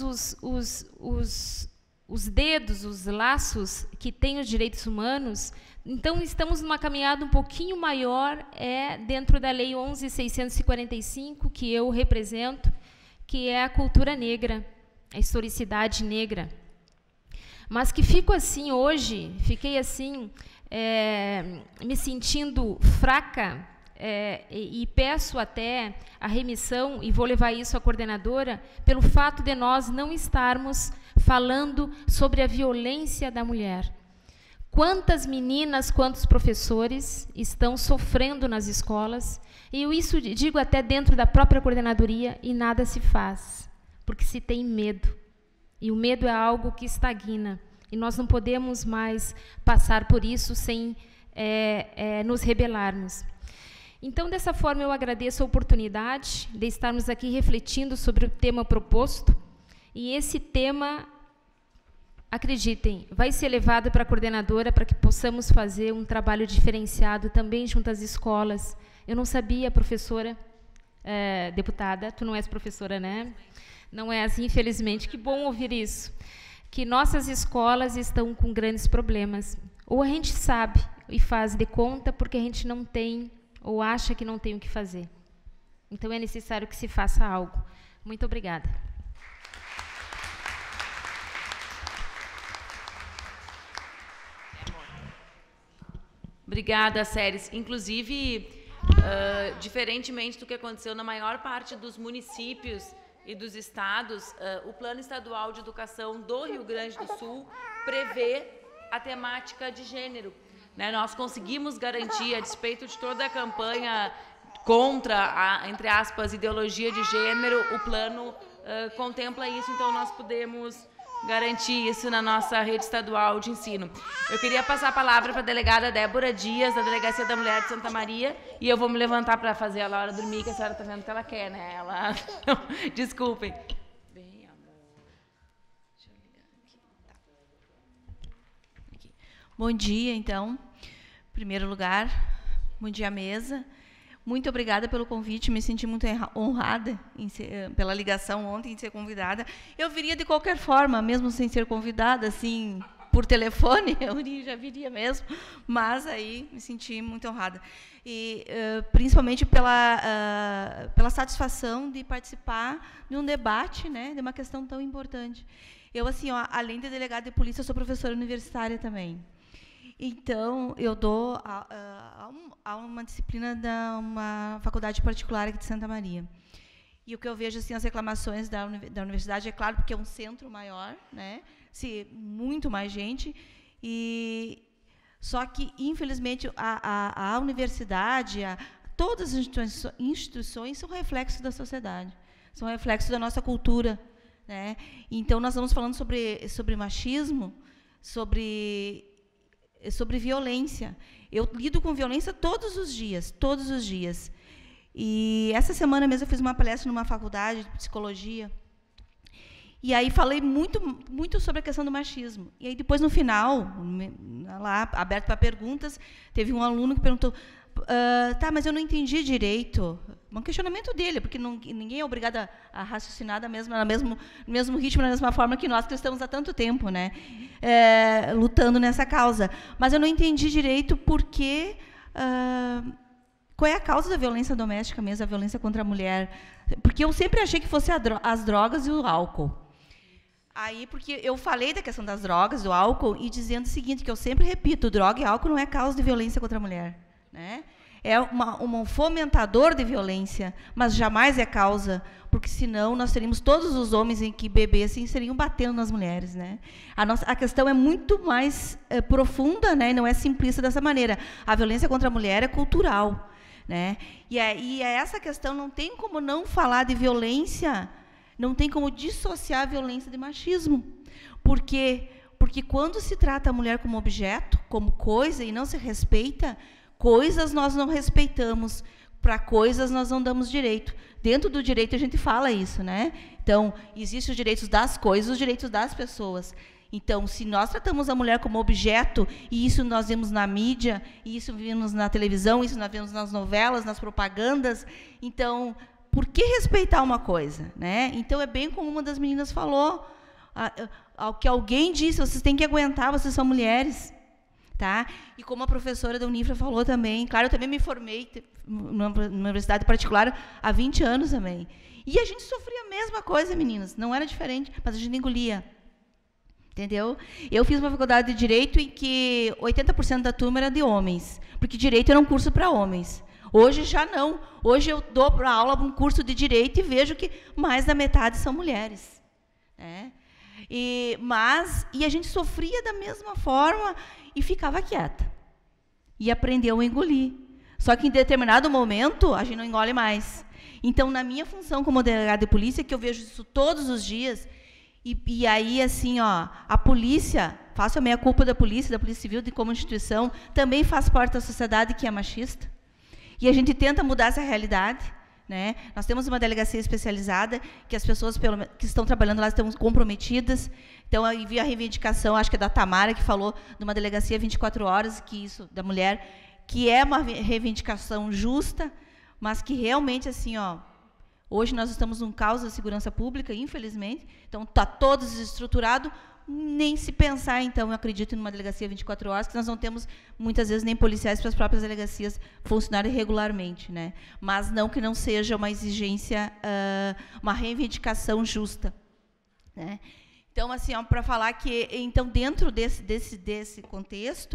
os dedos, os laços que têm os direitos humanos. Então, estamos numa caminhada um pouquinho maior, dentro da Lei 11.645, que eu represento, que é a cultura negra, a historicidade negra. Mas que fiquei assim, me sentindo fraca, e peço até a remissão, e vou levar isso à coordenadora, pelo fato de nós não estarmos falando sobre a violência da mulher. Quantas meninas, quantos professores estão sofrendo nas escolas, e eu isso digo até dentro da própria coordenadoria, e nada se faz, porque se tem medo. E o medo é algo que estagna, e nós não podemos mais passar por isso sem nos rebelarmos. Então, dessa forma, eu agradeço a oportunidade de estarmos aqui refletindo sobre o tema proposto, e esse tema, acreditem, vai ser levado para a coordenadora para que possamos fazer um trabalho diferenciado também junto às escolas. Eu não sabia, professora, deputada, tu não és professora, né? Não és, infelizmente. Que bom ouvir isso. Que nossas escolas estão com grandes problemas. Ou a gente sabe e faz de conta porque a gente não tem, ou acha que não tem o que fazer. Então, é necessário que se faça algo. Muito obrigada. Obrigada, Séries. Inclusive, diferentemente do que aconteceu na maior parte dos municípios e dos estados, o Plano Estadual de Educação do Rio Grande do Sul prevê a temática de gênero. Né? Nós conseguimos garantir, a despeito de toda a campanha contra a, entre aspas, ideologia de gênero, o plano contempla isso, então nós podemos garantir isso na nossa rede estadual de ensino. Eu queria passar a palavra para a delegada Débora Dias, da Delegacia da Mulher de Santa Maria, e eu vou me levantar para fazer a Laura dormir, que a senhora está vendo que ela quer, né? Ela... Desculpem. Bem, amor. Deixa eu ligar aqui. Tá. Aqui. Bom dia, então. Em primeiro lugar, bom dia à mesa. Muito obrigada pelo convite, me senti muito honrada pela ligação ontem em ser convidada. Eu viria de qualquer forma, mesmo sem ser convidada, assim, por telefone, eu já viria mesmo, mas aí me senti muito honrada. E principalmente pela satisfação de participar de um debate, né, de uma questão tão importante. Eu, assim, ó, além de delegada de polícia, sou professora universitária também. Então, eu dou a uma disciplina de uma faculdade particular aqui de Santa Maria. E o que eu vejo, assim, as reclamações da universidade, é claro, porque é um centro maior, né? Muito mais gente. Só que, infelizmente, a universidade, todas as instituições são reflexos da sociedade, são reflexos da nossa cultura, né? Então, nós estamos falando sobre machismo, sobre violência. Eu lido com violência todos os dias. E essa semana mesmo eu fiz uma palestra numa faculdade de psicologia. E aí falei muito sobre a questão do machismo. E aí depois, no final, lá, aberto para perguntas, teve um aluno que perguntou, tá, mas eu não entendi direito. Um questionamento dele, porque ninguém é obrigado a raciocinar no mesmo ritmo, da mesma forma que nós, que estamos há tanto tempo, né, lutando nessa causa. Mas eu não entendi direito porque... qual é a causa da violência doméstica mesmo, a violência contra a mulher? Porque eu sempre achei que fosse as drogas e o álcool. Aí, porque eu falei da questão das drogas, do álcool, e dizendo o seguinte, que eu sempre repito, droga e álcool não é causa de violência contra a mulher, né? É um fomentador de violência, mas jamais é causa, porque senão nós teríamos todos os homens em que bebessem seriam batendo nas mulheres, né? A questão é muito mais profunda, né? E não é simplista dessa maneira. A violência contra a mulher é cultural, né? E essa questão não tem como não falar de violência, não tem como dissociar a violência de machismo. Porque quando se trata a mulher como objeto, como coisa, e não se respeita, coisas nós não respeitamos, para coisas nós não damos direito. Dentro do direito a gente fala isso, né? Então, existem os direitos das coisas, os direitos das pessoas. Então, se nós tratamos a mulher como objeto, e isso nós vemos na mídia, e isso vimos na televisão, isso nós vemos nas novelas, nas propagandas, então, por que respeitar uma coisa, né? Então, é bem como uma das meninas falou, que alguém disse, vocês têm que aguentar, vocês são mulheres. Tá? E como a professora da Unifra falou também, claro, eu também me formei numa universidade particular há 20 anos também. E a gente sofria a mesma coisa, meninas, não era diferente, mas a gente engolia. Entendeu? Eu fiz uma faculdade de Direito em que 80% da turma era de homens, porque Direito era um curso para homens. Hoje já não. Hoje eu dou para aula um curso de Direito e vejo que mais da metade são mulheres. Né? E a gente sofria da mesma forma e ficava quieta. E aprendeu a engolir. Só que em determinado momento, a gente não engole mais. Então, na minha função como delegada de polícia, que eu vejo isso todos os dias, e aí, assim, ó, a polícia, faço a meia-culpa da polícia civil, de como instituição, também faz parte da sociedade que é machista. E a gente tenta mudar essa realidade. Né? Nós temos uma delegacia especializada, que as pessoas que estão trabalhando lá estão comprometidas. Então, eu vi a reivindicação, acho que é da Tamara, que falou de uma delegacia 24 horas, da mulher, que é uma reivindicação justa, mas que realmente, assim, ó, hoje nós estamos num caos da segurança pública, infelizmente, então está todo desestruturado, nem se pensar, então, eu acredito, numa delegacia 24 horas, que nós não temos, muitas vezes, nem policiais para as próprias delegacias funcionarem regularmente, né? Mas não que não seja uma exigência, uma reivindicação justa, né? Então, assim, para falar que, então, dentro desse contexto,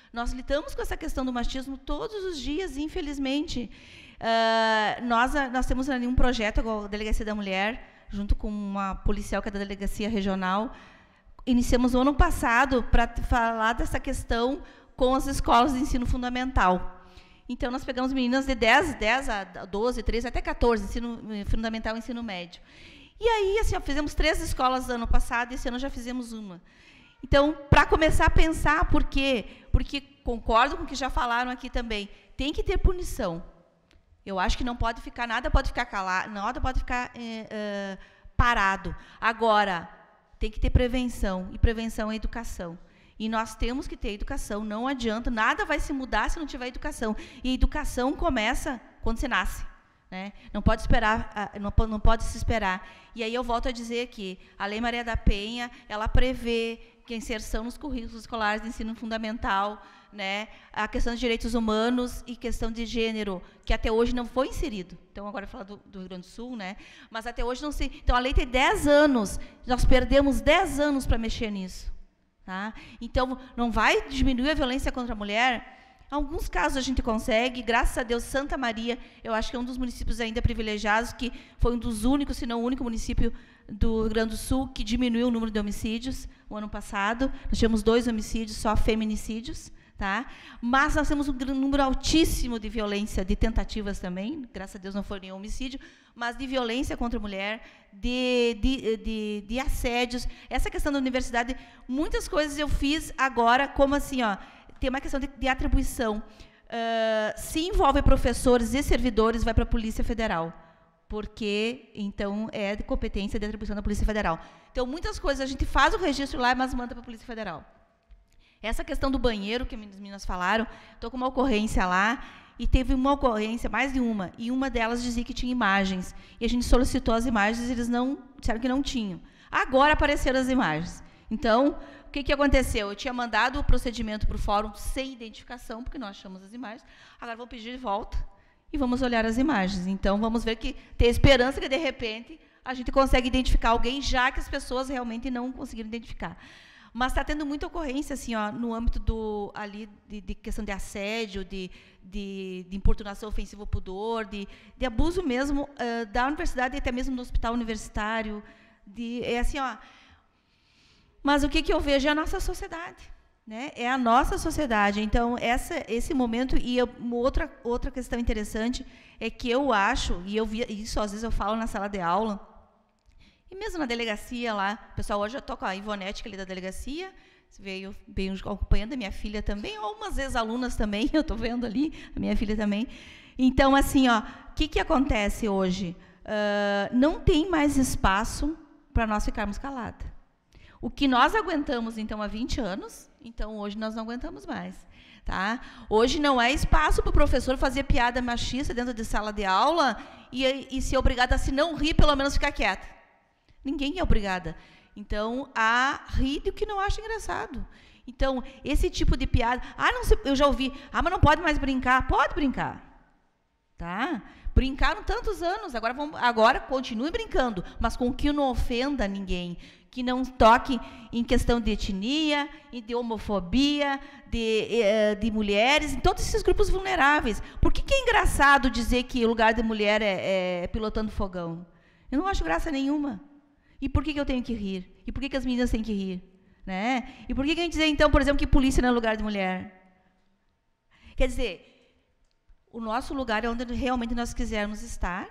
Nós lidamos com essa questão do machismo todos os dias, infelizmente. Nós temos ali um projeto, a Delegacia da Mulher, junto com uma policial que é da Delegacia Regional. Iniciamos o ano passado para falar dessa questão com as escolas de ensino fundamental. Então, nós pegamos meninas de 10 a 12, 13, até 14, ensino fundamental e ensino médio. E aí, assim, fizemos 3 escolas ano passado, e esse ano já fizemos uma. Então, para começar a pensar, por quê? Porque concordo com o que já falaram aqui também, tem que ter punição. Eu acho que não pode ficar, nada pode ficar calado, nada pode ficar parado. Agora, tem que ter prevenção, e prevenção é educação. E nós temos que ter educação, não adianta, nada vai se mudar se não tiver educação. E a educação começa quando você nasce. Né? Não pode esperar, não pode se esperar. E aí eu volto a dizer que a Lei Maria da Penha, ela prevê que a inserção nos currículos escolares de ensino fundamental, né, a questão de direitos humanos e questão de gênero, que até hoje não foi inserido. Então, agora eu vou falar do Rio Grande do Sul, né, mas até hoje não se... Então, a lei tem 10 anos, nós perdemos 10 anos para mexer nisso. Tá? Então, não vai diminuir a violência contra a mulher. Em alguns casos a gente consegue, graças a Deus, Santa Maria, eu acho que é um dos municípios ainda privilegiados, que foi um dos únicos, se não o único município do Rio Grande do Sul que diminuiu o número de homicídios o ano passado. Nós tivemos 2 homicídios, só feminicídios. Tá? Mas nós temos um número altíssimo de violência, de tentativas também, graças a Deus não foi nenhum homicídio, mas de violência contra a mulher, de assédios. Essa questão da universidade, muitas coisas eu fiz agora, como assim, ó, tem uma questão de atribuição. Se envolve professores e servidores, vai para a Polícia Federal, porque, então, é de competência de atribuição da Polícia Federal. Então, muitas coisas a gente faz o registro lá, mas manda para a Polícia Federal. Essa questão do banheiro, que as meninas falaram, estou com uma ocorrência lá, e teve uma ocorrência, mais de uma, e uma delas dizia que tinha imagens. E a gente solicitou as imagens, e eles disseram que não tinham. Agora apareceram as imagens. Então, o que aconteceu? Eu tinha mandado o procedimento para o fórum sem identificação, porque nós achamos as imagens. Agora vou pedir de volta e vamos olhar as imagens. Então, vamos ver que tem esperança que, de repente, a gente consegue identificar alguém, já que as pessoas realmente não conseguiram identificar. Mas está tendo muita ocorrência, assim, ó, no âmbito de questão de assédio, de importunação ofensiva ao pudor, de abuso mesmo da universidade e até mesmo do hospital universitário. É assim, ó. Mas o que eu vejo é a nossa sociedade. Né? É a nossa sociedade. Então, esse momento... E outra questão interessante é que eu acho, e eu vi isso, às vezes eu falo na sala de aula, e mesmo na delegacia lá, pessoal, hoje eu estou com a Ivonete, que é ali da delegacia, veio acompanhando a minha filha também, algumas ex-alunas também, eu estou vendo ali, a minha filha também. Então, assim, ó, o que acontece hoje? Não tem mais espaço para nós ficarmos caladas. O que nós aguentamos, então, há 20 anos, então, hoje nós não aguentamos mais. Tá? Hoje não há espaço para o professor fazer piada machista dentro de sala de aula e ser obrigada a, se não rir, pelo menos ficar quieta. Ninguém é obrigada. Então, a rir do que não acha engraçado. Então, esse tipo de piada... não sei, eu já ouvi. Mas não pode mais brincar. Pode brincar. Tá? Brincaram tantos anos. Agora continue brincando, mas com que não ofenda ninguém. Que não toque em questão de etnia, de homofobia, de mulheres, em todos esses grupos vulneráveis. Por que é engraçado dizer que o lugar de mulher é pilotando fogão? Eu não acho graça nenhuma. E por que eu tenho que rir? E por que as meninas têm que rir? Né? E por que a gente dizer, então, por exemplo, que polícia não é lugar de mulher? Quer dizer, o nosso lugar é onde realmente nós quisermos estar,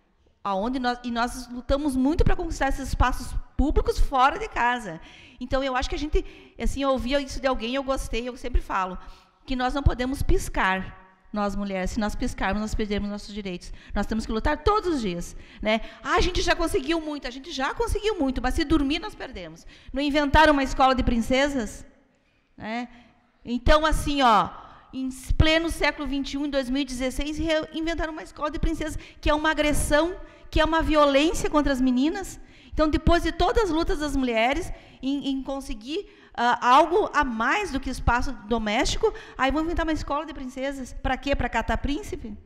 e nós lutamos muito para conquistar esses espaços públicos fora de casa. Então, eu acho que a gente, assim, eu ouvi isso de alguém, eu gostei, eu sempre falo, que nós não podemos piscar. Nós, mulheres, se nós piscarmos, nós perdemos nossos direitos. Nós temos que lutar todos os dias. Né? A gente já conseguiu muito, mas se dormir, nós perdemos. Não inventaram uma escola de princesas? Né? Então, assim, ó, em pleno século XXI, em 2016, inventaram uma escola de princesas, que é uma agressão, que é uma violência contra as meninas. Então, depois de todas as lutas das mulheres, em conseguir... algo a mais do que espaço doméstico, aí vão inventar uma escola de princesas. Para quê? Para catar príncipe?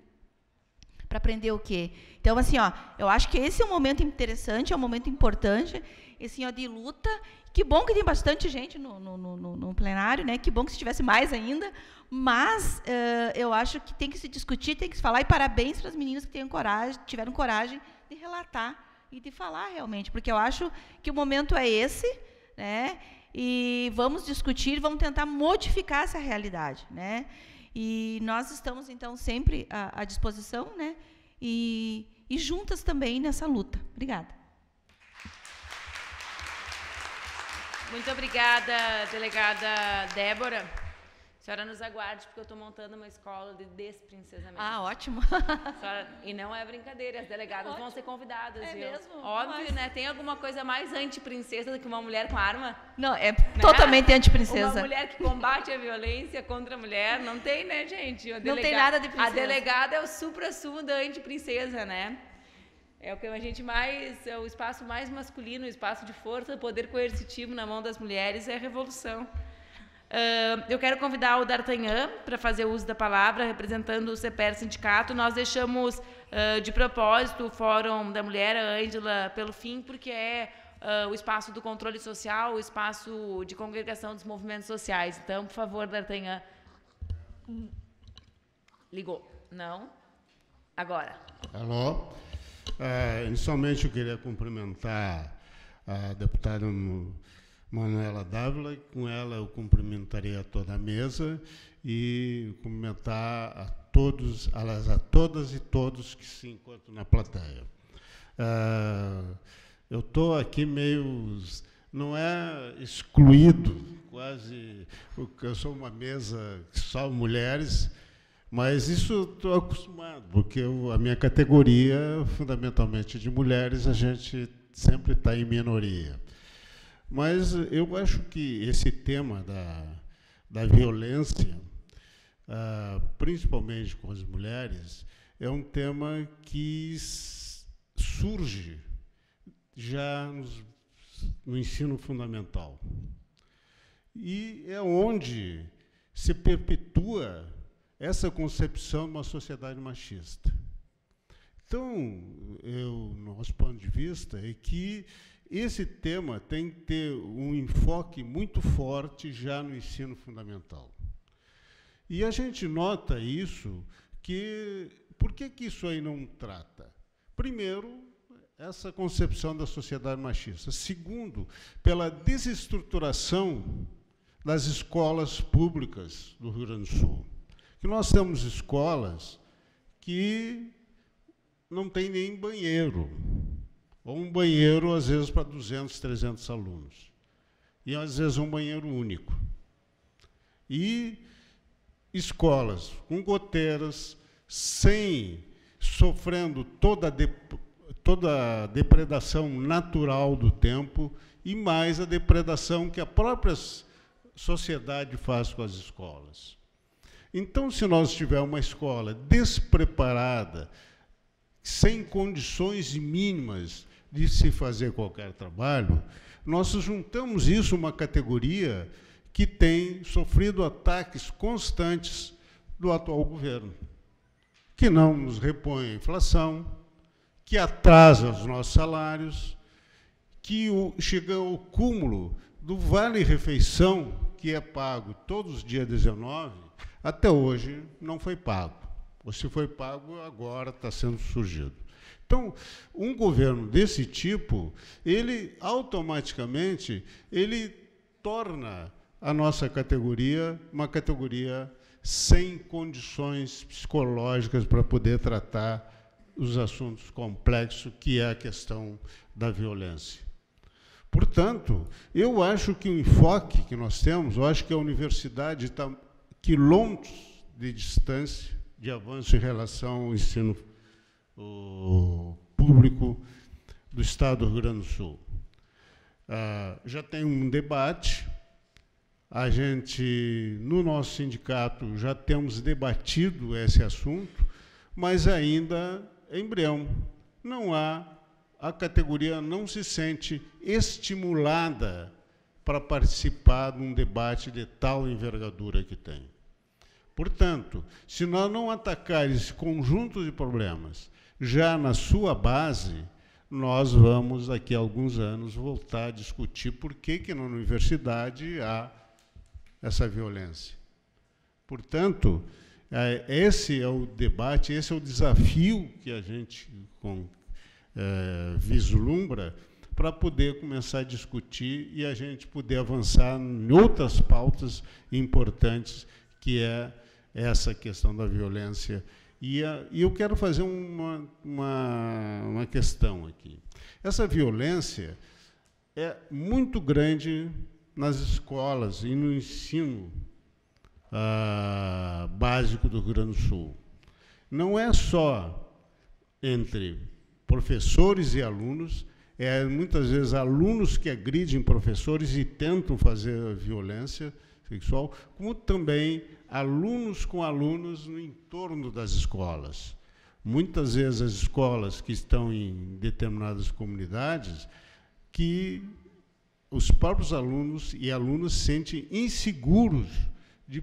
Para aprender o quê? Então, assim, ó, eu acho que esse é um momento interessante, é um momento importante, assim, ó, de luta. Que bom que tem bastante gente no plenário, né? Que bom que se tivesse mais ainda. Mas eu acho que tem que se discutir, tem que se falar. E parabéns para as meninas que tiveram coragem de relatar e de falar realmente. Porque eu acho que o momento é esse, né? E vamos discutir, vamos tentar modificar essa realidade, né? E nós estamos, então, sempre à disposição, né? E juntas também nessa luta. Obrigada. Muito obrigada, delegada Débora. A senhora nos aguarde, porque eu estou montando uma escola de desprincesamento. Ah, ótimo. E não é brincadeira, as delegadas vão ser convidadas. É mesmo? Óbvio, Mas... né? Tem alguma coisa mais antiprincesa do que uma mulher com arma? Não, é totalmente antiprincesa. Uma mulher que combate a violência contra a mulher, não tem, né, gente? Não tem nada de princesa. A delegada é o supra-sumo da antiprincesa, né? É o que a gente mais, é o espaço mais masculino, o espaço de força, poder coercitivo na mão das mulheres é a revolução. Eu quero convidar o D'Artagnan para fazer uso da palavra, representando o CEPER Sindicato. Nós deixamos de propósito o Fórum da Mulher, a Ângela, pelo fim, porque é o espaço do controle social, o espaço de congregação dos movimentos sociais. Então, por favor, D'Artagnan. Ligou? Não? Agora. Alô? Inicialmente, eu queria cumprimentar a deputada Manuela Dávila, e com ela eu cumprimentaria toda a mesa e cumprimentar a todos, aliás, a todas e todos que se encontram na plateia. Eu estou aqui meio, não é excluído, quase, porque eu sou uma mesa só mulheres, mas isso estou acostumado, porque a minha categoria, fundamentalmente de mulheres, a gente sempre está em minoria. Mas eu acho que esse tema da violência, principalmente com as mulheres, é um tema que surge já no ensino fundamental. E é onde se perpetua essa concepção de uma sociedade machista. Então, nosso ponto de vista é que esse tema tem que ter um enfoque muito forte já no ensino fundamental. E a gente nota isso, por que isso aí não trata? Primeiro, essa concepção da sociedade machista. Segundo, pela desestruturação das escolas públicas do Rio Grande do Sul. Que nós temos escolas que não tem nem banheiro. Ou um banheiro, às vezes, para 200, 300 alunos. E, às vezes, um banheiro único. E escolas com goteiras, sofrendo toda a depredação natural do tempo e mais a depredação que a própria sociedade faz com as escolas. Então, se nós tivermos uma escola despreparada, sem condições mínimas de se fazer qualquer trabalho, nós juntamos isso a uma categoria que tem sofrido ataques constantes do atual governo, que não nos repõe a inflação, que atrasa os nossos salários, que chega ao cúmulo do vale-refeição, que é pago todos os dias 19, até hoje não foi pago. Ou se foi pago, agora está sendo surgido. Então, um governo desse tipo, ele automaticamente torna a nossa categoria uma categoria sem condições psicológicas para poder tratar os assuntos complexos, que é a questão da violência. Portanto, eu acho que o enfoque que nós temos, eu acho que a universidade está quilômetros de distância de avanço em relação ao ensino público do Estado do Rio Grande do Sul. Já tem um debate, a gente, no nosso sindicato, já temos debatido esse assunto, mas ainda é embrião. A categoria não se sente estimulada para participar de um debate de tal envergadura que tem. Portanto, se nós não atacar esse conjunto de problemas já na sua base, nós vamos, daqui a alguns anos, voltar a discutir por que na universidade há essa violência. Portanto, esse é o debate, esse é o desafio que a gente vislumbra para poder começar a discutir e a gente poder avançar em outras pautas importantes, que é essa questão da violência. E eu quero fazer uma questão aqui. Essa violência é muito grande nas escolas e no ensino básico do Rio Grande do Sul. Não é só entre professores e alunos, muitas vezes alunos que agridem professores e tentam fazer violência sexual, como também alunos com alunos no entorno das escolas. Muitas vezes as escolas que estão em determinadas comunidades, que os próprios alunos e alunas se sentem inseguros de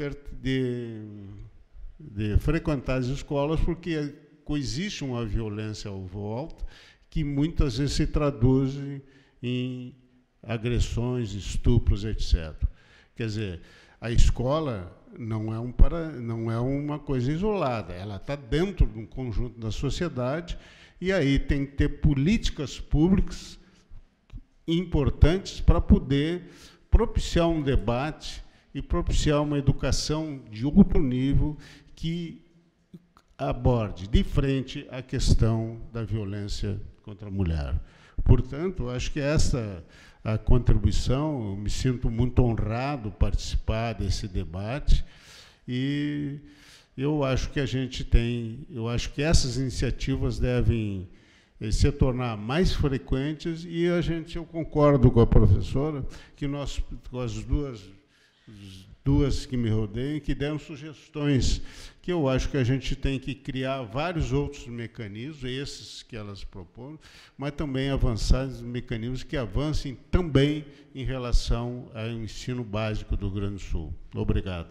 frequentar as escolas, porque coexiste uma violência ao volta, que muitas vezes se traduz em agressões, estupros, etc. Quer dizer, a escola não é uma coisa isolada, ela está dentro de um conjunto da sociedade, e aí tem que ter políticas públicas importantes para poder propiciar um debate e propiciar uma educação de outro nível que aborde de frente a questão da violência contra a mulher. Portanto, acho que essa a contribuição, eu me sinto muito honrado participar desse debate, e eu acho que eu acho que essas iniciativas devem se tornar mais frequentes, e eu concordo com a professora que nós, com as duas que me rodeiam, que deram sugestões, que eu acho que a gente tem que criar vários outros mecanismos, esses que elas propõem, mas também avançar em mecanismos que avancem também em relação ao ensino básico do Rio Grande do Sul. Obrigado.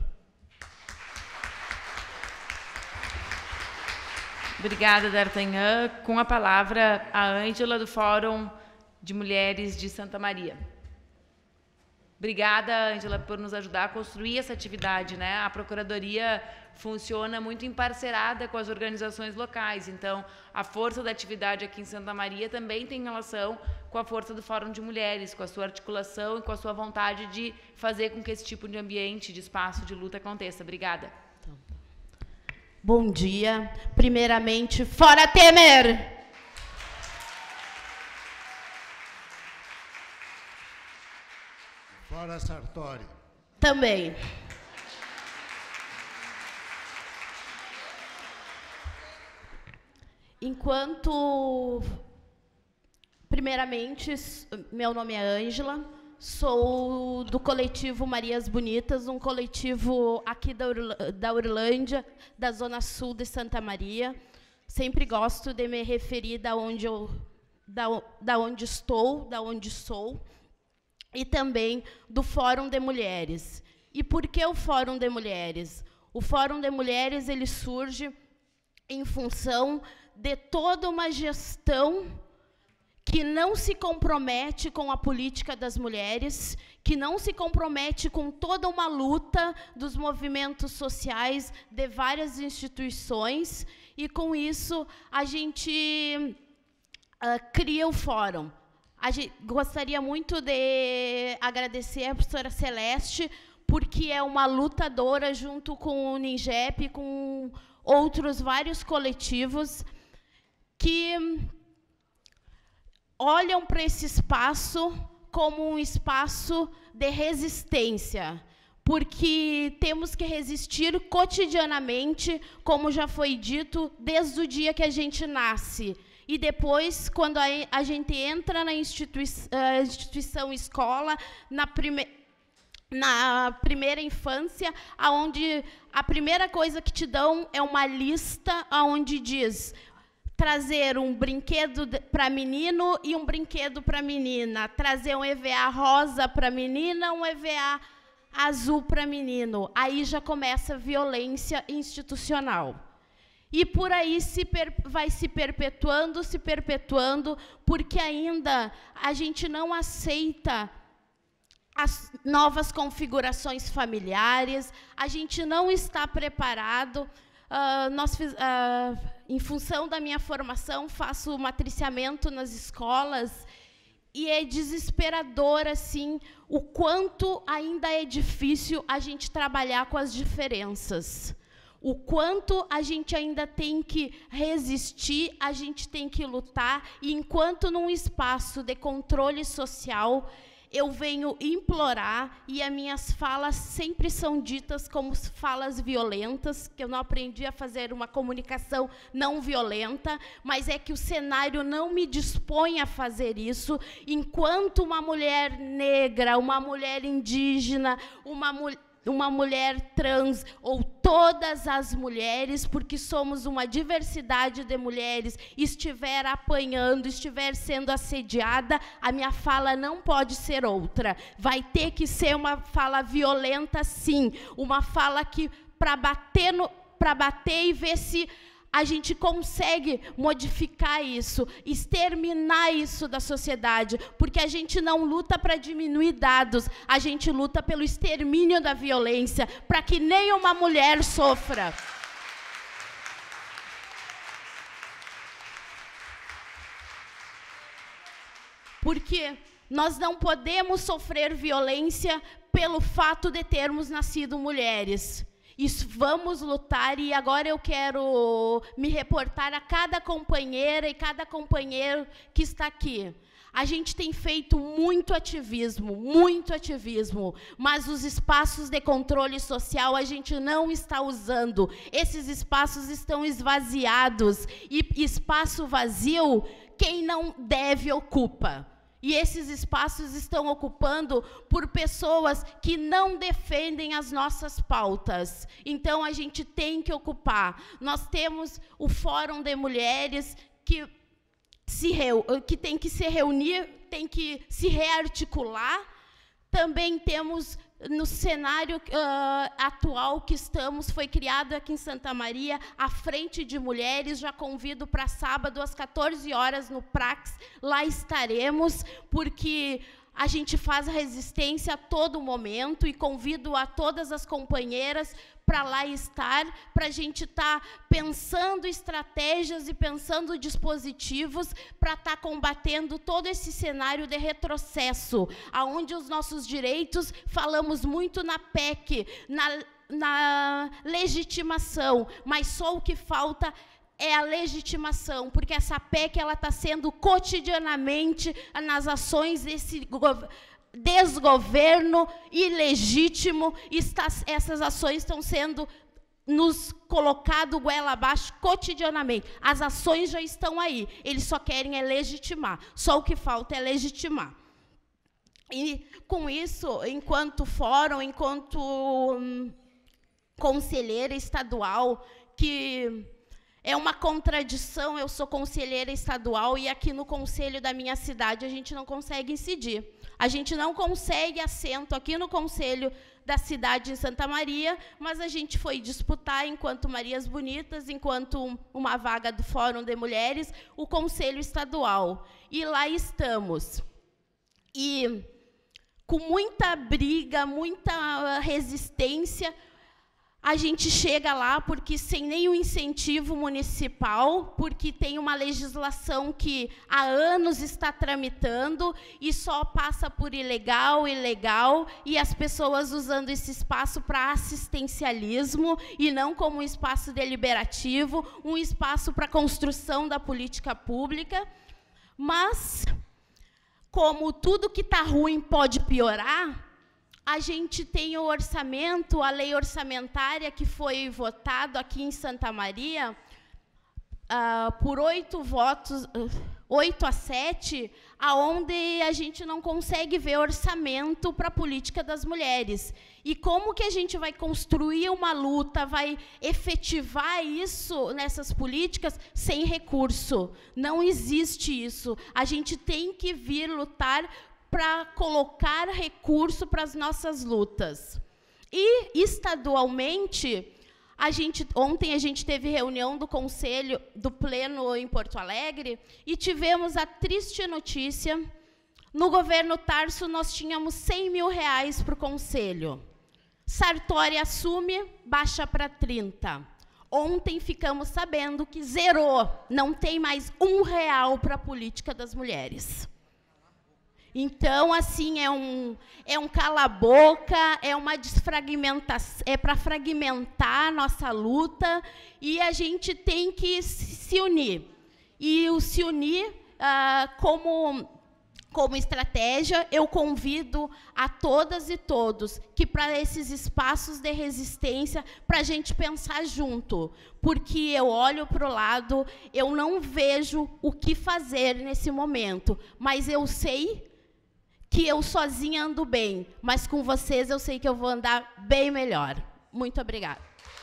Obrigada, D'Artagnan. Com a palavra, a Ângela, do Fórum de Mulheres de Santa Maria. Obrigada, Ângela, por nos ajudar a construir essa atividade, né? A Procuradoria funciona muito emparcerada com as organizações locais, então a força da atividade aqui em Santa Maria também tem relação com a força do Fórum de Mulheres, com a sua articulação e com a sua vontade de fazer com que esse tipo de ambiente, de espaço de luta aconteça. Obrigada. Bom dia. Primeiramente, fora Temer! Fora Sartori. Também. Primeiramente, meu nome é Ângela, sou do coletivo Marias Bonitas, um coletivo aqui da Urlândia, da Zona Sul de Santa Maria. Sempre gosto de me referir da onde estou, da onde sou, e também do Fórum de Mulheres. E por que o Fórum de Mulheres? O Fórum de Mulheres ele surge em função de toda uma gestão que não se compromete com a política das mulheres, que não se compromete com toda uma luta dos movimentos sociais de várias instituições, e com isso a gente cria o Fórum. Gostaria muito de agradecer a professora Celeste, porque é uma lutadora junto com o NINGEP, com outros vários coletivos, que olham para esse espaço como um espaço de resistência, porque temos que resistir cotidianamente, como já foi dito, desde o dia que a gente nasce. E depois, quando a gente entra na instituição escola, na primeira infância, onde a primeira coisa que te dão é uma lista onde diz trazer um brinquedo para menino e um brinquedo para menina, trazer um EVA rosa para menina, um EVA azul para menino. Aí já começa a violência institucional. E por aí vai se perpetuando, porque ainda a gente não aceita as novas configurações familiares, a gente não está preparado. Em função da minha formação, faço matriciamento nas escolas, e é desesperador, assim, o quanto ainda é difícil a gente trabalhar com as diferenças. O quanto a gente ainda tem que resistir, a gente tem que lutar, e enquanto num espaço de controle social, eu venho implorar, e as minhas falas sempre são ditas como falas violentas, que eu não aprendi a fazer uma comunicação não violenta, mas é que o cenário não me dispõe a fazer isso, enquanto uma mulher negra, uma mulher indígena, uma mulher trans, ou todas as mulheres, porque somos uma diversidade de mulheres, estiver apanhando, estiver sendo assediada, a minha fala não pode ser outra. Vai ter que ser uma fala violenta, sim. Uma fala que, para bater e ver se a gente consegue modificar isso, exterminar isso da sociedade, porque a gente não luta para diminuir dados, a gente luta pelo extermínio da violência, para que nenhuma mulher sofra. Porque nós não podemos sofrer violência pelo fato de termos nascido mulheres. Isso, vamos lutar, e agora eu quero me reportar a cada companheira e cada companheiro que está aqui. A gente tem feito muito ativismo, mas os espaços de controle social a gente não está usando. Esses espaços estão esvaziados, e espaço vazio, quem não deve ocupa. E esses espaços estão ocupando por pessoas que não defendem as nossas pautas. Então, a gente tem que ocupar. Nós temos o Fórum de Mulheres que tem que se reunir, tem que se rearticular. Também temos, no cenário atual que estamos, foi criado aqui em Santa Maria a Frente de Mulheres. Já convido para sábado às 14 horas no Prax, lá estaremos, porque a gente faz resistência a todo momento, e convido a todas as companheiras para lá estar, para a gente estar pensando estratégias e pensando dispositivos para estar combatendo todo esse cenário de retrocesso, aonde os nossos direitos, falamos muito na PEC, na legitimação, mas só o que falta é a legitimação, porque essa PEC está sendo cotidianamente nas ações desse desgoverno ilegítimo, essas ações estão sendo nos colocado goela abaixo cotidianamente. As ações já estão aí, eles só querem legitimar, só o que falta é legitimar. E, com isso, enquanto fórum, enquanto conselheira estadual, que é uma contradição, eu sou conselheira estadual, e aqui no conselho da minha cidade a gente não consegue incidir. A gente não consegue assento aqui no conselho da cidade de Santa Maria, mas a gente foi disputar, enquanto Marias Bonitas, enquanto uma vaga do Fórum de Mulheres, o conselho estadual. E lá estamos. E com muita briga, muita resistência, a gente chega lá, porque sem nenhum incentivo municipal, porque tem uma legislação que há anos está tramitando e só passa por ilegal, e as pessoas usando esse espaço para assistencialismo e não como um espaço deliberativo, um espaço para construção da política pública. Mas, como tudo que está ruim pode piorar, a gente tem o orçamento, a lei orçamentária que foi votado aqui em Santa Maria, por 8 votos, 8-7, aonde a gente não consegue ver orçamento para a política das mulheres. E como que a gente vai construir uma luta, vai efetivar isso nessas políticas sem recurso? Não existe isso. A gente tem que vir lutar para colocar recurso para as nossas lutas. E, estadualmente, Ontem a gente teve reunião do Conselho, do Pleno em Porto Alegre, e tivemos a triste notícia, no governo Tarso nós tínhamos 100 mil reais para o Conselho. Sartori assume, baixa para 30. Ontem ficamos sabendo que zerou, não tem mais R$1 para a política das mulheres. Então, assim, é um cala-boca, é uma desfragmentação, é para fragmentar a nossa luta, e a gente tem que se unir. E o se unir como estratégia, eu convido a todas e todos que para esses espaços de resistência, para a gente pensar junto, porque eu olho para o lado, eu não vejo o que fazer nesse momento, mas eu sei que eu sozinha ando bem, mas com vocês eu sei que eu vou andar bem melhor. Muito obrigada.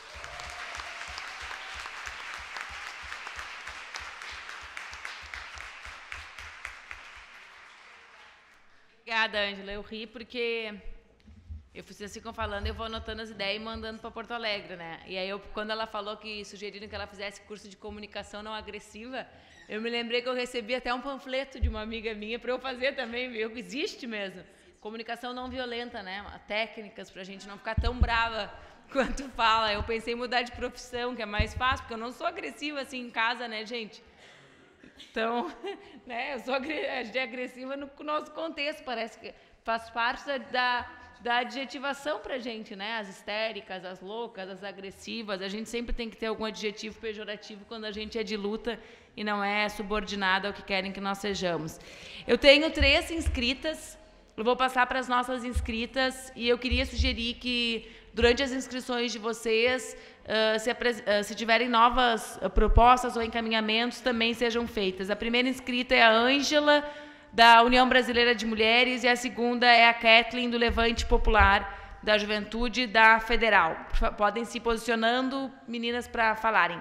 Obrigada, Ângela. Eu ri porque eu fiz assim como falando, eu vou anotando as ideias e mandando para Porto Alegre, né? E aí, quando ela falou que sugeriram que ela fizesse curso de comunicação não agressiva, eu me lembrei que eu recebi até um panfleto de uma amiga minha para eu fazer também, viu? Existe mesmo. Comunicação não violenta, né? Técnicas para a gente não ficar tão brava quanto fala. Eu pensei em mudar de profissão, que é mais fácil, porque eu não sou agressiva assim em casa, né, gente? Então, né, eu sou agressiva no nosso contexto, parece que faz parte da adjetivação para a gente, né? As histéricas, as loucas, as agressivas, a gente sempre tem que ter algum adjetivo pejorativo quando a gente é de luta e não é subordinada ao que querem que nós sejamos. Eu tenho 3 inscritas, eu vou passar para as nossas inscritas e eu queria sugerir que durante as inscrições de vocês, se tiverem novas propostas ou encaminhamentos, também sejam feitas. A primeira inscrita é a Ângela, da União Brasileira de Mulheres, e a segunda é a Kathleen, do Levante Popular da Juventude da Federal. Podem se posicionando, meninas, para falarem.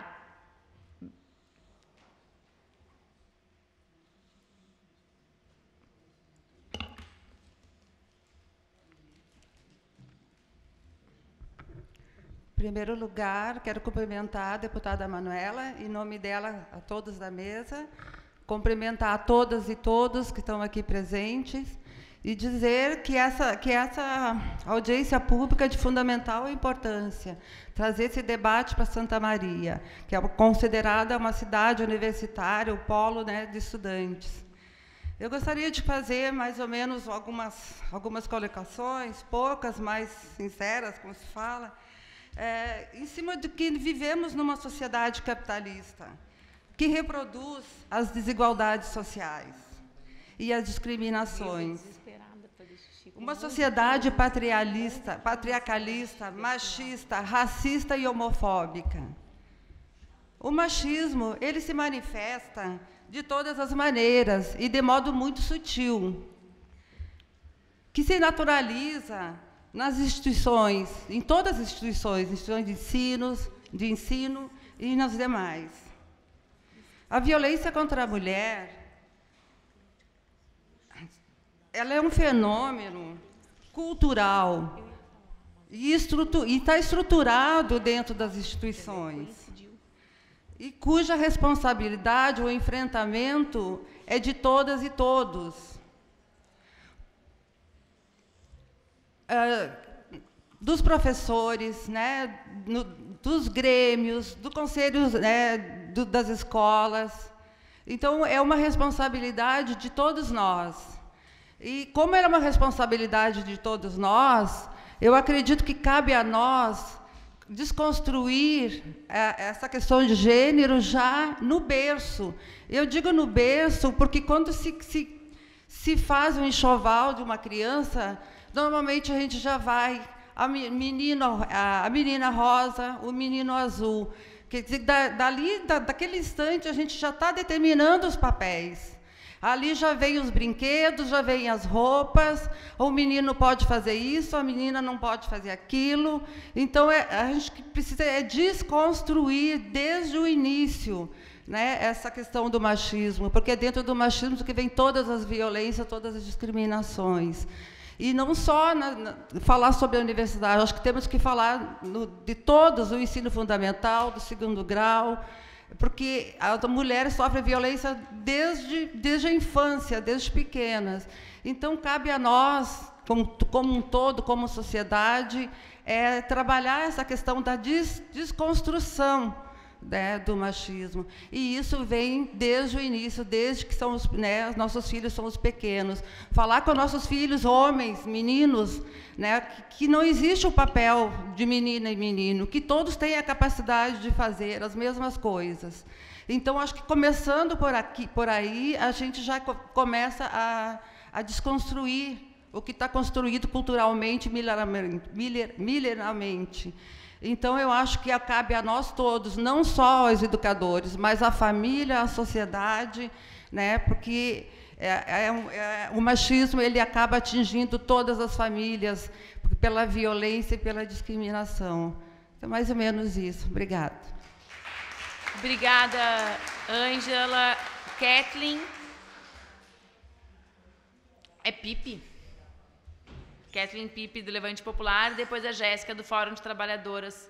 Em primeiro lugar, quero cumprimentar a deputada Manuela, em nome dela, a todos da mesa, cumprimentar a todas e todos que estão aqui presentes e dizer que essa audiência pública é de fundamental importância, trazer esse debate para Santa Maria, que é considerada uma cidade universitária, o polo, né, de estudantes. Eu gostaria de fazer mais ou menos algumas colocações, poucas, mais sinceras, como se fala, em cima de que vivemos numa sociedade capitalista, que reproduz as desigualdades sociais e as discriminações. Uma sociedade patriarcalista, machista, racista e homofóbica. O machismo, ele se manifesta de todas as maneiras e de modo muito sutil, que se naturaliza nas instituições, em todas as instituições de ensino e nas demais. A violência contra a mulher, ela é um fenômeno cultural e está estruturado dentro das instituições, e cuja responsabilidade, o enfrentamento, é de todas e todos. Dos professores, né, dos grêmios, do conselho, né, das escolas. Então, é uma responsabilidade de todos nós. E, como é uma responsabilidade de todos nós, eu acredito que cabe a nós desconstruir essa questão de gênero já no berço. Eu digo no berço porque, quando se faz um enxoval de uma criança, normalmente a gente já vai a menina rosa, o menino azul. Quer dizer, daquele instante, a gente já está determinando os papéis. Ali já vem os brinquedos, já vem as roupas, o menino pode fazer isso, a menina não pode fazer aquilo. Então, a gente precisa desconstruir desde o início, né, essa questão do machismo, porque é dentro do machismo que vem todas as violências, todas as discriminações. E não só falar sobre a universidade, acho que temos que falar de todos, o ensino fundamental, do segundo grau, porque as mulheres sofrem violência desde a infância, desde pequenas. Então, cabe a nós, como um todo, como sociedade, trabalhar essa questão da desconstrução, né, do machismo. E isso vem desde o início, desde que são nossos filhos são os pequenos. Falar com nossos filhos, homens, meninos, né, que não existe o papel de menina e menino, que todos têm a capacidade de fazer as mesmas coisas. Então, acho que começando por aí, a gente já começa a desconstruir o que está construído culturalmente, milenarmente. Então, eu acho que cabe a nós todos, não só aos educadores, mas a família, a sociedade, né, porque o machismo ele acaba atingindo todas as famílias pela violência e pela discriminação. É mais ou menos isso. Obrigada. Obrigada, Ângela. Kathleen. É Pipe? Kathleen Pipe, do Levante Popular, e depois a Jéssica, do Fórum de Trabalhadoras.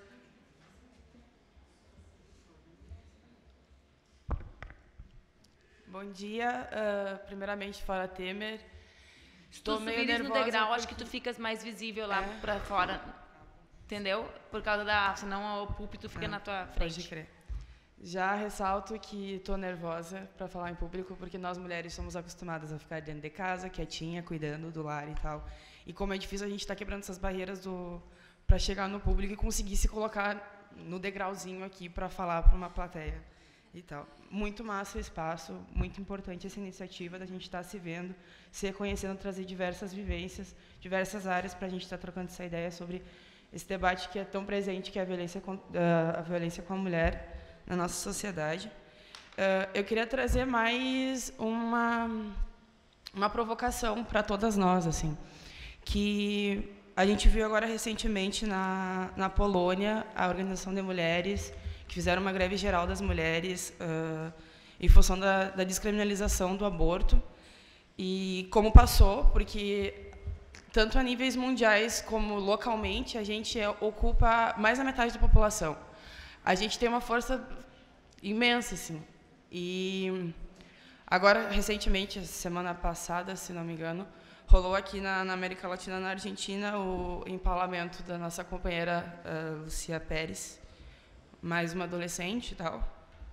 Bom dia. Primeiramente, Fora Temer. Estou meio nervosa no degrau, acho que tu ficas mais visível lá para fora. Entendeu? Por causa senão o púlpito fica na tua frente. Pode crer. Já ressalto que estou nervosa para falar em público, porque nós mulheres somos acostumadas a ficar dentro de casa, quietinha, cuidando do lar e tal. E como é difícil a gente estar quebrando essas barreiras para chegar no público e conseguir se colocar no degrauzinho aqui para falar para uma plateia e tal. Muito massa o espaço, muito importante essa iniciativa da gente estar se vendo, se reconhecendo, trazer diversas vivências, diversas áreas para a gente estar trocando essa ideia sobre esse debate que é tão presente, que é a violência com a mulher na nossa sociedade. Eu queria trazer mais uma provocação para todas nós, assim, que a gente viu agora recentemente na Polônia a organização de mulheres que fizeram uma greve geral das mulheres em função da descriminalização do aborto, e como passou, porque tanto a níveis mundiais como localmente a gente ocupa mais da metade da população. A gente tem uma força imensa, assim. E agora, recentemente, semana passada, se não me engano, rolou aqui na América Latina, na Argentina, o empalamento da nossa companheira Lucia Pérez, mais uma adolescente e tal.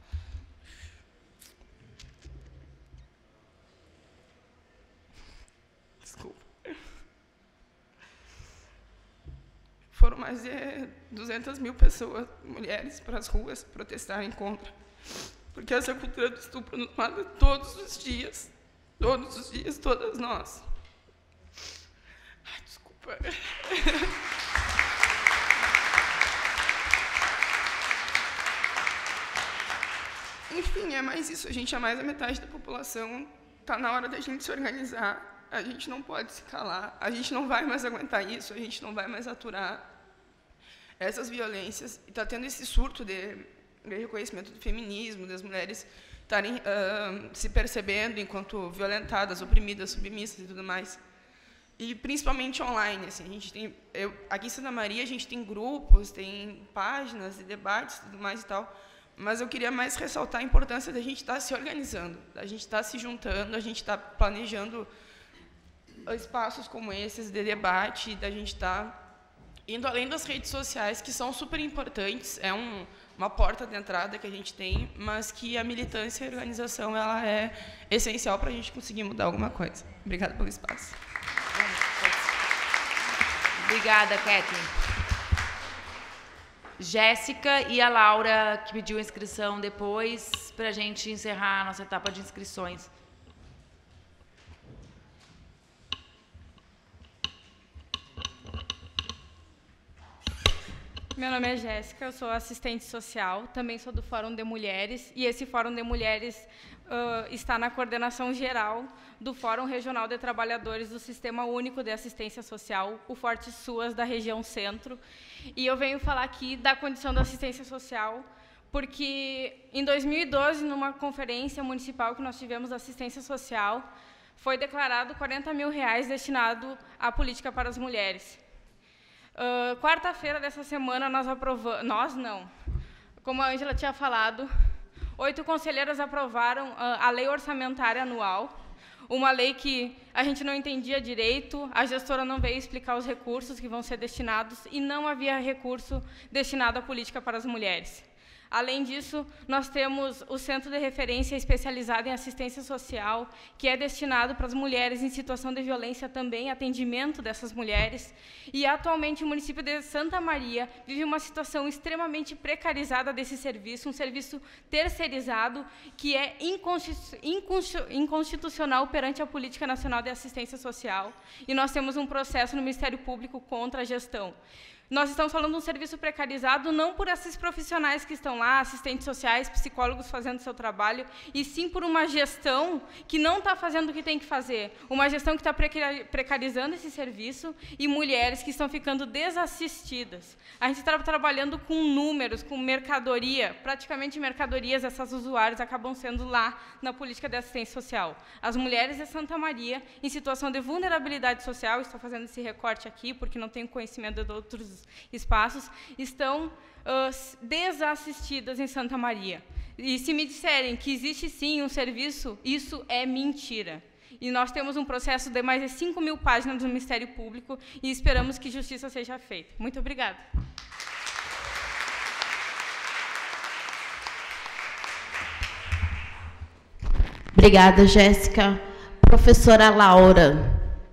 Desculpa. Foram mais de 200 mil pessoas, mulheres, para as ruas protestarem contra. Porque essa cultura do estupro nos mata todos os dias, todas nós. Ai, desculpa. Enfim, é mais isso. A gente é mais da metade da população. Está na hora da gente se organizar. A gente não pode se calar. A gente não vai mais aguentar isso. A gente não vai mais aturar essas violências. E está tendo esse surto de reconhecimento do feminismo, das mulheres estarem se percebendo enquanto violentadas, oprimidas, submissas e tudo mais. E principalmente online. Assim, a gente tem, aqui em Santa Maria a gente tem grupos, tem páginas de debates e tudo mais e tal. Mas eu queria mais ressaltar a importância da gente estar se organizando, da gente estar se juntando, da gente estar planejando espaços como esses de debate, da gente estar indo além das redes sociais, que são super importantes, é uma porta de entrada que a gente tem, mas que a militância e a organização ela é essencial para a gente conseguir mudar alguma coisa. Obrigada pelo espaço. Obrigada, Kathleen. Jéssica e a Laura, que pediu a inscrição depois, para a gente encerrar a nossa etapa de inscrições. Meu nome é Jéssica, eu sou assistente social, também sou do Fórum de Mulheres, e esse Fórum de Mulheres está na coordenação geral do Fórum Regional de Trabalhadores do Sistema Único de Assistência Social, o Forte Suas, da região Centro. E eu venho falar aqui da condição da assistência social, porque em 2012, numa conferência municipal que nós tivemos da assistência social, foi declarado R$40 mil destinado à política para as mulheres. Quarta-feira dessa semana, como a Ângela tinha falado, 8 conselheiras aprovaram a Lei Orçamentária Anual, uma lei que a gente não entendia direito, a gestora não veio explicar os recursos que vão ser destinados e não havia recurso destinado à política para as mulheres. Além disso, nós temos o Centro de Referência Especializado em Assistência Social, que é destinado para as mulheres em situação de violência também, atendimento dessas mulheres. E, atualmente, o município de Santa Maria vive uma situação extremamente precarizada desse serviço, um serviço terceirizado, que é inconstitucional perante a Política Nacional de Assistência Social. E nós temos um processo no Ministério Público contra a gestão. Nós estamos falando de um serviço precarizado não por esses profissionais que estão lá, assistentes sociais, psicólogos fazendo seu trabalho, e sim por uma gestão que não está fazendo o que tem que fazer. Uma gestão que está precarizando esse serviço e mulheres que estão ficando desassistidas. A gente está trabalhando com números, com mercadoria, praticamente mercadorias, essas usuárias acabam sendo lá na política de assistência social. As mulheres de Santa Maria, em situação de vulnerabilidade social, estou fazendo esse recorte aqui porque não tenho conhecimento de outros espaços, estão desassistidas em Santa Maria. E se me disserem que existe sim um serviço, isso é mentira. E nós temos um processo de mais de 5 mil páginas do Ministério Público e esperamos que justiça seja feita. Muito obrigada. Obrigada, Jéssica. Professora Laura.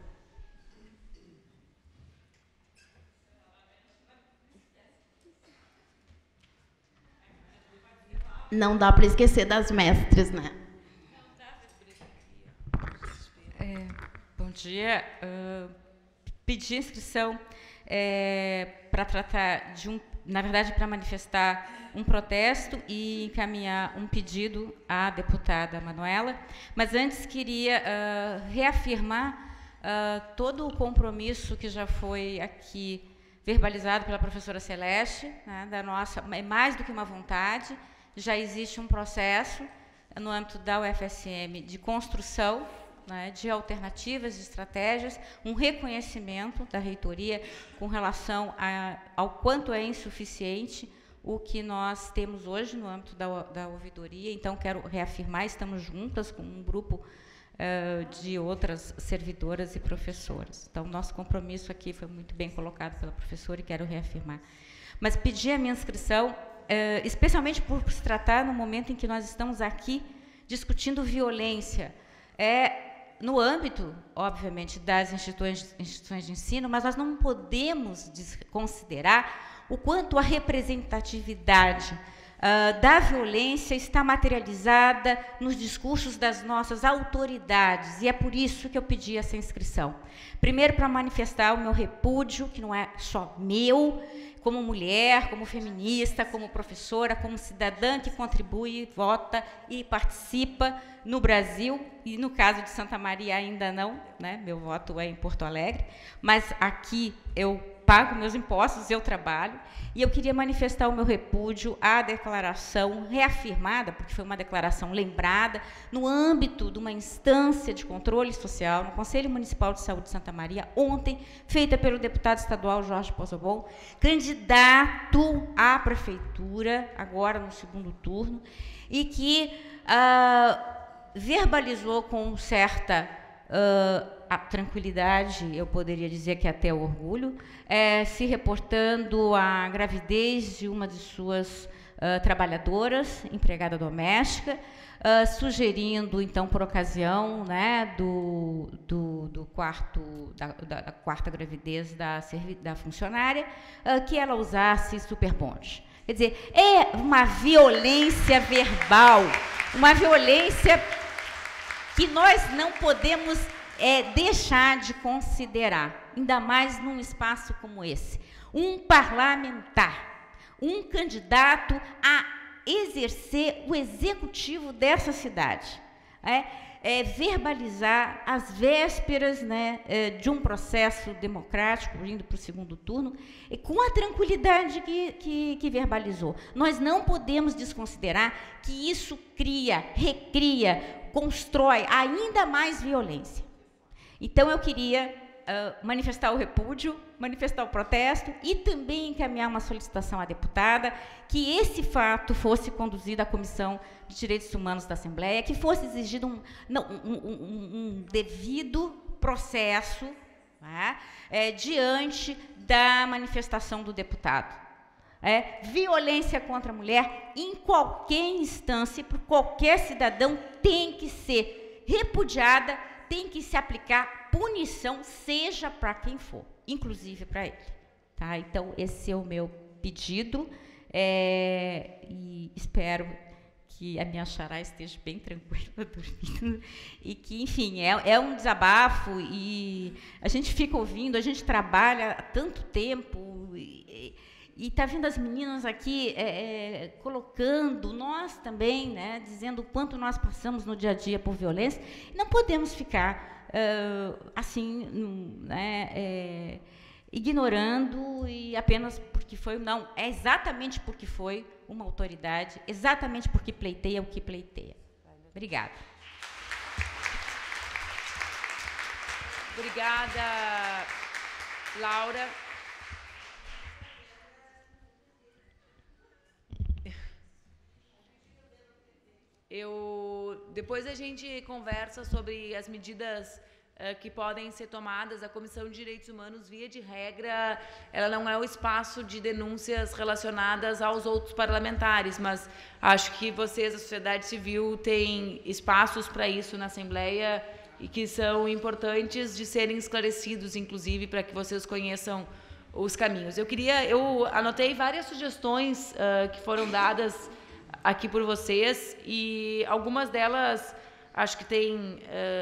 Não dá para esquecer das mestres, né? Bom dia. Pedi inscrição para tratar de na verdade, para manifestar um protesto e encaminhar um pedido à deputada Manuela. Mas antes queria reafirmar todo o compromisso que já foi aqui verbalizado pela professora Celeste, né, da nossa, é mais do que uma vontade. Já existe um processo no âmbito da UFSM de construção, né, de alternativas, de estratégias, um reconhecimento da reitoria com relação ao quanto é insuficiente o que nós temos hoje no âmbito da ouvidoria. Então, quero reafirmar, estamos juntas com um grupo de outras servidoras e professoras. Então, nosso compromisso aqui foi muito bem colocado pela professora e quero reafirmar. Mas pedi a minha inscrição especialmente por se tratar no momento em que nós estamos aqui discutindo violência. No âmbito, obviamente, das instituições de ensino, mas nós não podemos desconsiderar o quanto a representatividade da violência está materializada nos discursos das nossas autoridades, e é por isso que eu pedi essa inscrição. Primeiro, para manifestar o meu repúdio, que não é só meu, como mulher, como feminista, como professora, como cidadã que contribui, vota e participa no Brasil, e no caso de Santa Maria ainda não, né? Meu voto é em Porto Alegre, mas aqui eu pago meus impostos, eu trabalho, e eu queria manifestar o meu repúdio à declaração reafirmada, porque foi uma declaração lembrada, no âmbito de uma instância de controle social, no Conselho Municipal de Saúde de Santa Maria, ontem, feita pelo deputado estadual Jorge Pozobon, candidato à prefeitura, agora no segundo turno, e que verbalizou com certa a tranquilidade, eu poderia dizer que até orgulho, se reportando à gravidez de uma de suas trabalhadoras, empregada doméstica, sugerindo, então, por ocasião, né, da quarta gravidez da funcionária, que ela usasse superbonde. Quer dizer, é uma violência verbal, uma violência que nós não podemos deixar de considerar, ainda mais num espaço como esse. Um parlamentar, um candidato a exercer o executivo dessa cidade, verbalizar às vésperas, né, de um processo democrático, indo para o segundo turno, e com a tranquilidade que verbalizou. Nós não podemos desconsiderar que isso recria, constrói ainda mais violência. Então, eu queria manifestar o repúdio, manifestar o protesto e também encaminhar uma solicitação à deputada que esse fato fosse conduzido à Comissão de Direitos Humanos da Assembleia, que fosse exigido um devido processo, né, diante da manifestação do deputado. Violência contra a mulher, em qualquer instância, por qualquer cidadão, tem que ser repudiada, tem que se aplicar punição, seja para quem for, inclusive para ele. Tá? Então, esse é o meu pedido, e espero que a minha xará esteja bem tranquila, dormindo, e que, enfim, é um desabafo, e a gente fica ouvindo, a gente trabalha há tanto tempo, e está vindo as meninas aqui colocando, nós também, né, dizendo o quanto nós passamos no dia a dia por violência. Não podemos ficar assim, né, ignorando e apenas porque foi. Não, é exatamente porque foi uma autoridade, exatamente porque pleiteia o que pleiteia. Obrigada. Obrigada, Laura. Depois a gente conversa sobre as medidas que podem ser tomadas. A Comissão de Direitos Humanos, via de regra, ela não é o espaço de denúncias relacionadas aos outros parlamentares, mas acho que vocês, a sociedade civil, têm espaços para isso na Assembleia e que são importantes de serem esclarecidos, inclusive, para que vocês conheçam os caminhos. Eu anotei várias sugestões que foram dadas aqui por vocês, e algumas delas acho que têm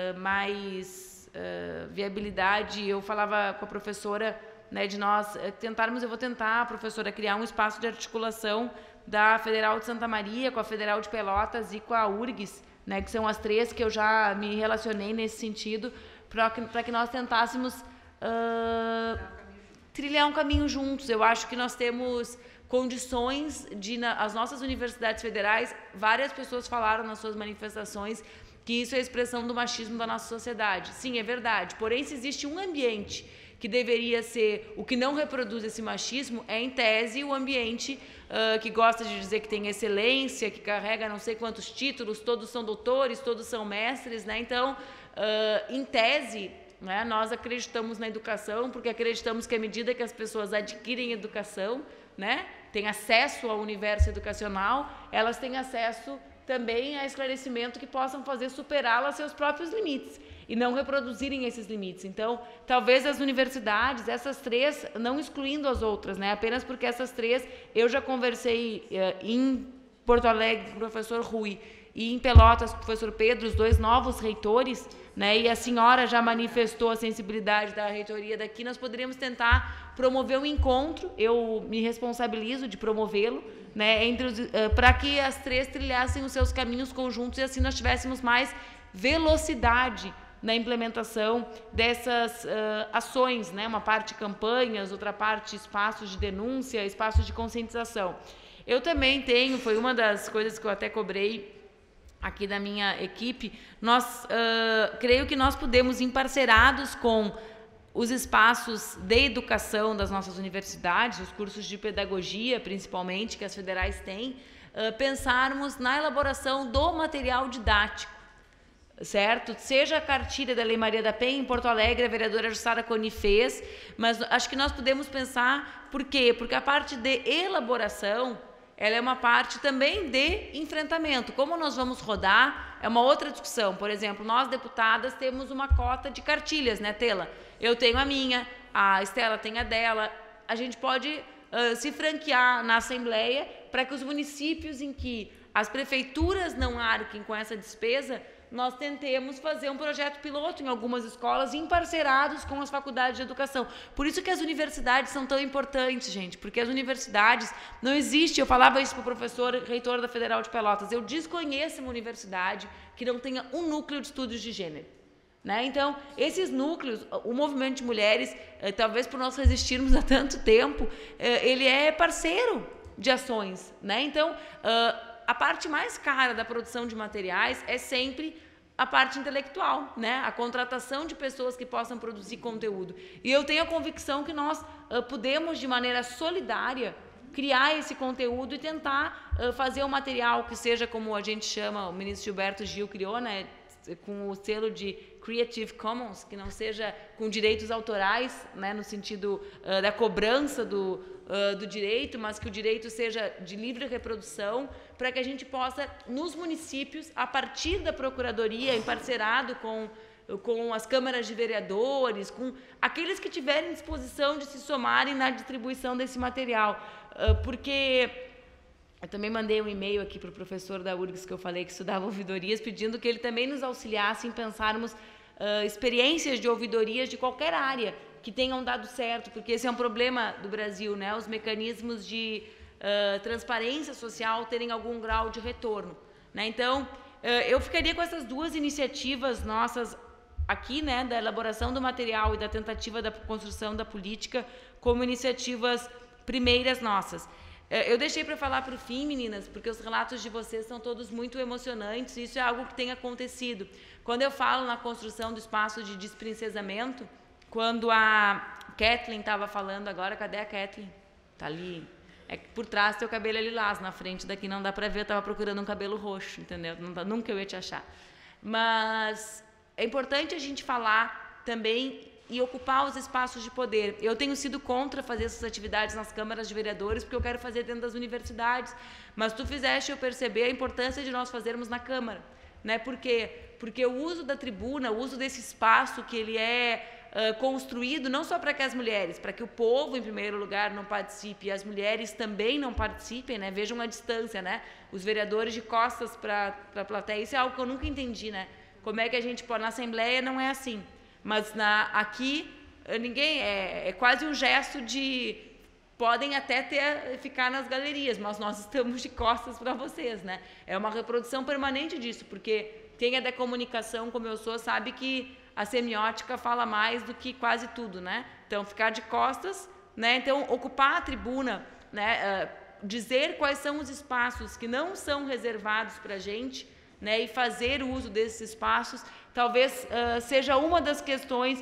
mais viabilidade. Eu falava com a professora, né, de nós tentarmos, eu vou tentar, professora, criar um espaço de articulação da Federal de Santa Maria com a Federal de Pelotas e com a URGS, né, que são as três que eu já me relacionei nesse sentido, para que nós tentássemos trilhar um caminho juntos. Eu acho que nós temos condições as nossas universidades federais, várias pessoas falaram nas suas manifestações que isso é a expressão do machismo da nossa sociedade. Sim, é verdade. Porém, se existe um ambiente que deveria ser o que não reproduz esse machismo, é, em tese, o ambiente que gosta de dizer que tem excelência, que carrega não sei quantos títulos, todos são doutores, todos são mestres, né? Então, em tese, né, nós acreditamos na educação, porque acreditamos que à medida que as pessoas adquirem educação, né, têm acesso ao universo educacional, elas têm acesso também a esclarecimento que possam fazer superá-las seus próprios limites e não reproduzirem esses limites. Então, talvez as universidades, essas três, não excluindo as outras, né, apenas porque essas três, eu já conversei em Porto Alegre com o professor Rui e em Pelotas com o professor Pedro, os dois novos reitores, né, e a senhora já manifestou a sensibilidade da reitoria daqui. Nós poderíamos tentar promover um encontro, eu me responsabilizo de promovê-lo, né, para que as três trilhassem os seus caminhos conjuntos e assim nós tivéssemos mais velocidade na implementação dessas ações, né, uma parte campanhas, outra parte espaços de denúncia, espaços de conscientização. Eu também tenho, foi uma das coisas que eu até cobrei aqui da minha equipe, creio que nós podemos, emparcerados com os espaços de educação das nossas universidades, os cursos de pedagogia, principalmente, que as federais têm, pensarmos na elaboração do material didático, certo? Seja a cartilha da Lei Maria da Penha, em Porto Alegre, a vereadora Jussara Coni fez, mas acho que nós podemos pensar, por quê? Porque a parte de elaboração, ela é uma parte também de enfrentamento. Como nós vamos rodar, é uma outra discussão. Por exemplo, nós, deputadas, temos uma cota de cartilhas, né, Tela? Eu tenho a minha, a Estela tem a dela. A gente pode se franquear na Assembleia para que os municípios em que as prefeituras não arquem com essa despesa, nós tentemos fazer um projeto piloto em algumas escolas, emparcerados com as faculdades de educação. Por isso que as universidades são tão importantes, gente, porque as universidades, não existe, eu falava isso para o professor reitor da Federal de Pelotas, eu desconheço uma universidade que não tenha um núcleo de estudos de gênero. Né? Então, esses núcleos, o movimento de mulheres, talvez por nós resistirmos há tanto tempo, ele é parceiro de ações. Né? Então, a parte mais cara da produção de materiais é sempre a parte intelectual, né? A contratação de pessoas que possam produzir conteúdo. E eu tenho a convicção que nós podemos, de maneira solidária, criar esse conteúdo e tentar fazer um material que seja como a gente chama, o ministro Gilberto Gil criou, né? Com o selo de Creative Commons, que não seja com direitos autorais, né, no sentido da cobrança do direito, mas que o direito seja de livre reprodução, para que a gente possa, nos municípios, a partir da Procuradoria, emparcerado com as câmaras de vereadores, com aqueles que tiverem disposição de se somarem na distribuição desse material, porque... Eu também mandei um e-mail aqui para o professor da URGS, que eu falei que estudava ouvidorias, pedindo que ele também nos auxiliasse em pensarmos experiências de ouvidorias de qualquer área que tenham dado certo, porque esse é um problema do Brasil, né? Os mecanismos de transparência social terem algum grau de retorno. Né? Então, eu ficaria com essas duas iniciativas nossas aqui, né, da elaboração do material e da tentativa da construção da política, como iniciativas primeiras nossas. Eu deixei para falar para o fim, meninas, porque os relatos de vocês são todos muito emocionantes, e isso é algo que tem acontecido. Quando eu falo na construção do espaço de desprincesamento, quando a Kathleen estava falando agora, cadê a Kathleen? Está ali. É que por trás teu cabelo é lilás, na frente daqui não dá para ver, eu estava procurando um cabelo roxo, entendeu? Nunca eu ia te achar. Mas é importante a gente falar também e ocupar os espaços de poder. Eu tenho sido contra fazer essas atividades nas câmaras de vereadores, porque eu quero fazer dentro das universidades, mas tu fizeste eu perceber a importância de nós fazermos na Câmara. Né? Por quê? Porque o uso da tribuna, o uso desse espaço que ele é construído não só para que as mulheres, para que o povo, em primeiro lugar, não participe, e as mulheres também não participem, né? Vejam a distância, né? Os vereadores de costas para a plateia, isso é algo que eu nunca entendi, né? Como é que a gente pode... Na Assembleia não é assim. Mas aqui, ninguém... É quase um gesto de... Podem até ficar nas galerias, mas nós estamos de costas para vocês, né? É uma reprodução permanente disso, porque quem é da comunicação, como eu sou, sabe que a semiótica fala mais do que quase tudo, né? Então, ficar de costas, né? Então, ocupar a tribuna, né? Dizer quais são os espaços que não são reservados para a gente, né? E fazer uso desses espaços, talvez seja uma das questões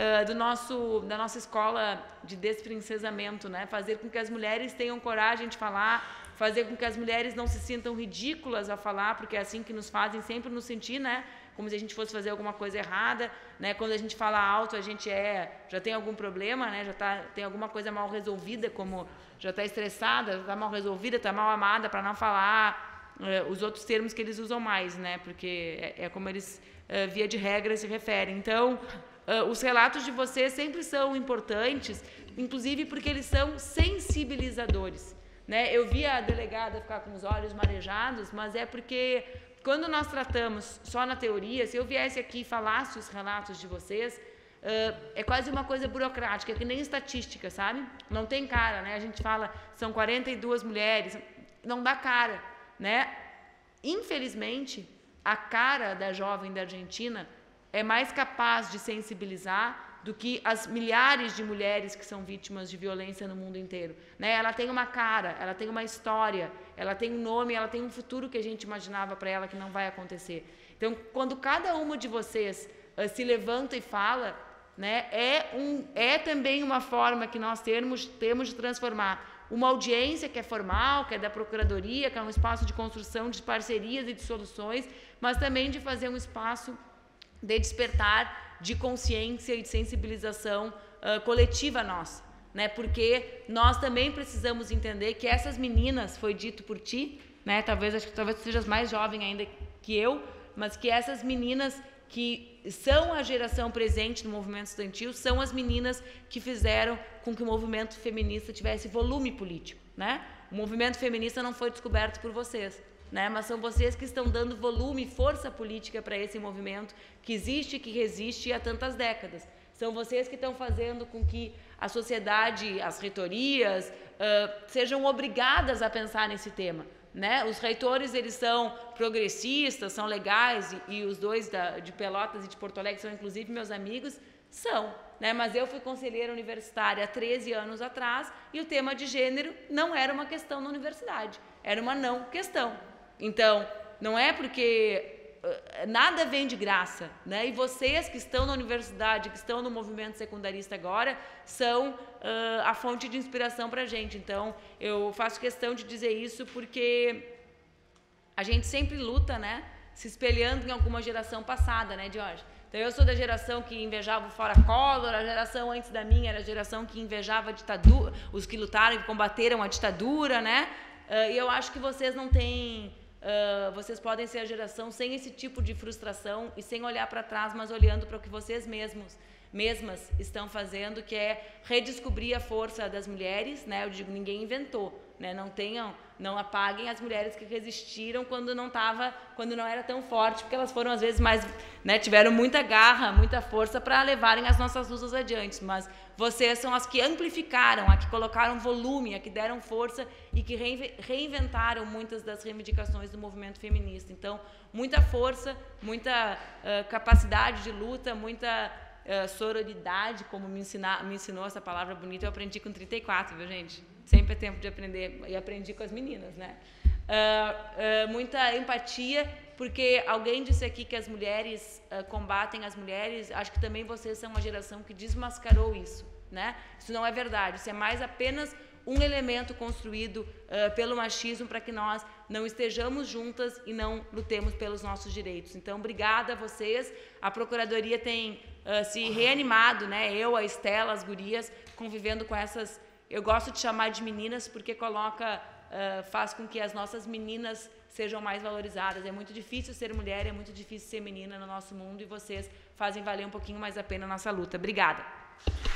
da nossa escola de desprincesamento, né? Fazer com que as mulheres tenham coragem de falar, fazer com que as mulheres não se sintam ridículas a falar, porque é assim que nos fazem sempre nos sentir, né? Como se a gente fosse fazer alguma coisa errada, né? Quando a gente fala alto, a gente já tem algum problema, né? Tem alguma coisa mal resolvida, como já está estressada, já está mal resolvida, está mal amada, para não falar os outros termos que eles usam mais, né? Porque é como eles, via de regra, se referem. Então, os relatos de vocês sempre são importantes, inclusive porque eles são sensibilizadores, né? Eu vi a delegada ficar com os olhos marejados, mas é porque quando nós tratamos só na teoria, se eu viesse aqui e falasse os relatos de vocês, é quase uma coisa burocrática, que nem estatística, sabe? Não tem cara, né? A gente fala, são 42 mulheres, não dá cara, né? Infelizmente, a cara da jovem da Argentina é mais capaz de sensibilizar do que as milhares de mulheres que são vítimas de violência no mundo inteiro. Né? Ela tem uma cara, ela tem uma história, ela tem um nome, ela tem um futuro que a gente imaginava para ela que não vai acontecer. Então, quando cada uma de vocês se levanta e fala, né, é também uma forma que nós temos de transformar uma audiência que é formal, que é da Procuradoria, que é um espaço de construção de parcerias e de soluções, mas também de fazer um espaço de despertar de consciência e de sensibilização coletiva nossa, né? Porque nós também precisamos entender que essas meninas, foi dito por ti, né? Talvez tu sejas mais jovem ainda que eu, mas que essas meninas que são a geração presente no movimento estudantil são as meninas que fizeram com que o movimento feminista tivesse volume político, né? O movimento feminista não foi descoberto por vocês, né? Mas são vocês que estão dando volume e força política para esse movimento que existe e que resiste há tantas décadas. São vocês que estão fazendo com que a sociedade, as reitorias, sejam obrigadas a pensar nesse tema, né? Os reitores, eles são progressistas, são legais, e os dois de Pelotas e de Porto Alegre são, inclusive, meus amigos, são, né? Mas eu fui conselheira universitária há 13 anos atrás e o tema de gênero não era uma questão na universidade, era uma não questão. Então, não é porque nada vem de graça, né? E vocês que estão na universidade, que estão no movimento secundarista agora, são a fonte de inspiração para a gente. Então, eu faço questão de dizer isso porque a gente sempre luta, né? Se espelhando em alguma geração passada, né, Jorge? Então, eu sou da geração que invejava o Fora Collor, a geração antes da minha era a geração que invejava a ditadura, os que lutaram e combateram a ditadura, né? E eu acho que vocês não têm... vocês podem ser a geração sem esse tipo de frustração e sem olhar para trás, mas olhando para o que vocês mesmas estão fazendo, que é redescobrir a força das mulheres, né? Eu digo, ninguém inventou, né? Não apaguem as mulheres que resistiram quando não era tão forte, porque elas foram às vezes mais, né? Tiveram muita garra, muita força para levarem as nossas lutas adiante, mas vocês são as que amplificaram, as que colocaram volume, as que deram força e que reinventaram muitas das reivindicações do movimento feminista. Então, muita força, muita capacidade de luta, muita sororidade, como me ensinou essa palavra bonita, eu aprendi com 34, viu, gente? Sempre é tempo de aprender, e aprendi com as meninas, né? Muita empatia, porque alguém disse aqui que as mulheres combatem as mulheres, acho que também vocês são uma geração que desmascarou isso, né? Isso não é verdade, isso é mais apenas um elemento construído pelo machismo para que nós não estejamos juntas e não lutemos pelos nossos direitos. Então, obrigada a vocês. A Procuradoria tem se reanimado, né? Eu, a Estela, as gurias, convivendo com essas... Eu gosto de chamar de meninas porque faz com que as nossas meninas sejam mais valorizadas. É muito difícil ser mulher, é muito difícil ser menina no nosso mundo e vocês fazem valer um pouquinho mais a pena a nossa luta. Obrigada.